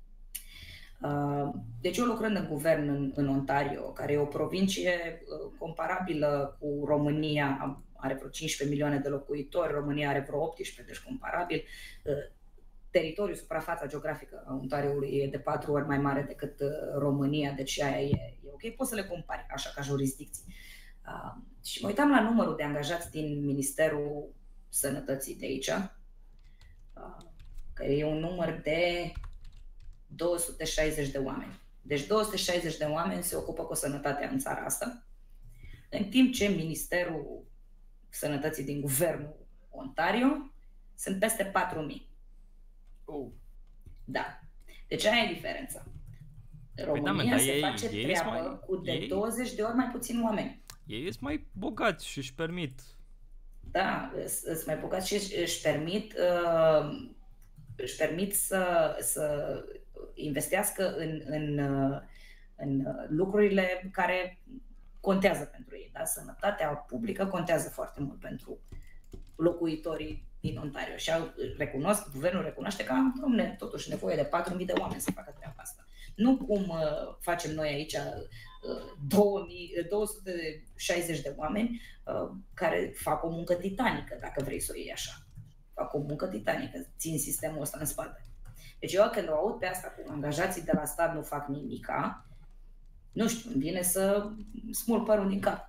Deci eu lucrând în guvern în, în Ontario, care e o provincie comparabilă cu România, are vreo cincisprezece milioane de locuitori, România are vreo optsprezece, deci comparabil. Teritoriul, suprafața geografică a Ontarioului e de patru ori mai mare decât România, deci aia e, e ok, poți să le compari așa ca jurisdicții. Uh, și mă uitam la numărul de angajați din Ministerul Sănătății de aici, uh, că e un număr de două sute șaizeci de oameni. Deci două sute șaizeci de oameni se ocupă cu sănătatea în țara asta, în timp ce Ministerul Sănătății din Guvernul Ontario sunt peste patru mii. Uh. Da. Deci aia e diferența. România Păi da, se ei- face ei treabă mai- cu de ei- douăzeci de ori mai puțini oameni. Ei sunt mai bogați și își permit. Da, îți mai bogați și își permit, uh, își permit să, să investească în, în, uh, în lucrurile care contează pentru ei. Da? Sănătatea publică contează foarte mult pentru locuitorii din Ontario și au, recunosc, guvernul recunoaște că am, domne, totuși nevoie de patru mii de oameni să facă treaba asta. Nu cum uh, facem noi aici uh, două mii, două sute șaizeci de oameni uh, care fac o muncă titanică, dacă vrei să o iei așa. Fac o muncă titanică, țin sistemul ăsta în spate. Deci eu când o aud pe asta cu angajații de la stat nu fac nimica, nu știu, îmi vine să smulg părul din cap.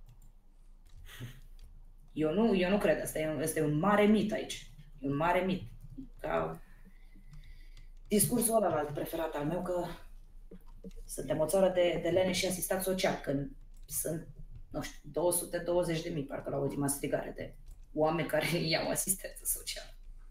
Eu nu, eu nu cred, asta e, un, asta e un mare mit aici. E un mare mit. Ca discursul ăla preferat al meu că suntem o țară de, de lene și asistat social, când sunt, nu știu, două sute douăzeci de mii, parcă la ultima strigare, de oameni care iau asistență socială.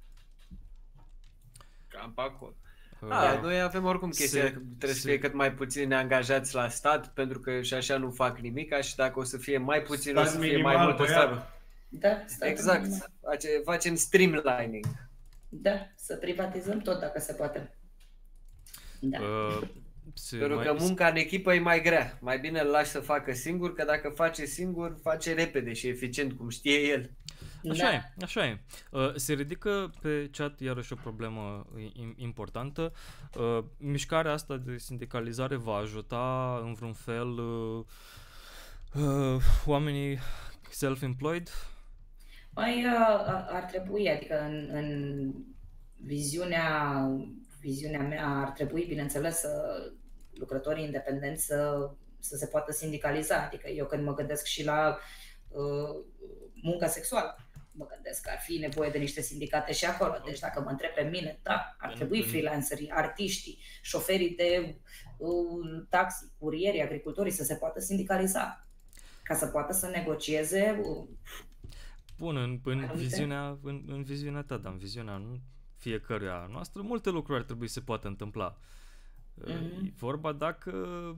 Cam pe acolo. Uh, Da, noi avem oricum chestia se- că trebuie să se- fie cât mai puțini angajați la stat, pentru că și așa nu fac nimic, și dacă o să fie mai puțin, o Stat să fie minimal, mai multă băiat. stat. Da, statul Exact, minimal. face, facem streamlining. Da, să privatizăm tot dacă se poate. Da. uh, se Pentru mai- că munca în echipă e mai grea. Mai bine îl lași să facă singur, că dacă face singur, face repede și eficient, cum știe el. Așa Da. e, așa e. Uh, se ridică pe chat iarăși o problemă im- importantă. Uh, mișcarea asta de sindicalizare va ajuta în vreun fel uh, uh, oamenii self-employed? Mai uh, ar trebui, adică în, în viziunea, viziunea mea ar trebui, bineînțeles, să lucrătorii independenți să, să se poată sindicaliza. Adică eu când mă gândesc și la uh, munca sexuală, mă gândesc că ar fi nevoie de niște sindicate și acolo. Deci dacă mă întreb pe mine, da, ar trebui freelancerii, artiștii, șoferii de uh, taxi, curierii, agricultorii să se poată sindicaliza ca să poată să negocieze uh, spun, în, în, viziunea, în, în viziunea ta, dar în viziunea nu fiecăruia noastră, multe lucruri ar trebui să poată întâmpla. Mm-hmm. E vorba dacă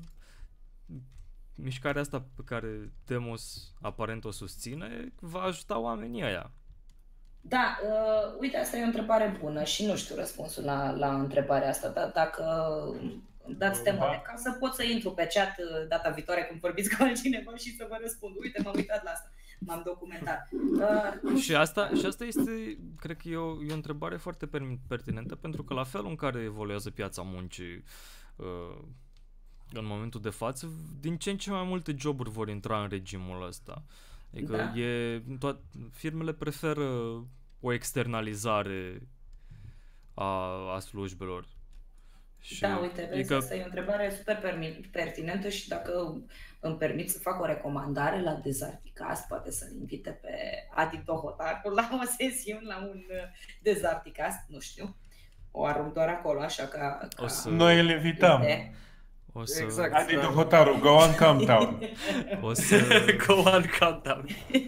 mișcarea asta pe care Demos aparent o susține va ajuta oamenii ăia. Da, uh, uite, asta e o întrebare bună și nu știu răspunsul la, la întrebarea asta, dar dacă dați temele ca să pot să intru pe chat data viitoare când vorbiți cu altcineva și să vă răspund. Uite, m-am uitat la asta, m-am documentat. Uh, și, asta, și asta este, cred că e o, e o întrebare foarte pertinentă, pentru că la felul în care evoluează piața muncii uh, în momentul de față, din ce în ce mai multe joburi vor intra în regimul ăsta. Adică da. e, toat, firmele preferă o externalizare a, a slujbelor. Și da, uite, vezi, adică... asta e o întrebare super pertinentă și dacă îmi permit să fac o recomandare la Dezarticast, poate să-l invite pe Adi Dohotaru la o sesiune, la un Dezarticast, nu știu, o arunc doar acolo, așa ca... ca să... Noi îl invităm. O să... Exact. Adi Dohotaru, go on countdown. O să... Go on countdown.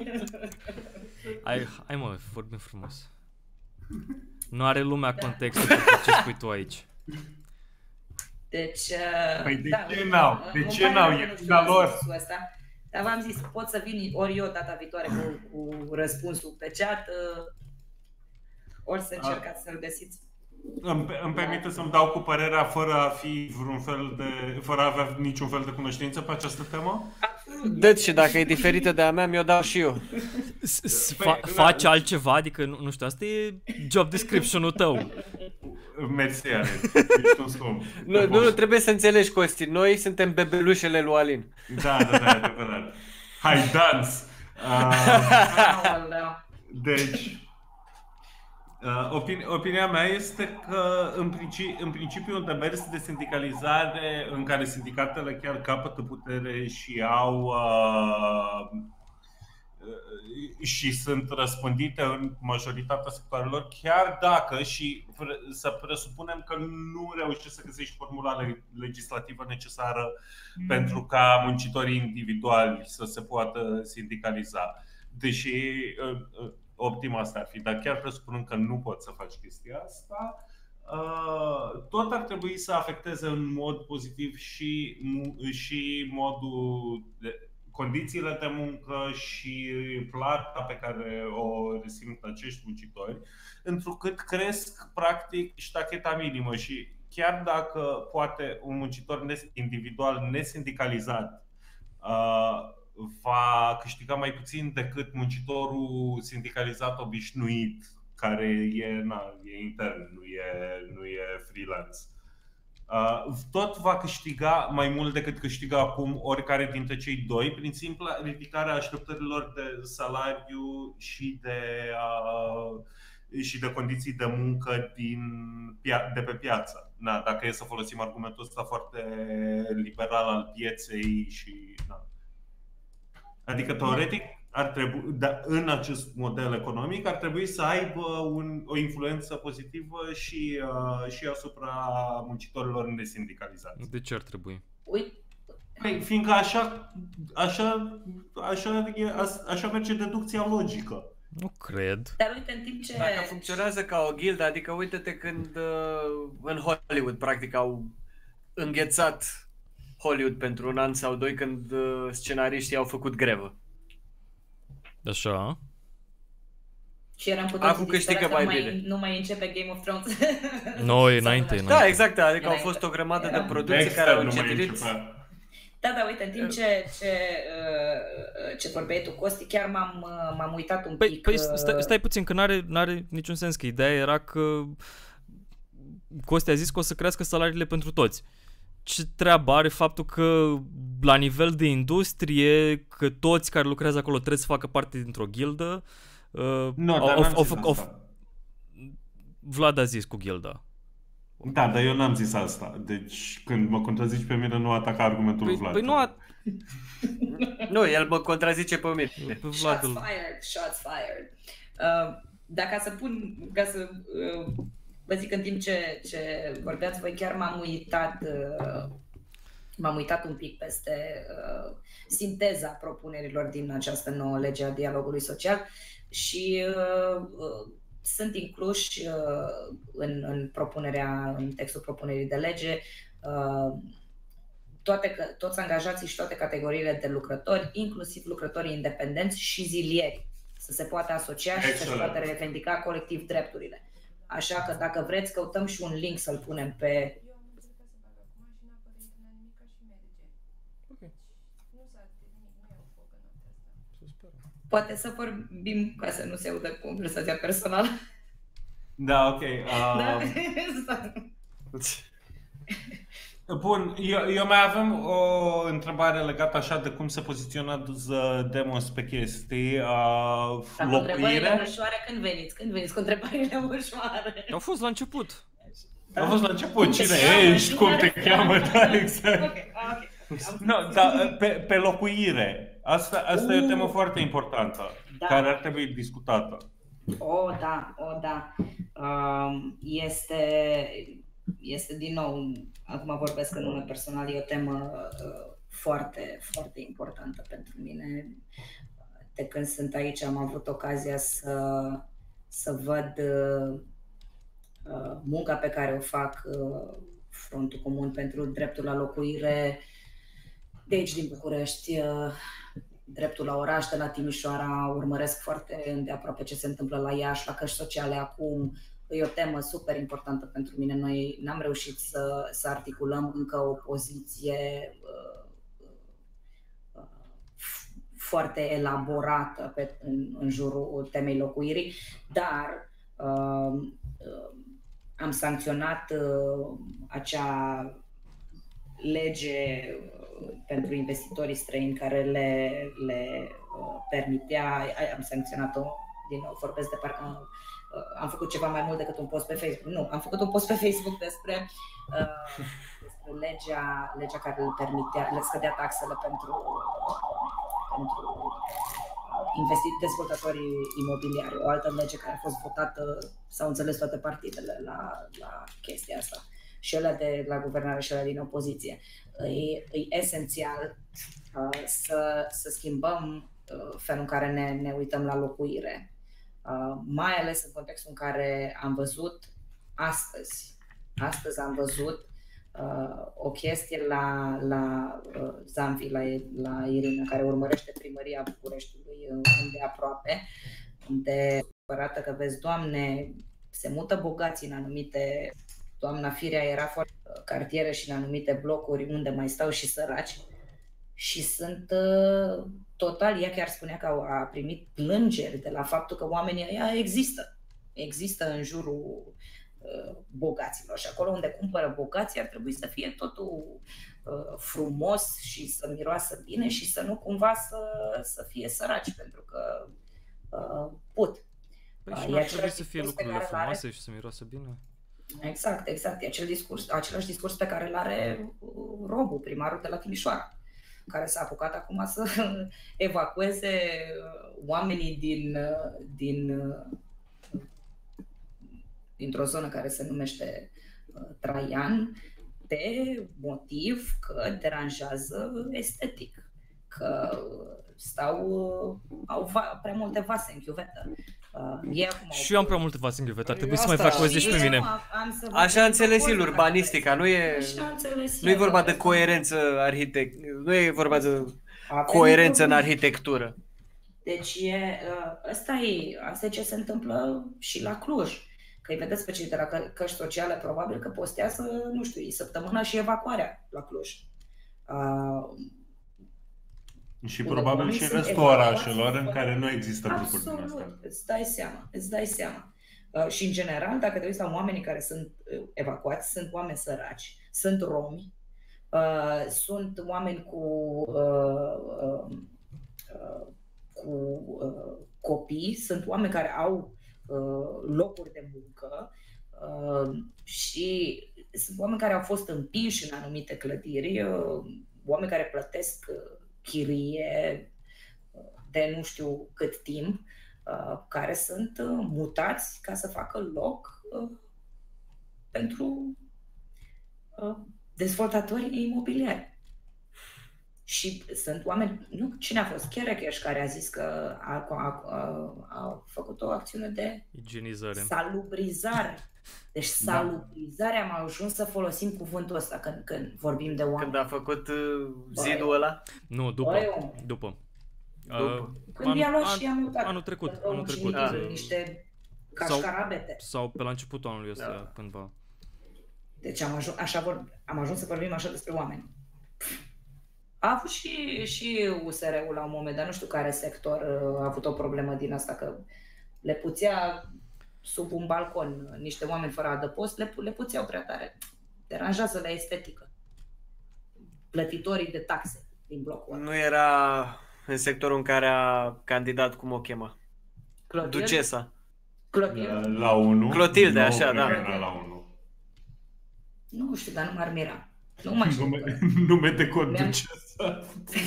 Hai, hai mă, vorbim frumos. Nu are lumea contextul pentru ce spui tu aici. Deci, păi de da, ce n-au? De ce n-au? E vina lor. Dar v-am zis, pot să vin ori eu data viitoare cu, cu răspunsul pe chat, ori să încercați să-l găsiți. Îmi, îmi permite să-mi dau cu părerea fără a fi vreun fel de, fără a avea niciun fel de cunoștință pe această temă? Deci, și dacă e diferită de a mea, mi-o dau și eu. Faci altceva? Adică, nu știu, asta e job description-ul tău. Mersi, Alex. Ești un scump. Nu, nu, trebuie să înțelegi, Costi. Noi suntem bebelușele lui Alin. Da, da, da, adevărat. Hai, dans! Uh, deci... Uh, opini- opinia mea este că în, principi, în principiu un demers de sindicalizare în care sindicatele chiar capătă putere și au uh, uh, și sunt răspândite în majoritatea sectoarelor, chiar dacă și pre- să presupunem că nu reușești să găsești formula legislativă necesară mm. pentru ca muncitorii individuali să se poată sindicaliza. Deși uh, optim asta ar fi, dar chiar presupunând că nu poți să faci chestia asta, tot ar trebui să afecteze în mod pozitiv și, și modul de, condițiile de muncă și plata pe care o resimt acești muncitori, întrucât cresc practic ștacheta minimă și chiar dacă poate un muncitor individual nesindicalizat va câștiga mai puțin decât muncitorul sindicalizat obișnuit, care e, na, e intern, nu e, nu e freelance. Tot va câștiga mai mult decât câștigă acum oricare dintre cei doi, prin simpla ridicarea așteptărilor de salariu și de, și de condiții de muncă din, de pe piață. Na, dacă e să folosim argumentul ăsta foarte liberal al pieței și... Na. Adică, teoretic, ar trebui, da, în acest model economic ar trebui să aibă un, o influență pozitivă și, uh, și asupra muncitorilor nesindicalizați. De ce ar trebui? Uite. Păi, fiindcă așa, așa, așa, e, așa merge deducția logică. Nu cred. Dar uite, în timp ce... Dacă funcționează ca o ghildă, adică uite-te când uh, în Hollywood, practic, au înghețat Hollywood pentru un an sau doi când uh, scenariștii au făcut grevă. Așa. Și eram putea Acum câștigă mai bine. Nu mai începe Game of Thrones. No, e înainte, înainte. Da, exact, adică înainte. Au fost o grămadă Era. de producții care au încetinit. Da, da, uite, în timp ce, ce, ce vorbeai tu, Costi, chiar m-am, m-am uitat un păi, pic. Păi stai, stai puțin, că n-are, n-are niciun sens, că ideea era că Costi a zis că o să crească salariile pentru toți. Ce treabă are faptul că la nivel de industrie, că toți care lucrează acolo trebuie să facă parte dintr-o ghildă? Uh, nu, dar n-am zis asta. Vlad a zis cu ghilda. Da, dar eu n-am zis asta. Deci când mă contrazici pe mine, nu ataca argumentul păi, Vlad. Păi nu a... Nu, el mă contrazice pe mine. Pe Vlad shots îl... fired, shots fired. Uh, dacă să pun, ca să uh, vă zic în timp ce, ce vorbeați voi, chiar m-am uitat uh, m-am uitat un pic peste uh, sinteza propunerilor din această nouă lege a dialogului social și uh, uh, sunt incluși uh, în, în propunerea, în textul propunerii de lege uh, toate, toți angajații și toate categoriile de lucrători, inclusiv lucrătorii independenți și zilieri, să se poată asocia și să-și poată revendica colectiv drepturile. Așa că dacă vreți, căutăm și un link să-l punem pe... Poate să vorbim ca să nu se audă conversația personală. Da, ok. Da? Uh... Bun, eu, eu mai avem o întrebare legată așa de cum se poziționează Demos pe chestii. Uh, Întrebările ușoare, când veniți? Când veniți cu întrebările ușoare? Au fost la început. Da. Au fost la început. Cine ești? Cum te cheamă? Da, exact. Okay, okay. No, dar pe, pe locuire. Asta, asta uh, e o temă foarte importantă, da. Care ar trebui discutată. O, da, o, da. Um, este, este din nou, acum vorbesc în nume personal, e o temă uh, foarte, foarte importantă pentru mine. De când sunt aici am avut ocazia să, să văd uh, munca pe care o fac uh, Frontul Comun pentru Dreptul la Locuire de aici din București, uh, Dreptul la Oraș de la Timișoara, urmăresc foarte îndeaproape ce se întâmplă la Iași, la căști sociale acum. E o temă super importantă pentru mine. Noi n-am reușit să, să articulăm încă o poziție uh, uh, foarte elaborată pe, în, în jurul temei locuirii, dar uh, uh, am sancționat uh, acea lege pentru investitorii străini care le, le uh, permitea, am sancționat-o, din nou vorbesc de parcă uh, am făcut ceva mai mult decât un post pe Facebook. Nu, am făcut un post pe Facebook despre, uh, despre legea, legea care le permitea, le scădea taxele pentru, pentru investit dezvoltatorii imobiliari. O altă lege care a fost votată, s-au înțeles toate partidele la, la chestia asta. Și ele de la guvernare și ele din opoziție. E, e esențial uh, să, să schimbăm uh, felul în care ne, ne uităm la locuire. Uh, mai ales în contextul în care am văzut astăzi, astăzi am văzut uh, o chestie la, la uh, Zanfi, la, la Irina, care urmărește primăria Bucureștiului îndeaproape, unde arată că, vezi, Doamne, se mută bogații în anumite... Doamna Firea era foarte cartiere și în anumite blocuri unde mai stau și săraci și sunt uh, total, ea chiar spunea că a primit plângeri de la faptul că oamenii ăia există, există în jurul uh, bogaților și acolo unde cumpără bogații ar trebui să fie totul uh, frumos și să miroasă bine și să nu cumva să, să fie săraci pentru că uh, pot. Păi și ar trebui să fie lucrurile frumoase are... și să miroasă bine. Exact, exact. E acel discurs, același discurs pe care îl are Robu, primarul de la Timișoara, care s-a apucat acum să evacueze oamenii din, din, dintr-o zonă care se numește Traian pe motiv că deranjează estetic, că stau, au va, prea multe vase în chiuvetă. Uh, și eu am prea multe vase în chiuvetă, ar trebui să mai evacueze și pe mine. Așa înțeles el urbanistica, nu e, nu e vorba de coerență arhitect, nu e vorba de coerență în arhitectură. Deci e, ăsta e, asta e ce se întâmplă și la Cluj. Că îi vedeți pe cei de la căști sociale, probabil că postează, nu știu, e săptămâna și evacuarea la Cluj. Uh, Și probabil și restul orașelor în care nu există grupuri din astea. Absolut, îți dai seama, îți dai seama. Uh, și în general, dacă te uiți la oamenii care sunt uh, evacuați, sunt oameni săraci, sunt romi, uh, sunt oameni cu, uh, uh, uh, cu uh, copii, sunt oameni care au uh, locuri de muncă uh, și sunt oameni care au fost împinși în anumite clădiri, uh, oameni care plătesc uh, chirie de nu știu cât timp, care sunt mutați ca să facă loc pentru dezvoltatorii imobiliari. Și sunt oameni, nu, cine a fost? Cherecheș care a zis că a, a, a, a făcut o acțiune de Igienizare. salubrizare. Deci salubrizare, am ajuns să folosim cuvântul ăsta când, când vorbim de oameni. Când a făcut uh, zidul ăla? Nu, după. Băi, om. După. După. Când i-a luat și i-a mutat. Anul trecut, într-un anul trecut. cimitir, uh, niște sau, cașcarabete. sau pe la începutul anului ăsta, Da. cândva. Deci am ajuns, așa vor, am ajuns să vorbim așa despre oameni. A avut și, și U S R-ul la un moment, dar nu știu care sector uh, a avut o problemă din asta, că le puțea sub un balcon niște oameni fără adăpost, le, le puțeau prea tare. Deranjează la estetică. Plătitorii de taxe din blocul ăla. Nu era în sectorul în care a candidat, cum o chema? Clotilde? Ducesa. Clotilde? La unu. Clotilde, Nu, așa, cred da. că era la unu. Nu știu, dar nu m-ar mira. Nu mai știu. Nume, nume de cod Mi-am- Ducesa.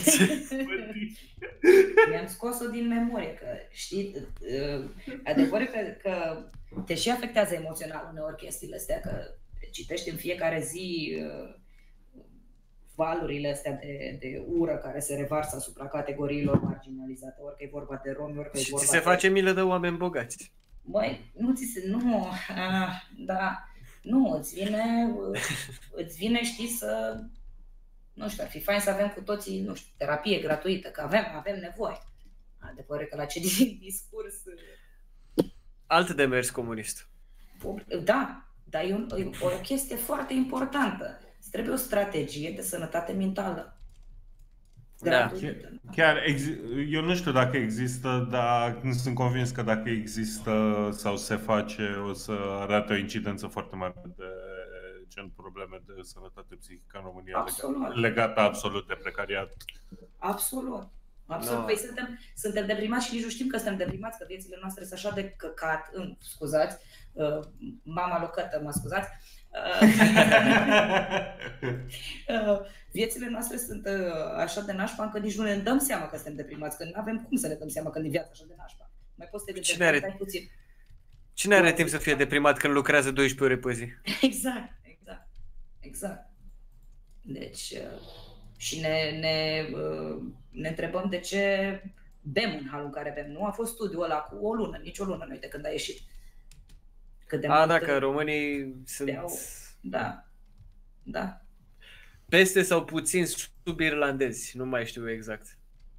Mi-am scos-o din memorie, că știi, uh, adevărul că, că te și afectează emoțional uneori chestiile astea, că citești în fiecare zi uh, valurile astea de, de ură care se revarsă asupra categoriilor marginalizate, ori că e vorba de romi, ori că e Și vorba ți se de... face milă de oameni bogați. Băi, nu ți se... Nu, uh, da, nu, îți vine, uh, îți vine, știi, să... Nu știu, ar fi fain să avem cu toții, nu știu, terapie gratuită, că avem, avem nevoie. Adevărul că la ce discurs... Alt demers comunist. Da, dar e, un, e o chestie foarte importantă. Îți trebuie o strategie de sănătate mentală. Da. Gratuită. Chiar, exi- eu nu știu dacă există, dar nu sunt convins că dacă există sau se face, o să arate o incidență foarte mare de gen probleme de sănătate psihică în România, Absolut. legată, legată absolut de precariat. Absolut. Absolut. Da. Păi suntem, suntem deprimați și nici nu știm că suntem deprimați, că viețile noastre sunt așa de căcat. În, scuzați, uh, mama locătă, mă scuzați. Uh, uh, viețile noastre sunt uh, așa de nașpa încât nici nu ne dăm seama că suntem deprimați, că nu avem cum să ne dăm seama când e viața așa de nașpa. Mai poți să te Cine are- deprimi puțin. Cine are timp să fie deprimat când lucrează douăsprezece ore pe zi? Exact, exact, exact. Deci, uh, și ne, ne, uh, ne întrebăm de ce bem în halul în care bem. Nu a fost studiul ăla cu o lună, nici o lună, nu uite când a ieșit. Cât de A, mult, da, că românii sunt beau. Da, da. peste sau puțin sub-irlandezi, nu mai știu exact.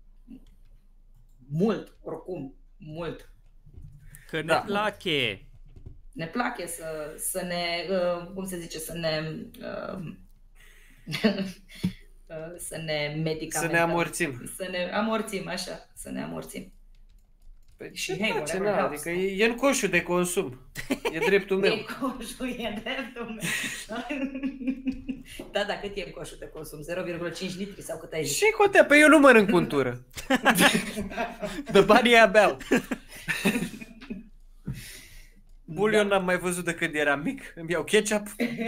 Mult, oricum, mult. Că ne Da. place. Ne place să, să ne, uh, cum se zice, să ne, uh, uh, să ne medicamentăm. Să ne amorțim. Să ne amorțim, așa, să ne amorțim. Păi, Și și hei, hey, whatever na, helps, adică nu? e, e în coșul de consum. E dreptul meu. E coșul, e dreptul meu. Da, da, cât e în coșul de consum? zero virgulă cinci litri sau cât ai zis? Și cotea, păi eu nu mănânc untură. De banii aia beau. Bulion n-am mai văzut de când eram mic. Îmi iau ketchup.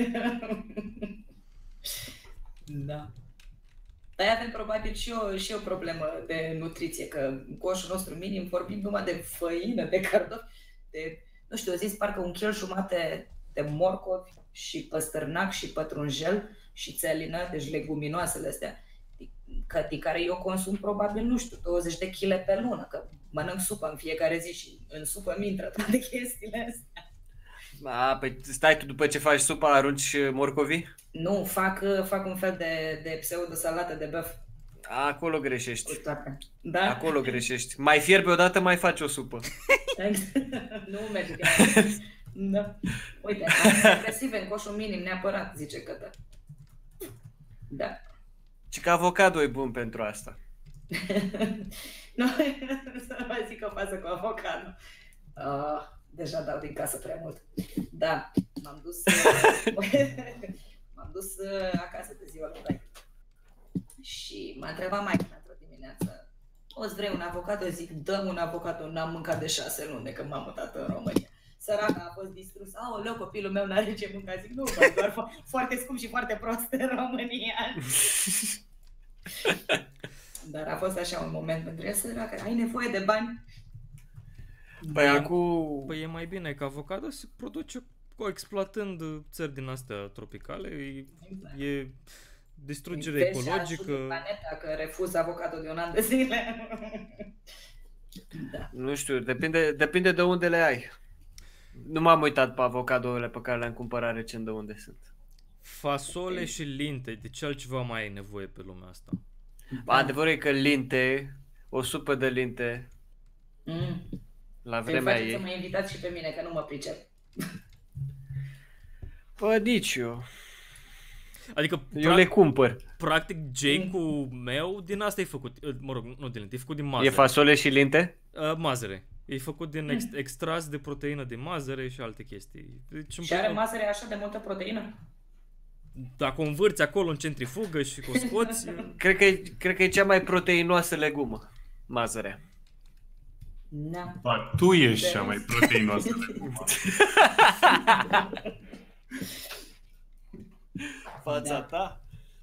Da. Dar avem probabil și o, și o problemă de nutriție, că în coșul nostru minim vorbim numai de făină, de cartofi, de, nu știu, zis parcă un kil jumate de morcovi și păstărnac și pătrunjel și țelină, deci leguminoasele astea, că, din care eu consum probabil, nu știu, douăzeci de kilograme pe lună, că mănânc supă în fiecare zi și în supă mi intră toate chestiile astea. A, păi stai tu după ce faci supa, arunci morcovii? Nu, fac, fac un fel de, de pseudo-salată de băf. Acolo greșești. Cu toate. Da? Acolo greșești. Mai fierbi odată, mai faci o supă. Nu merge. Da. Uite, depresive în coșul minim neapărat, zice Cătă. Da. Și că avocado e bun pentru asta. Nu, să nu mai zic o fază cu avocado. Uh, deja dau din casă prea mult. Da, m-am dus, m-am dus acasă de ziua lui Dai. Și m-a întrebat maică mea într-o dimineață: o-ți vrei un avocado? Zic, dăm un avocado, n-am mâncat de șase luni de când m-am mutat în România. Săraca a fost distrus. Aoleu, copilul meu n-are ce mânca. Zic, nu, bă, doar fo- foarte scump și foarte prost în România. Dar a fost așa un moment pentru ea, săracă, ai nevoie de bani? Păi Da. acum... Păi e mai bine că avocado se produce co- exploatând țări din astea tropicale. E, Exact. e distrugere Vezi și ecologică. ajută planeta că refuz avocado de un an de zile. Da. Nu știu, depinde, depinde de unde le ai. Nu m-am uitat pe avocadourile pe care le-am cumpărat recent de unde sunt. Fasole și linte, de ce altceva mai ai nevoie pe lumea asta? Adevărul e că linte, o supă de linte, Mm. la Te vremea faceți să ei. mă invitați și pe mine, că nu mă pricep. Păi nici eu. Adică, Eu pra- le cumpăr. practic, Jake-ul meu din asta e făcut, uh, mă rog, nu din linte, e făcut din mazăre. E fasole și linte? Uh, mazăre. E făcut din ex- extras de proteină de mazăre și alte chestii. Deci, Și are mazăre așa de multă proteină? dacă o învârți acolo în centrifugă și o scoți, Cred că, e, cred că e cea mai proteinoasă legumă, mazărea. Da. Ba, tu ești cea mai proteinoasă. Fața ta?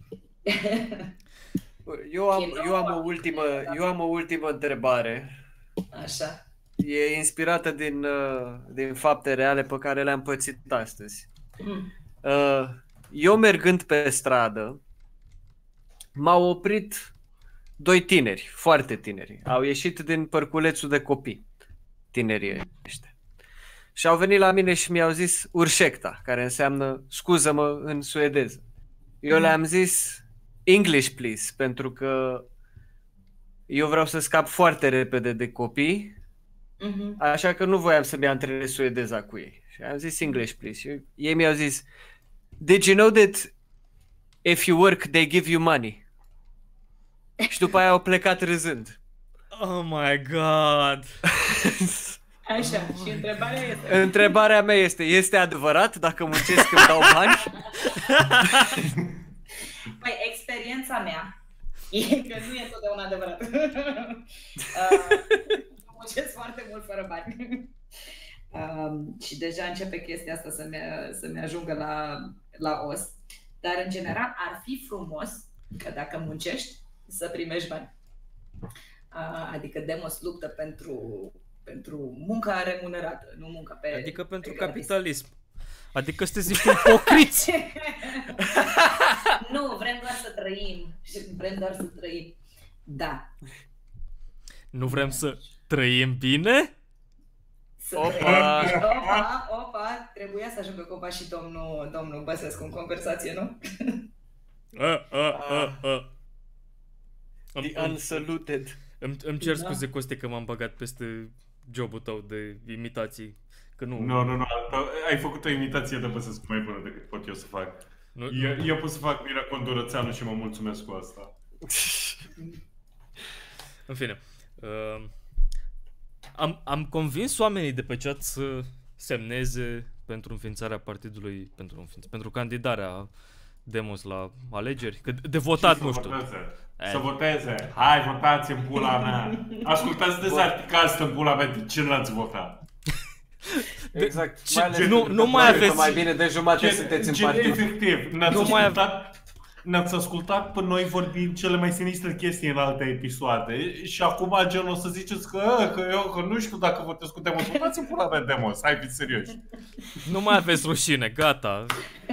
Eu am, eu am o ultimă, eu am o ultimă întrebare. Așa. E inspirată din, uh, din fapte reale pe care le-am pățit astăzi. Mm. Uh, Eu mergând pe stradă, m-au oprit doi tineri, foarte tineri. Au ieșit din părculețul de copii, tinerii ăștia. Și au venit la mine și mi-au zis urșecta, care înseamnă scuză-mă în suedeză. Eu le-am zis English please, pentru că eu vreau să scap foarte repede de copii, Mhm. așa că nu voiam să-mi antrenez suedeza cu ei. Și am zis English please. Și ei mi-au zis, did you know that if you work they give you money? Și după aia au plecat râzând. oh my god. Așa. Și întrebarea este... Întrebarea mea este, este adevărat dacă muncesc îmi dau bani? Păi, experiența mea e că nu e întotdeauna adevărat. uh, muncesc foarte mult fără bani. Um, și deja începe chestia asta să-mi, să-mi ajungă la, la os. Dar, în general, ar fi frumos că dacă muncești, să primești bani. Uh, adică Demos luptă pentru, pentru munca remunerată, nu munca pe... Adică pentru pe gratis. capitalism. Adică sunteți niște ipocriți. Nu, vrem doar să trăim. Vrem doar să trăim. Da. Nu vrem să trăim bine? Să Opa! trăim. Opa, opa, trebuia să ajungă cumva și domnul, domnul Băsescu în conversație, nu? A, a, a, a. Îmi, The îmi, unsaluted. îmi, îmi cer Da. scuze, Coste, că m-am băgat peste jobul tău de imitații. Că nu... Nu, nu, nu. Ai făcut o imitație de Băsescu mai bună decât pot eu să fac. nu Eu, eu pot să fac Mira Condurățeanu și mă mulțumesc cu asta. În fine. Uh, am, am convins oamenii de pe chat să semneze pentru înființarea partidului, pentru, înființ, pentru candidarea Demos la alegeri. Că de votat, Și nu să știu. voteze. Eh. Să voteze. Hai, votați în pula mea. Ascultați de Zarticast în pula mea. De ce n-ați votat? Exact. Ce- Mai ales nu- pentru nu că mai probabil aveți- că mai bine de jumate sunteți în gen, partid. efectiv. Ne-ați Nu mai ascultat, ne-ați ascultat pe noi vorbind cele mai sinistre chestii în alte episoade și acum gen o să ziceți că, că eu că nu știu dacă votez cu Demos. Votați în pula mea Demos. Hai, fiți serioși. Nu mai aveți rușine, gata.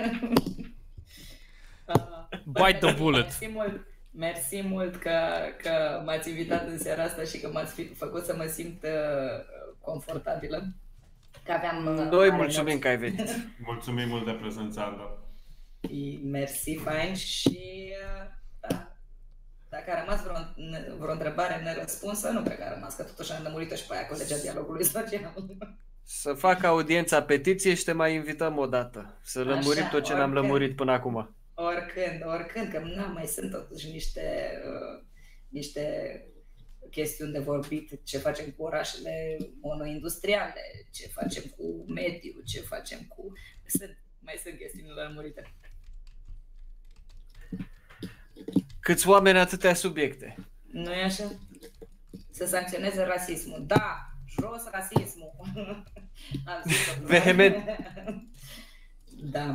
Bite the bullet. Mersi mult, mersi mult că, că m-ați invitat în seara asta și că m-ați fi, făcut să mă simt uh, confortabilă. Că aveam, uh, Noi mare mulțumim emoții. că ai venit. Mulțumim mult de prezența, Anda. Mersi, fain și uh, da. Dacă a rămas vreo, vreo întrebare nerăspunsă, nu cred că a rămas, că totuși am lămurit-o și pe aia cu legea dialogului social. Să facă audiența petiție și te mai invităm o dată. Să lămurim Așa, tot ce n-am oricând. lămurit până acum. Oricând, oricând, că nu mai sunt totuși niște, uh, niște chestiuni de vorbit, ce facem cu orașele monoindustriale, ce facem cu mediul, ce facem cu... Sunt, mai sunt chestiunile lămurite. Câți oameni, atâtea subiecte. Nu e așa? Să sancționeze rasismul. Da! Jos rasismul! Am zis-o. Vehement. Da.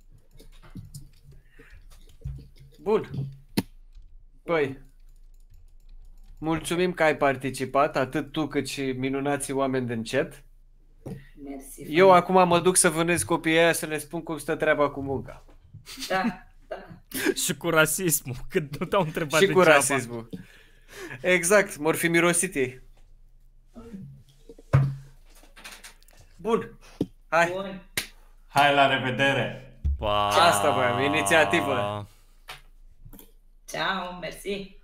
Bun. Păi, mulțumim că ai participat, atât tu cât și minunații oameni din chat. Mersi. Eu acum mă duc să vânez copiii aia să le spun cum stă treaba cu munca. Da, da. Și cu rasismul, când nu te-au întrebat Și cu degeaba. rasismul. Exact, mor fi mirosit ei. Bun. Hai. Bun. Hai, la revedere! Pa. Asta voiam, inițiativă. Ciao, mersi.